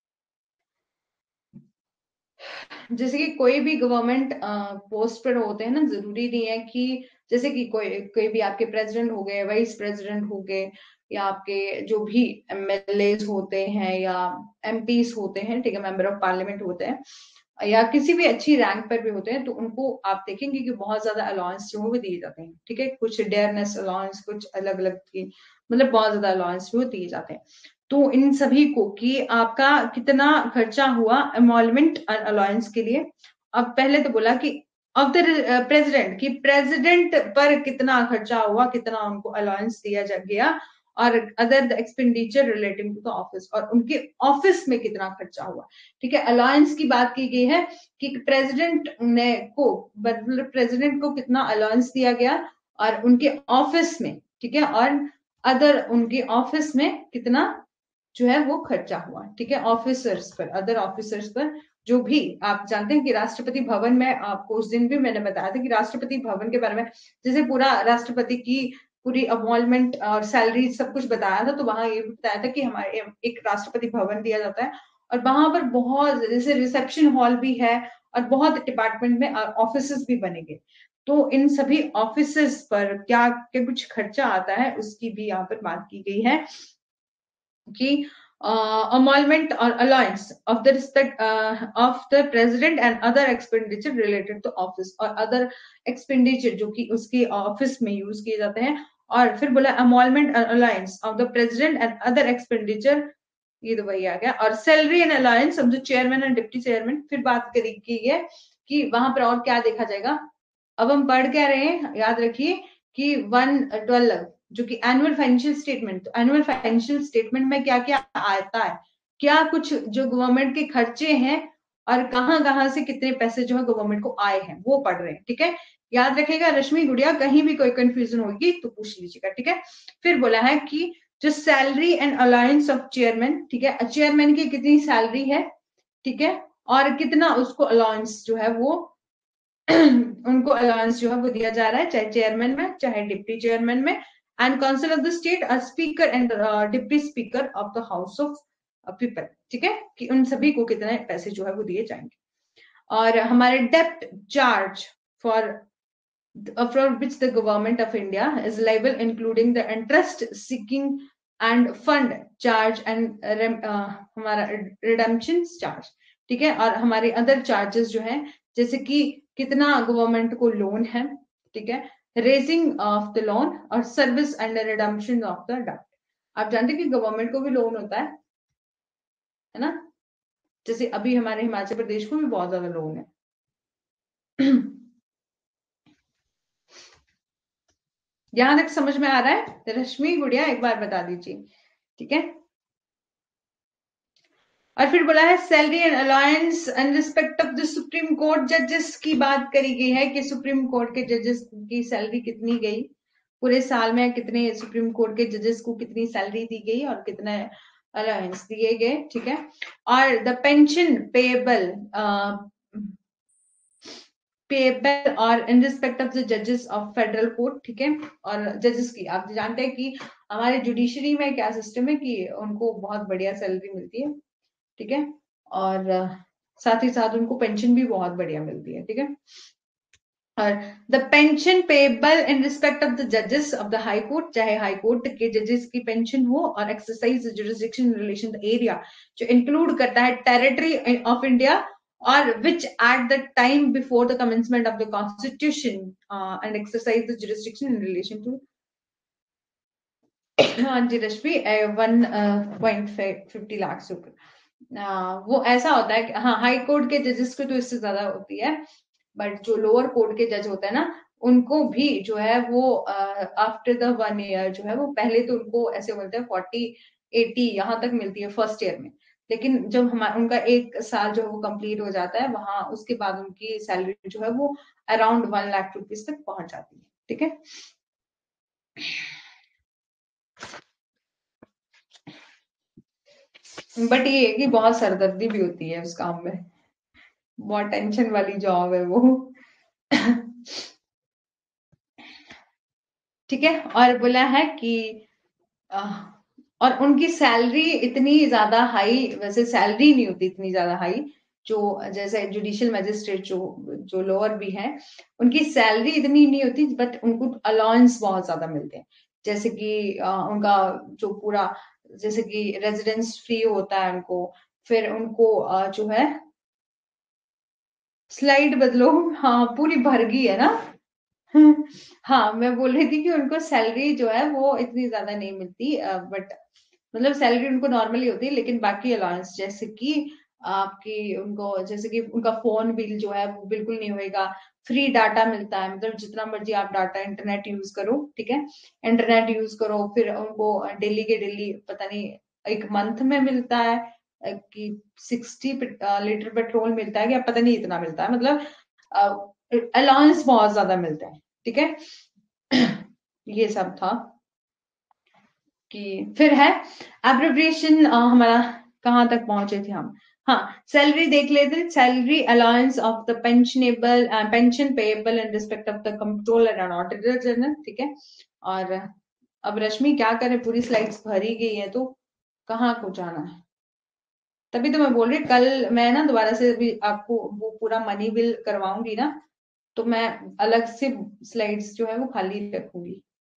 जैसे कि कोई भी गवर्नमेंट पोस्ट पर होते हैं ना, जरूरी नहीं है कि जैसे कि कोई कोई भी आपके प्रेसिडेंट हो गए, वाइस प्रेसिडेंट हो गए, या आपके जो भी एमएलए होते हैं या एमपीज होते हैं, ठीक है, मेंबर ऑफ पार्लियामेंट होते हैं, या किसी भी अच्छी रैंक पर भी होते हैं, तो उनको आप देखेंगे कि बहुत ज्यादा अलाउंस जो वो दिए जाते हैं, ठीक है। कुछ डेयरनेस अलाउंस, कुछ अलग अलग की मतलब बहुत ज्यादा अलाउंस वो दिए जाते हैं। तो इन सभी को कि आपका कितना खर्चा हुआ एमोलमेंट और अलाउंस के लिए। अब पहले तो बोला कि ऑफ द प्रेसिडेंट, कि प्रेसिडेंट पर कितना खर्चा हुआ, कितना उनको अलाउंस दिया जा गया, और other the expenditure relating to the office, और उनके ऑफिस में कितना खर्चा हुआ, ठीक है। अलाउंस की बात की गई है कि प्रेसिडेंट ने को मतलब प्रेसिडेंट को कितना अलाउंस दिया गया और उनके ऑफिस में, ठीक है, और अदर उनके ऑफिस में कितना जो है वो खर्चा हुआ, ठीक है। ऑफिसर्स पर, अदर ऑफिसर्स पर, जो भी आप जानते हैं कि राष्ट्रपति भवन में, आपको उस दिन भी मैंने बताया था कि राष्ट्रपति भवन के बारे में जैसे पूरा राष्ट्रपति की पूरी अपॉइंटमेंट और सैलरी सब कुछ बताया था, तो वहां ये बताया था कि हमारे एक राष्ट्रपति भवन दिया जाता है, और वहां पर बहुत जैसे रिसेप्शन हॉल भी है, और बहुत डिपार्टमेंट में ऑफिस भी बनेंगे। तो इन सभी ऑफिस पर क्या क्या कुछ खर्चा आता है उसकी भी यहाँ पर बात की गई है कि अमोलमेंट और allowance of the respect of the president and other expenditure related to office, और अदर एक्सपेंडिचर जो कि उसके ऑफिस में यूज किए जाते हैं। और फिर बोला अमोलमेंट और allowance of the president and other expenditure, ये तो वही आ गया। और salary and allowance of the chairman and deputy chairman, फिर बात करी की है कि वहां पर और क्या देखा जाएगा। अब हम पढ़ क्या रहे हैं, याद रखिए कि वन ट्वेल्व जो कि एनुअल फाइनेंशियल स्टेटमेंट, तो एनुअल फाइनेंशियल स्टेटमेंट में क्या क्या आता है, क्या कुछ जो गवर्नमेंट के खर्चे हैं और कहां कहां से कितने पैसे जो है गवर्नमेंट को आए हैं वो पढ़ रहे हैं, ठीक है। याद रखेगा रश्मि गुड़िया, कहीं भी कोई कंफ्यूजन होगी तो पूछ लीजिएगा, ठीक है। फिर बोला है कि जो salary and allowance of chairman, ठीक है, चेयरमैन की कितनी सैलरी है, ठीक है, और कितना उसको अलाउंस जो है वो उनको अलाउंस जो है वो दिया जा रहा है, चाहे चेयरमैन में चाहे डिप्टी चेयरमैन में। And council of the state, speaker and deputy speaker of the house of people, ठीक है, कि उन सभी को कितने पैसे जो है वो दिए जाएंगे। और हमारे डेप्ट charge for for which the government of India is liable, including the interest seeking and fund charge and uh, हमारा redemption charge, ठीक है। और हमारे अदर चार्जेस जो है, जैसे कि कितना गवर्नमेंट को लोन है, ठीक है, रेजिंग ऑफ द लोन और service and redemption of the debt, आप जानते हैं कि गवर्नमेंट को भी लोन होता है है ना? जैसे अभी हमारे हिमाचल प्रदेश को भी बहुत ज्यादा लोन है। यहां तक समझ में आ रहा है? रश्मि गुड़िया एक बार बता दीजिए, ठीक है। और फिर बोला है salary and alliance and respect of the supreme court जजेस की बात करी गई है कि सुप्रीम कोर्ट के जजेस की सैलरी कितनी गई पूरे साल में, कितने सुप्रीम कोर्ट के जजेस को कितनी सैलरी दी गई और कितने अलायंस दिए गए, ठीक है। और द पेंशन पेएबल पेएबल और इन रिस्पेक्ट ऑफ द जजेस ऑफ फेडरल कोर्ट, ठीक है। और जजेस की आप जानते हैं कि हमारे जुडिशरी में क्या सिस्टम है कि उनको बहुत बढ़िया सैलरी मिलती है, ठीक है। और साथ ही साथ उनको पेंशन भी बहुत बढ़िया मिलती है, ठीक है। और the pension payable in respect of the जजेस ऑफ द हाई कोर्ट, चाहे हाई कोर्ट के जजेस की पेंशन हो, और exercise jurisdiction in relation the area, जो इंक्लूड करता है टेरिटरी ऑफ इंडिया, और which at the time before the commencement of the constitution and exercise the jurisdiction in relation to. हाँ जी Rashmi, one point fifty lakh रुपए। वो ऐसा होता है कि हाँ हाई कोर्ट के जजेस को तो इससे ज्यादा होती है, बट जो लोअर कोर्ट के जज होते हैं ना, उनको भी जो है वो आफ्टर द वन ईयर जो है वो, पहले तो उनको ऐसे बोलते हैं फोर्टी एटी यहाँ तक मिलती है फर्स्ट ईयर में, लेकिन जब हमारा उनका एक साल जो है वो कंप्लीट हो जाता है वहां, उसके बाद उनकी सैलरी जो है वो अराउंड वन लाख रुपीज तक पहुंच जाती है, ठीक है। बट ये है कि बहुत सरदर्दी भी होती है उस काम में, बहुत टेंशन वाली जॉब है वो। ठीक है। और बोला है कि आ, और उनकी सैलरी इतनी ज्यादा हाई, वैसे सैलरी नहीं होती इतनी ज्यादा हाई, जो जैसे जुडिशियल मजिस्ट्रेट जो जो लोअर भी हैं, उनकी सैलरी इतनी नहीं होती, बट उनको अलाउंस बहुत ज्यादा मिलते हैं। जैसे कि आ, उनका जो पूरा, जैसे कि रेजिडेंस फ्री होता है उनको, फिर उनको आ, जो है, स्लाइड बदलो, हाँ पूरी भर गई है ना। हाँ मैं बोल रही थी कि उनको सैलरी जो है वो इतनी ज्यादा नहीं मिलती, बट मतलब सैलरी उनको नॉर्मली होती है, लेकिन बाकी अलाउंस जैसे कि आपकी उनको, जैसे कि उनका फोन बिल जो है वो बिल्कुल नहीं होएगा, फ्री डाटा मिलता है, मतलब जितना मर्जी आप डाटा इंटरनेट यूज करो, ठीक है। इंटरनेट यूज करो, फिर उनको डेली के डेली पता नहीं एक मंथ में मिलता है अ, कि सिक्सटी लीटर पेट्रोल मिलता है, कि पता नहीं इतना मिलता है, मतलब अलाउंस बहुत ज्यादा मिलता है, ठीक है। ये सब था कि फिर है एब्रिविएशन, हमारा कहाँ तक पहुंचे थे हम। हाँ सैलरी देख लेते, salary allowance of the pensionable pension payable in respect of the controller and auditor general, ठीक है। और अब रश्मि क्या करे, पूरी स्लाइड्स भरी गई है, तो कहाँ को जाना है? तभी तो मैं बोल रही, कल मैं ना दोबारा से भी आपको वो पूरा मनी बिल करवाऊंगी ना, तो मैं अलग से स्लाइड्स जो है वो खाली रखूंगी।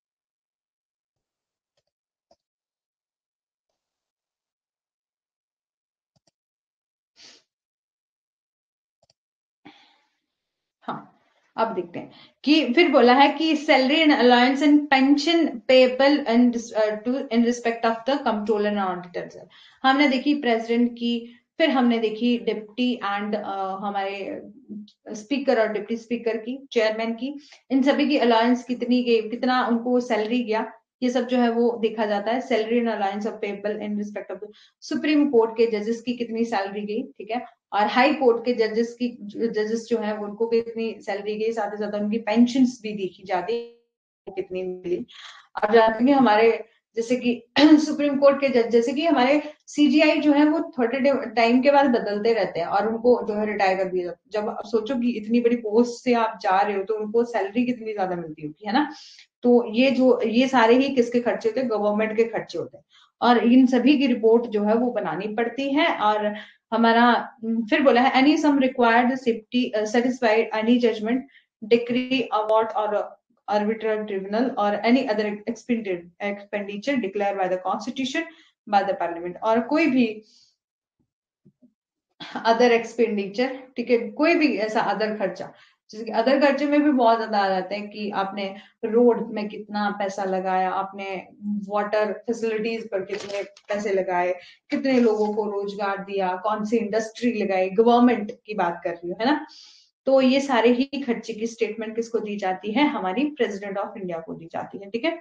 हाँ अब देखते हैं कि फिर बोला है कि salary and allowance and pension payable and to in respect of the controller and auditor. हमने देखी प्रेसिडेंट की, फिर हमने देखी डिप्टी एंड हमारे स्पीकर और डिप्टी स्पीकर की, चेयरमैन की, इन सभी की अलाउंस कितनी गई, कितना उनको सैलरी गया, ये सब जो है वो देखा जाता है। Salary and allowance of payable in respect of supreme court के जजेस की कितनी सैलरी गई, ठीक है। और हाई कोर्ट के जजेस की, जजेस जो है उनको कितनी सैलरी गई, साथ ही साथ उनकी पेंशन भी देखी जाती है कितनी मिली। आप जानते हैं हमारे जैसे कि सुप्रीम कोर्ट के जज, जैसे कि हमारे सीजीआई जो है वो थोड़े टाइम के बाद बदलते रहते हैं, और उनको जो है रिटायर कर दिया जाता है। जब आप सोचो कि इतनी बड़ी पोस्ट से आप जा रहे हो तो उनको सैलरी कितनी ज्यादा मिलती होगी, है ना। तो ये जो ये सारे ही किसके खर्चे होते हैं, गवर्नमेंट के खर्चे होते हैं, और इन सभी की रिपोर्ट जो है वो बनानी पड़ती है। और हमारा फिर बोला है any sum required safety satisfied any judgment decree award और arbitrary tribunal or any other expenditure declared by the constitution by the parliament, और कोई भी अदर एक्सपेंडिचर, ठीक है, कोई भी ऐसा अदर खर्चा जैसे कि अदर खर्चे में भी बहुत ज्यादा आ जाते हैं कि आपने रोड में कितना पैसा लगाया, आपने वाटर फैसिलिटीज पर कितने पैसे लगाए, कितने लोगों को रोजगार दिया, कौन सी इंडस्ट्री लगाई, गवर्नमेंट की बात कर रही हूँ, है ना। तो ये सारे ही खर्चे की स्टेटमेंट किसको दी जाती है, हमारी प्रेसिडेंट ऑफ इंडिया को दी जाती है, ठीक है।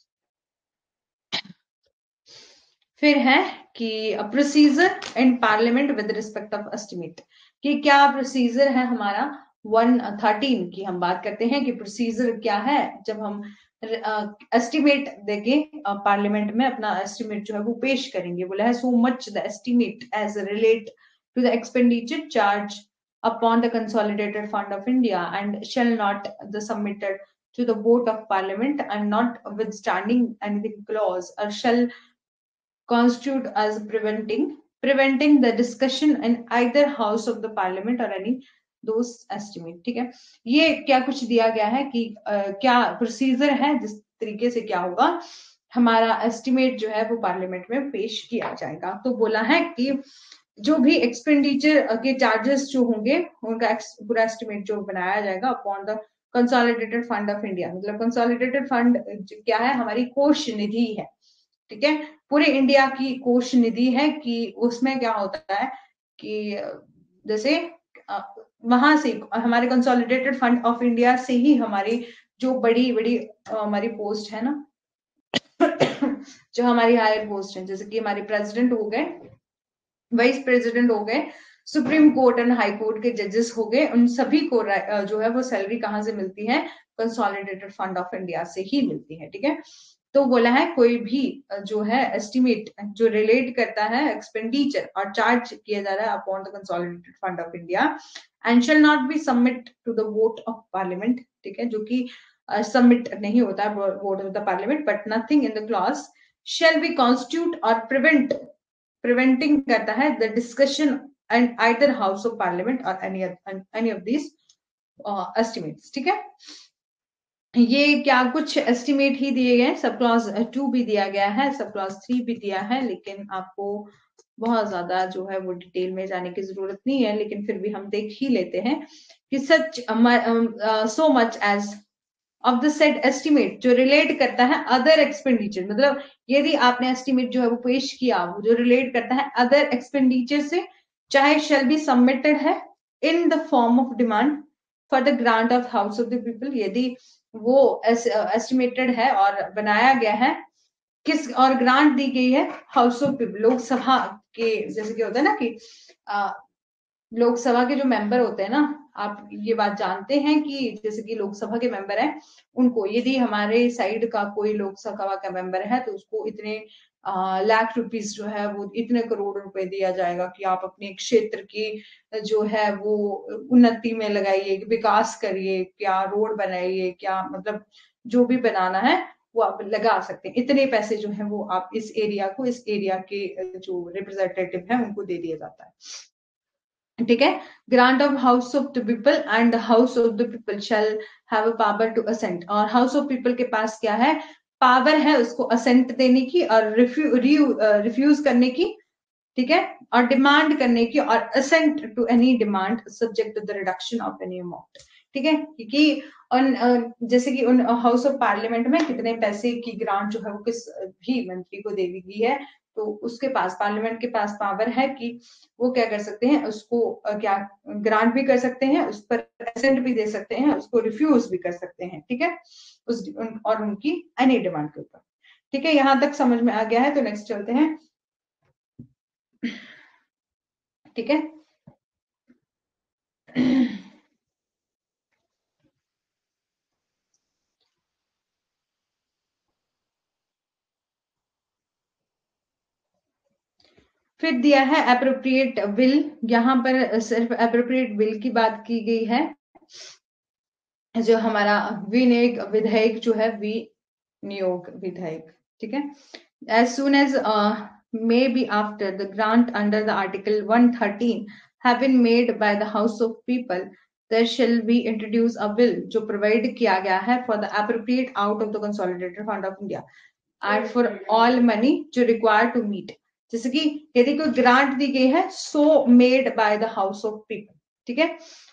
फिर है कि procedure in parliament with respect of estimate, कि क्या प्रोसीजर है हमारा वन थर्टीन की हम बात करते हैं कि प्रोसीजर क्या है जब हम एस्टिमेट देके पार्लियामेंट में अपना एस्टिमेट जो है वो पेश करेंगे। बोला है so much the estimate as relate to the expenditure charge upon the consolidated fund of India and shall not the submitted to the vote of parliament and not withstanding anything clause or shall constitute as preventing preventing the discussion in either house of the parliament or any those estimate, ठीक है। ये क्या कुछ दिया गया है कि uh, क्या प्रोसीजर है जिस तरीके से क्या होगा हमारा एस्टिमेट जो है वो पार्लियामेंट में पेश किया जाएगा। तो बोला है कि जो भी एक्सपेंडिचर के चार्जेस जो होंगे उनका पूरा एस्टिमेट जो बनाया जाएगा upon the consolidated fund of India, मतलब कंसोलिडेटेड फंड क्या है, हमारी कोष निधि है, ठीक है। पूरे इंडिया की कोष निधि है कि उसमें क्या होता है कि जैसे वहां से हमारे कंसोलिडेटेड फंड ऑफ इंडिया से ही हमारी जो बड़ी बड़ी हमारी पोस्ट है ना जो हमारी हायर पोस्ट है, जैसे कि हमारे प्रेसिडेंट हो गए, वाइस प्रेसिडेंट हो गए, supreme court and high court के जजेस हो गए, उन सभी को जो है वो सैलरी कहां से मिलती है, कंसोलिडेटेड फंड ऑफ इंडिया से ही मिलती है, ठीक है। तो बोला है कोई भी जो है एस्टिमेट जो रिलेट करता है एक्सपेंडिचर और चार्ज किया जा रहा है upon the consolidated fund of India and shall not be submit to the vote of parliament, ठीक है, जो कि सबमिट uh, नहीं होता है vote of the parliament, but nothing in the clause shall be constitute और प्रिवेंट प्रिवेंटिंग करता है the discussion and either house of parliament और any any of this estimates, ठीक है। ये क्या कुछ एस्टिमेट ही दिए गए, सब क्लॉज टू भी दिया गया है, सब क्लॉज थ्री भी दिया है, लेकिन आपको बहुत ज्यादा जो है वो डिटेल में जाने की जरूरत नहीं है, लेकिन फिर भी हम देख ही लेते हैं कि such so much as of the set estimate जो रिलेट करता है अदर एक्सपेंडिचर, मतलब यदि आपने एस्टिमेट जो है वो पेश किया वो जो रिलेट करता है अदर एक्सपेंडिचर से, चाहे शेल बी सबमिटेड है in the form of demand for the grant of house of the people, यदि वो एस्टिमेटेड है और बनाया गया है किस और ग्रांट दी गई है हाउस ऑफ पीपल, लोकसभा के, जैसे कि होता है ना कि लोकसभा के जो मेंबर होते हैं ना, आप ये बात जानते हैं कि जैसे कि लोकसभा के मेंबर हैं उनको यदि हमारे साइड का कोई लोकसभा का मेंबर है तो उसको इतने लाख रुपीस जो है वो इतने करोड़ रुपए दिया जाएगा कि आप अपने क्षेत्र की जो है वो उन्नति में लगाइए, विकास करिए, क्या रोड बनाइए, क्या मतलब जो भी बनाना है वो आप लगा सकते हैं, इतने पैसे जो है वो आप इस एरिया को, इस एरिया के जो रिप्रेजेंटेटिव है उनको दे दिया जाता है, ठीक है। Grant of house of the people and house of the people shall have a power to assent, और हाउस ऑफ पीपल के पास क्या है, पावर है उसको असेंट देने की और रिफ्यूज करने की, ठीक है, और डिमांड करने की और assent to any demand subject to the reduction of any amount, ठीक है। क्योंकि उन जैसे कि उन हाउस ऑफ पार्लियामेंट में कितने पैसे की ग्रांट जो है वो किस भी मंत्री को दे दी गई है, तो उसके पास पार्लियामेंट के पास पावर है कि वो क्या कर सकते हैं, उसको क्या ग्रांट भी कर सकते हैं, उस पर असेंट भी दे सकते हैं, उसको रिफ्यूज भी कर सकते हैं, ठीक है, उस उन, और उनकी एनी डिमांड के ऊपर, ठीक है। यहां तक समझ में आ गया है, तो नेक्स्ट चलते हैं, ठीक है। फिर दिया है अप्रोप्रिएट बिल, यहाँ पर सिर्फ अप्रोप्रिएट बिल की बात की गई है, जो हमारा विनियोग विधेयक जो है विनियोग विधेयक, ठीक है। As soon as may be after the grant under the article one thirteen have been made by the house of people there shall be introduce a bill जो प्रोवाइड किया गया है for the appropriate out of the consolidated fund of India and for all money जो required to meet, जैसे कि यदि कोई grant दी गई है so made by the house of people, ठीक है,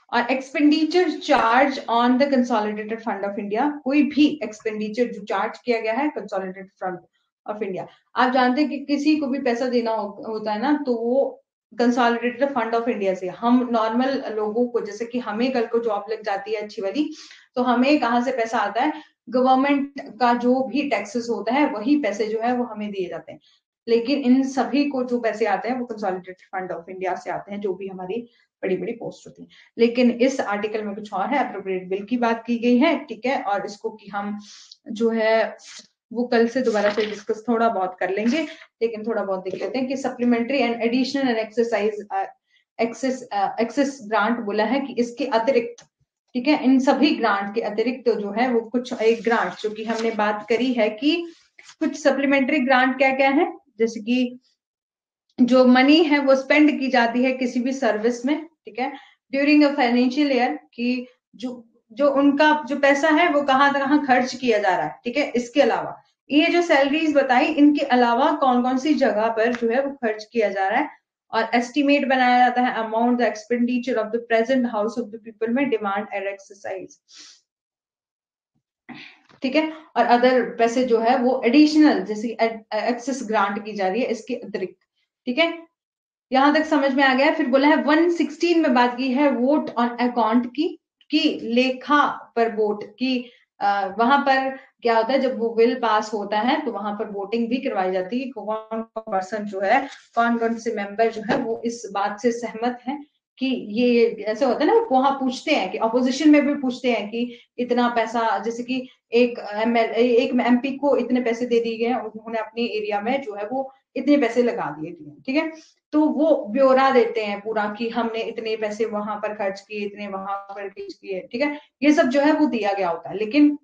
और expenditure charge on the consolidated fund of India, कोई भी एक्सपेंडिचर जो चार्ज किया गया है कंसोलिडेटेड फंड ऑफ इंडिया, आप जानते हैं कि किसी को भी पैसा देना हो, होता है ना, तो वो कंसोलिडेटेड फंड ऑफ इंडिया से, हम नॉर्मल लोगों को, जैसे कि हमें कल को जॉब लग जाती है अच्छी वाली, तो हमें कहाँ से पैसा आता है, गवर्नमेंट का जो भी टैक्सेस होता है वही पैसे जो है वो हमें दिए जाते हैं। लेकिन इन सभी को जो पैसे आते हैं वो कंसोलिडेटेड फंड ऑफ इंडिया से आते हैं, जो भी हमारी बड़ी बड़ी पोस्ट होती है। लेकिन इस आर्टिकल में कुछ और है, अप्रोप्रिएट बिल की बात की गई है, ठीक है, और इसको कि हम जो है वो कल से दोबारा से डिस्कस थोड़ा बहुत कर लेंगे, लेकिन थोड़ा बहुत देख लेते हैं कि supplementary and additional and exercise excess excess grant बोला है कि इसके अतिरिक्त, ठीक है, इन सभी ग्रांट के अतिरिक्त तो जो है वो कुछ एक ग्रांट जो कि हमने बात करी है कि कुछ सप्लीमेंट्री ग्रांट क्या क्या है, जैसे कि जो मनी है वो स्पेंड की जाती है किसी भी सर्विस में, ठीक है, ड्यूरिंग अ फाइनेंशियल ईयर, कि जो जो उनका जो पैसा है वो कहाँ कहाँ खर्च किया जा रहा है, ठीक है। इसके अलावा ये जो सैलरीज बताई, इनके अलावा कौन कौन सी जगह पर जो है वो खर्च किया जा रहा है, और एस्टिमेट बनाया जाता है amount the expenditure of the present house of the people में डिमांड एंड एक्सरसाइज, ठीक है। और अदर पैसे जो है वो एडिशनल, जैसे एक्सेस ग्रांट की जा रही है इसके अतिरिक्त, ठीक है। यहां तक समझ में आ गया। फिर बोला है वन सिक्सटीन में बात की है वोट ऑन अकाउंट की, की लेखा पर वोट की, आ, वहां पर क्या होता है, जब वो बिल पास होता है तो वहां पर वोटिंग भी करवाई जाती है, कौन कौन पर्सन जो है, कौन कौन से मेंबर जो है वो इस बात से सहमत है कि ये ऐसे होता है ना, वहां पूछते हैं कि अपोजिशन में भी पूछते हैं कि इतना पैसा, जैसे कि एक एम एल एक एमपी को इतने पैसे दे दिए गए, उन्होंने अपने एरिया में जो है वो इतने पैसे लगा दिए, ठीक है। तो वो ब्यौरा देते हैं पूरा कि हमने इतने पैसे वहां पर खर्च किए, इतने वहां पर खर्च किए, ठीक है, ये सब जो है वो दिया गया होता है। लेकिन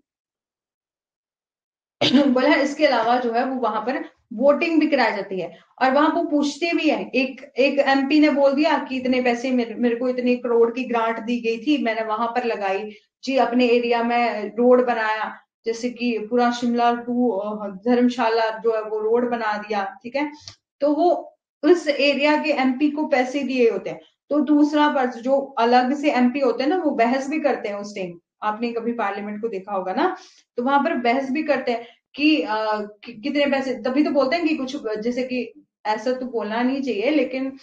बोला इसके अलावा जो है वो वहां पर वोटिंग भी कराई जाती है, और वहां वो पूछते भी है, एक एक एमपी ने बोल दिया कि इतने पैसे मेरे, मेरे को इतने करोड़ की ग्रांट दी गई थी, मैंने वहां पर लगाई जी, अपने एरिया में रोड बनाया, जैसे कि पूरा शिमला टू धर्मशाला जो है वो रोड बना दिया, ठीक है। तो वो उस एरिया के एमपी को पैसे दिए होते हैं, तो दूसरा पर्सन जो अलग से एमपी होते हैं ना, वो बहस भी करते हैं उस टाइम, आपने कभी पार्लियामेंट को देखा होगा ना, तो वहां पर बहस भी करते हैं कि, आ, कि कितने पैसे, तभी तो बोलते हैं कि कुछ, जैसे कि ऐसा तो बोलना नहीं चाहिए, लेकिन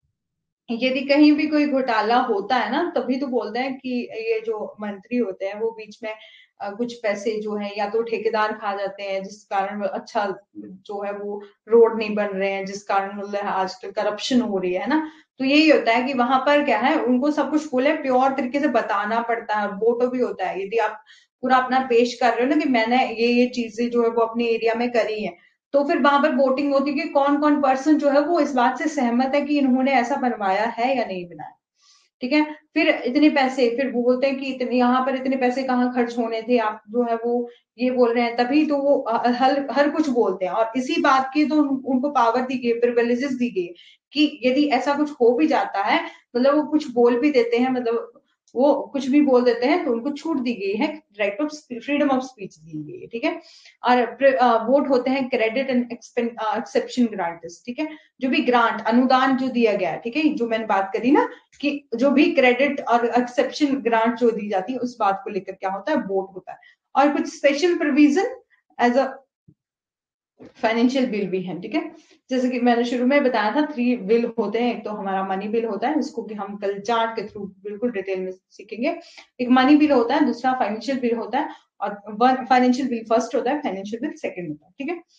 यदि कहीं भी कोई घोटाला होता है ना, तभी तो बोलते हैं कि ये जो मंत्री होते हैं वो बीच में आ, कुछ पैसे जो है या तो ठेकेदार खा जाते हैं, जिस कारण अच्छा जो है वो रोड नहीं बन रहे हैं, जिस कारण मतलब आजकल करप्शन हो रही है ना। तो यही होता है कि वहां पर क्या है, उनको सब कुछ बोले प्योर तरीके से बताना पड़ता है, वोटो भी होता है, यदि आप पूरा अपना पेश कर रहे हो ना कि मैंने ये ये चीजें जो है वो अपने एरिया में करी है, तो फिर वहां पर वोटिंग होती है कि कौन कौन पर्सन जो है वो इस बात से सहमत है कि इन्होंने ऐसा बनवाया है या नहीं बनाया, ठीक है। फिर इतने पैसे, फिर वो बोलते हैं कि इतने यहाँ पर इतने पैसे कहाँ खर्च होने थे, आप जो है वो ये बोल रहे हैं, तभी तो वो हर हर कुछ बोलते हैं, और इसी बात की तो उन, उनको पावर दी गई, प्रिविलेजेस दी गई कि यदि ऐसा कुछ हो भी जाता है, मतलब वो कुछ बोल भी देते हैं, मतलब वो कुछ भी बोल देते हैं, तो उनको छूट दी गई है, right of freedom of speech दी गई है, ठीक है। और वोट होते हैं क्रेडिट एंड एक्सेप्शन ग्रांट्स, ठीक है, जो भी ग्रांट अनुदान जो दिया गया है, ठीक है, जो मैंने बात करी ना कि जो भी क्रेडिट और एक्सेप्शन ग्रांट जो दी जाती है, उस बात को लेकर क्या होता है, वोट होता है। और कुछ special provision as a financial bill भी है, ठीक है। जैसे कि मैंने शुरू में बताया था, थ्री बिल होते हैं, एक तो हमारा मनी बिल होता है, इसको कि हम कल चार्ट के थ्रू बिल्कुल डिटेल में सीखेंगे। एक मनी बिल होता है, दूसरा फाइनेंशियल बिल होता है, और वन फाइनेंशियल बिल फर्स्ट होता है, फाइनेंशियल बिल सेकंड होता है, ठीक है।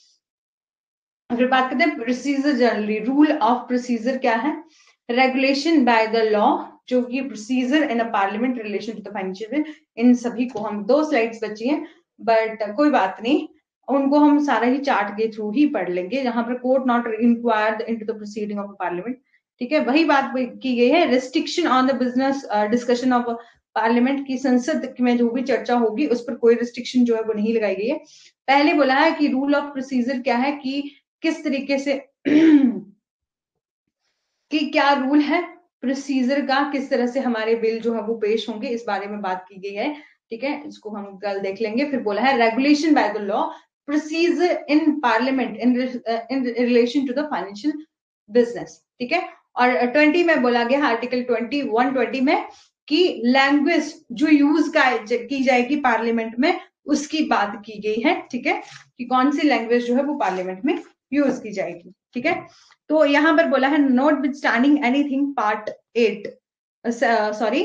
अगर बात करते हैं procedure, generally rule of procedure क्या है, रेगुलेशन बाय द लॉ, जो कि procedure in a parliament relation to the financial bill, इन सभी को हम, दो स्लाइड्स बची हैं बट कोई बात नहीं, उनको हम सारा ही चार्ट के थ्रू ही पढ़ लेंगे, जहां पर court not inquired into the proceeding of parliament, ठीक है। वही बात की गई है, restriction on the business discussion of parliament की, संसद में जो भी चर्चा होगी उस पर कोई रिस्ट्रिक्शन जो है वो नहीं लगाई गई है। पहले बोला है कि रूल ऑफ प्रोसीजर क्या है, कि किस तरीके से कि क्या रूल है प्रोसीजर का, किस तरह से हमारे बिल जो है वो पेश होंगे, इस बारे में बात की गई है, ठीक है। इसको हम कल देख लेंगे। फिर बोला है regulation by the law procedure in parliament in in relation to the financial business, ठीक है। और ट्वेंटी में बोला गया आर्टिकल ट्वेंटी वन ट्वेंटी में कि लैंग्वेज जो यूज की जाएगी पार्लियामेंट में उसकी बात की गई है, ठीक है, कि कौन सी लैंग्वेज जो है वो पार्लियामेंट में यूज की जाएगी, ठीक है। तो यहां पर बोला है notwithstanding anything part eight sorry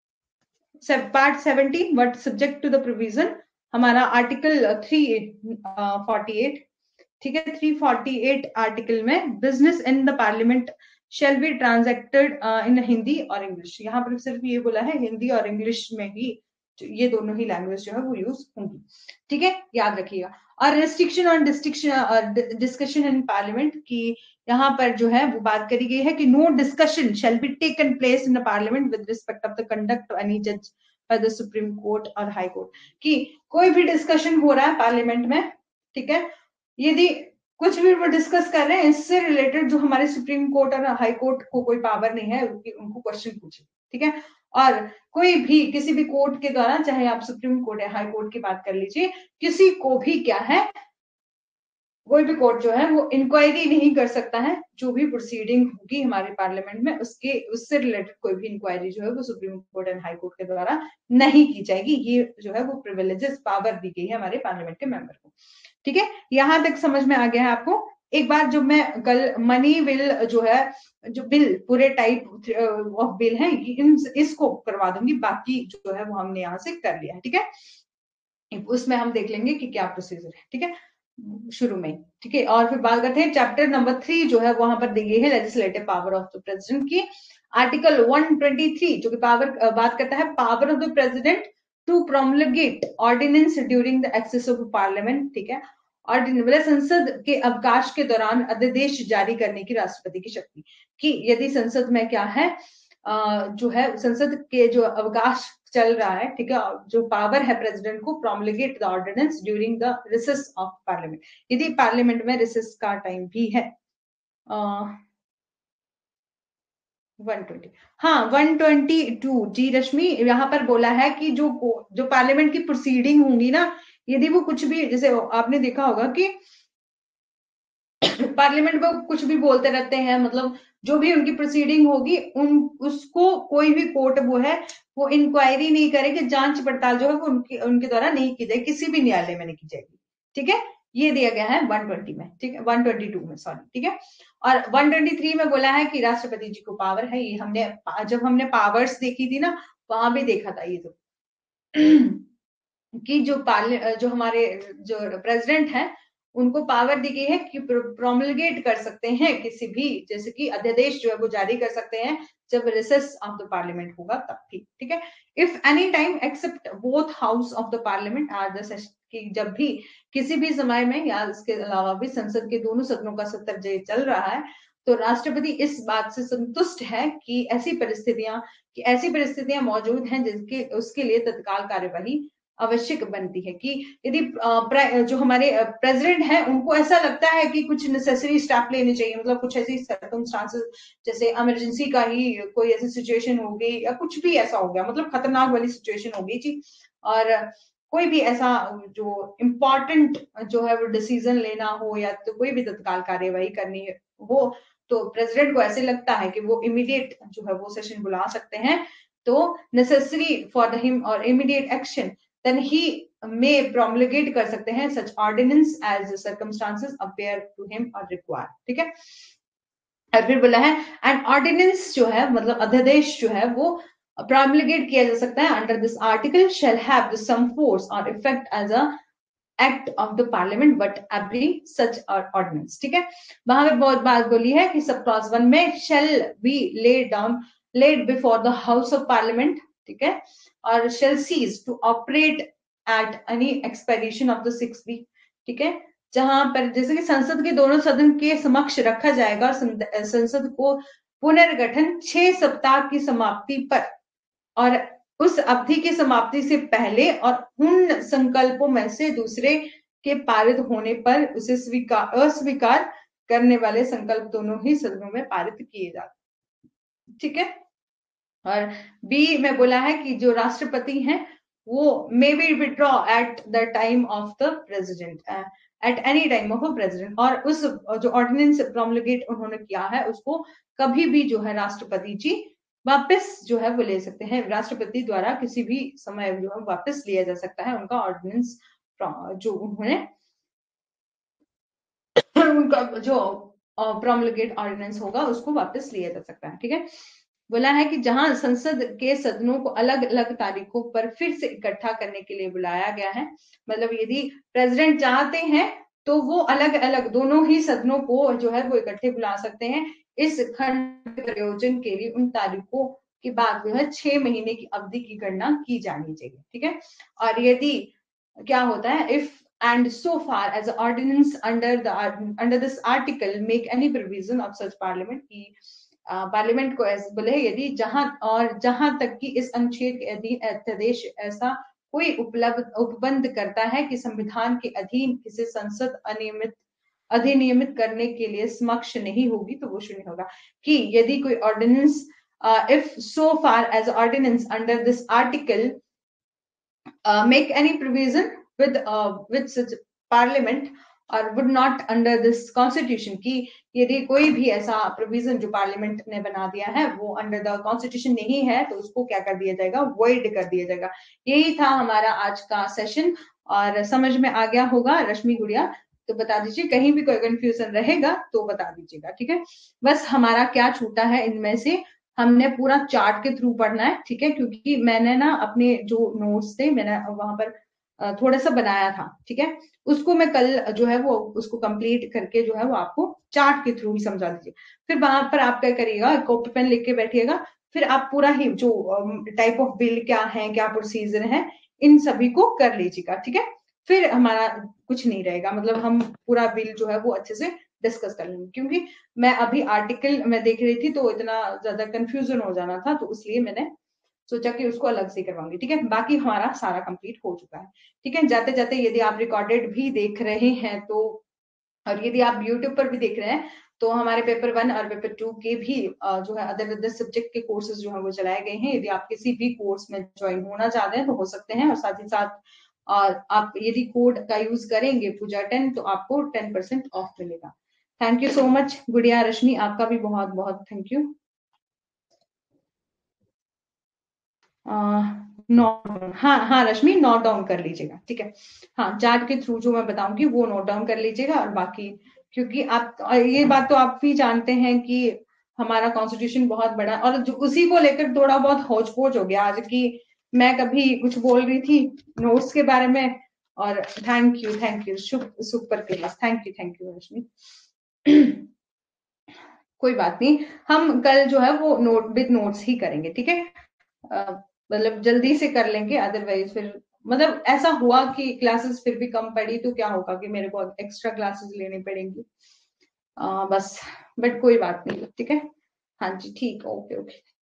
part seventeen but subject to the provision, हमारा आर्टिकल थ्री फोर्टी एट, ठीक है, थ्री फोर्टी एट आर्टिकल में business in the parliament shall be transacted in Hindi और इंग्लिश। यहाँ पर सिर्फ ये बोला है हिंदी और इंग्लिश में ही, ये दोनों ही लैंग्वेज जो है वो यूज होंगी, ठीक है, याद रखिएगा। और restriction on destruction discussion in parliament की यहाँ पर जो है वो बात करी गई है कि no discussion shall be taken place in the parliament with respect of the conduct of any जज बाय द सुप्रीम कोर्ट और हाई कोर्ट, कि कोई भी डिस्कशन हो रहा है पार्लियामेंट में, ठीक है, यदि कुछ भी वो डिस्कस कर रहे हैं इससे रिलेटेड जो हमारे सुप्रीम कोर्ट और हाई कोर्ट को कोई पावर नहीं है उनकी उनको क्वेश्चन पूछे, ठीक है। और कोई भी किसी भी कोर्ट के द्वारा, चाहे आप सुप्रीम कोर्ट या हाई कोर्ट की बात कर लीजिए, किसी को भी क्या है, कोई भी कोर्ट जो है वो इंक्वायरी नहीं कर सकता है, जो भी प्रोसीडिंग होगी हमारे पार्लियामेंट में उसके उससे रिलेटेड कोई भी इंक्वायरी जो है वो supreme court and high court के द्वारा नहीं की जाएगी। ये जो है वो प्रिविलेजेस पावर दी गई है हमारे पार्लियामेंट के मेंबर को, ठीक है। यहां तक समझ में आ गया है आपको। एक बार जब मैं कल मनी बिल जो है, जो बिल पूरे टाइप ऑफ बिल है इन इसको करवा दूंगी, बाकी जो है वो हमने यहाँ से कर लिया है, ठीक है। उसमें हम देख लेंगे कि क्या प्रोसीजर है, ठीक है, शुरू में, ठीक है। और फिर बात करते हैं चैप्टर नंबर थ्री जो है वहां पर दी गई है legislative power of the president की, आर्टिकल वन ट्वेंटी थ्री जो कि पावर बात करता है power of the president to promulgate ordinance during the access of parliament, ठीक है। और संसद के अवकाश के दौरान अध्यादेश जारी करने की राष्ट्रपति की शक्ति, कि यदि संसद में क्या है जो है संसद के जो अवकाश चल रहा है, ठीक है, जो पावर है प्रेसिडेंट को promulgate the ordinance during the recess of parliament, यदि पार्लियामेंट में रिसेस का टाइम भी है। वन ट्वेंटी, हाँ one twenty two ji Rashmi, यहाँ पर बोला है कि जो जो पार्लियामेंट की प्रोसीडिंग होंगी ना, यदि वो कुछ भी, जैसे आपने देखा होगा कि पार्लियामेंट में कुछ भी बोलते रहते हैं, मतलब जो भी उनकी प्रोसीडिंग होगी उन उसको कोई भी कोर्ट वो है वो इंक्वायरी नहीं करेगी, जांच पड़ताल जो है वो उनकी उनके द्वारा नहीं की जाएगी, किसी भी न्यायालय में नहीं की जाएगी, ठीक है। ये दिया गया है वन ट्वेंटी में, ठीक है, वन ट्वेंटी टू में सॉरी, ठीक है। और वन ट्वेंटी थ्री में बोला है कि राष्ट्रपति जी को पावर है, ये हमने जब हमने पावर्स देखी थी ना वहां भी देखा था ये तो कि जो पार्लिया जो हमारे जो प्रेसिडेंट है उनको पावर दी गई है कि प्रोमलगेट कर सकते हैं किसी भी, जैसे कि अध्यादेश जो है वो जारी कर सकते हैं जब रिसेस ऑफ द पार्लियामेंट होगा तब भी, ठीक है। If any time except both house of the parliament are the session, कि जब भी किसी भी समय में या इसके अलावा भी संसद के दोनों सदनों का सत्र चल रहा है तो राष्ट्रपति इस बात से संतुष्ट है कि ऐसी परिस्थितियां कि ऐसी परिस्थितियां मौजूद हैं जिसके उसके लिए तत्काल कार्यवाही आवश्यक बनती है, कि यदि जो हमारे प्रेसिडेंट हैं उनको ऐसा लगता है कि कुछ नेसेसरी स्टेप लेने चाहिए, मतलब कुछ ऐसी सर्कमस्टांसेस जैसे इमरजेंसी का ही कोई ऐसी सिचुएशन हो गई या कुछ भी ऐसा हो गया, मतलब खतरनाक वाली सिचुएशन हो गई जी, और कोई भी ऐसा जो इम्पोर्टेंट जो है वो डिसीजन लेना हो या तो कोई भी तत्काल कार्यवाही करनी हो तो प्रेसिडेंट को ऐसे लगता है कि वो इमीडिएट जो है वो सेशन बुला सकते हैं, तो नेसेसरी फॉर द हिम और immediate action then he may promulgate कर सकते हैं such ordinance as the circumstances appear to him or require, ठीक है। और फिर बोला है एंड ऑर्डिनेंस जो है मतलब अध्यादेश जो है वो promulgate किया जा सकता है under this article shall have the some force or effect as a act of the parliament but every such ordinance, ठीक है। वहां पे बहुत बात बोली है कि सब क्लॉज वन में shall be laid down laid before the house of parliament, ठीक है, और shall cease to operate at any expiration of the six week, ठीक है, जहां पर जैसे कि संसद के दोनों सदन के समक्ष रखा जाएगा संसद को पुनर्गठन छह सप्ताह की समाप्ति पर, और उस अवधि की समाप्ति से पहले और उन संकल्पों में से दूसरे के पारित होने पर उसे स्वीकार अस्वीकार करने वाले संकल्प दोनों ही सदनों में पारित किए जाते, ठीक है। और बी में बोला है कि जो राष्ट्रपति हैं वो may be withdraw at the time of the president at any time of a president, और उस जो ऑर्डिनेंस प्रोमलगेट उन्होंने किया है उसको कभी भी जो है राष्ट्रपति जी वापस जो है वो ले सकते हैं। राष्ट्रपति द्वारा किसी भी समय जो है वापस लिया जा सकता है उनका ऑर्डिनेंस, जो उन्होंने उनका जो प्रोमलगेट ऑर्डिनेंस होगा उसको वापस लिया जा सकता है। ठीक है, बोला है कि जहां संसद के सदनों को अलग अलग तारीखों पर फिर से इकट्ठा करने के लिए बुलाया गया है, मतलब यदि प्रेसिडेंट चाहते हैं तो वो अलग अलग दोनों ही सदनों को जो है वो इकट्ठे बुला सकते हैं इस खंड प्रयोजन के लिए। उन तारीखों के बाद जो है छह महीने की अवधि की गणना की जानी चाहिए। ठीक है, और यदि क्या होता है, if and so far as the ordinance under the under this article make any provision of such parliament की पार्लियामेंट को ऐसे बोले यदि जहां और जहां तक कि इस अनुच्छेद के अधीन अध्यादेश ऐसा कोई उपलब्ध उपबंध करता है कि संविधान के अधीन किसी संसद अनियमित अधिनियमित करने के लिए समक्ष नहीं होगी तो वो शून्य होगा। कि यदि कोई ordinance if so far as ordinance under this article make any provision with uh, with such parliament or would not under this constitution की यदि कोई भी ऐसा प्रोविजन जो पार्लियामेंट ने बना दिया है वो अंडर द कॉन्स्टिट्यूशन नहीं है तो उसको क्या कर दिया जाएगा, वॉइड कर दिया जाएगा। यही था हमारा आज का सेशन और समझ में आ गया होगा रश्मि गुड़िया, तो बता दीजिए कहीं भी कोई कंफ्यूजन रहेगा तो बता दीजिएगा। ठीक है, बस हमारा क्या छूटा है इनमें से, हमने पूरा चार्ट के थ्रू पढ़ना है। ठीक है, क्योंकि मैंने ना अपने जो नोट्स थे मैंने वहां पर थोड़ा सा बनाया था। ठीक है, उसको मैं कल जो है वो उसको कंप्लीट करके जो है वो आपको चार्ट के थ्रू ही समझा दीजिए। फिर वहां पर आप क्या करिएगा, कॉपी पेन लिख के बैठिएगा, फिर आप पूरा ही जो टाइप ऑफ बिल क्या है, क्या प्रोसीजर है, इन सभी को कर लीजिएगा। ठीक है, फिर हमारा कुछ नहीं रहेगा, मतलब हम पूरा बिल जो है वो अच्छे से डिस्कस कर लेंगे। क्योंकि मैं अभी आर्टिकल मैं देख रही थी तो इतना ज्यादा कंफ्यूजन हो जाना था, तो इसलिए मैंने सोचा कि उसको अलग से करवाऊंगी। ठीक है, बाकी हमारा सारा कंप्लीट हो चुका है। ठीक है, जाते जाते यदि आप रिकॉर्डेड भी देख रहे हैं तो, और यदि आप यूट्यूब पर भी देख रहे हैं तो हमारे पेपर वन और पेपर टू के भी जो है अदर अदर सब्जेक्ट के कोर्सेज जो है वो चलाए गए हैं। यदि आप किसी भी कोर्स में ज्वाइन होना चाहते हैं तो हो सकते हैं, और साथ ही साथ और आप यदि कोड का यूज करेंगे पूजा टेन तो आपको टेन परसेंट ऑफ मिलेगा। Thank you so much Gudiya, Rashmi आपका भी बहुत बहुत थैंक यू। नोट हाँ हाँ रश्मि नोट डाउन कर लीजिएगा। ठीक है, हाँ चार्ट के थ्रू जो मैं बताऊंगी वो नोट डाउन कर लीजिएगा। और बाकी क्योंकि आप ये बात तो आप भी जानते हैं कि हमारा कॉन्स्टिट्यूशन बहुत बड़ा, और जो उसी को लेकर थोड़ा बहुत होच पोच हो गया आज की, मैं कभी कुछ बोल रही थी नोट्स के बारे में। और thank you thank you Shubh super class, thank you thank you Rashmi. कोई बात नहीं, हम कल जो है वो नोट विद नोट्स ही करेंगे। ठीक है, मतलब जल्दी से कर लेंगे, अदरवाइज फिर मतलब ऐसा हुआ कि क्लासेस फिर भी कम पड़ी तो क्या होगा कि मेरे को एक्स्ट्रा क्लासेस लेनी पड़ेंगी। आ, बस बट कोई बात नहीं। ठीक है, हाँ जी ठीक, ओके ओके।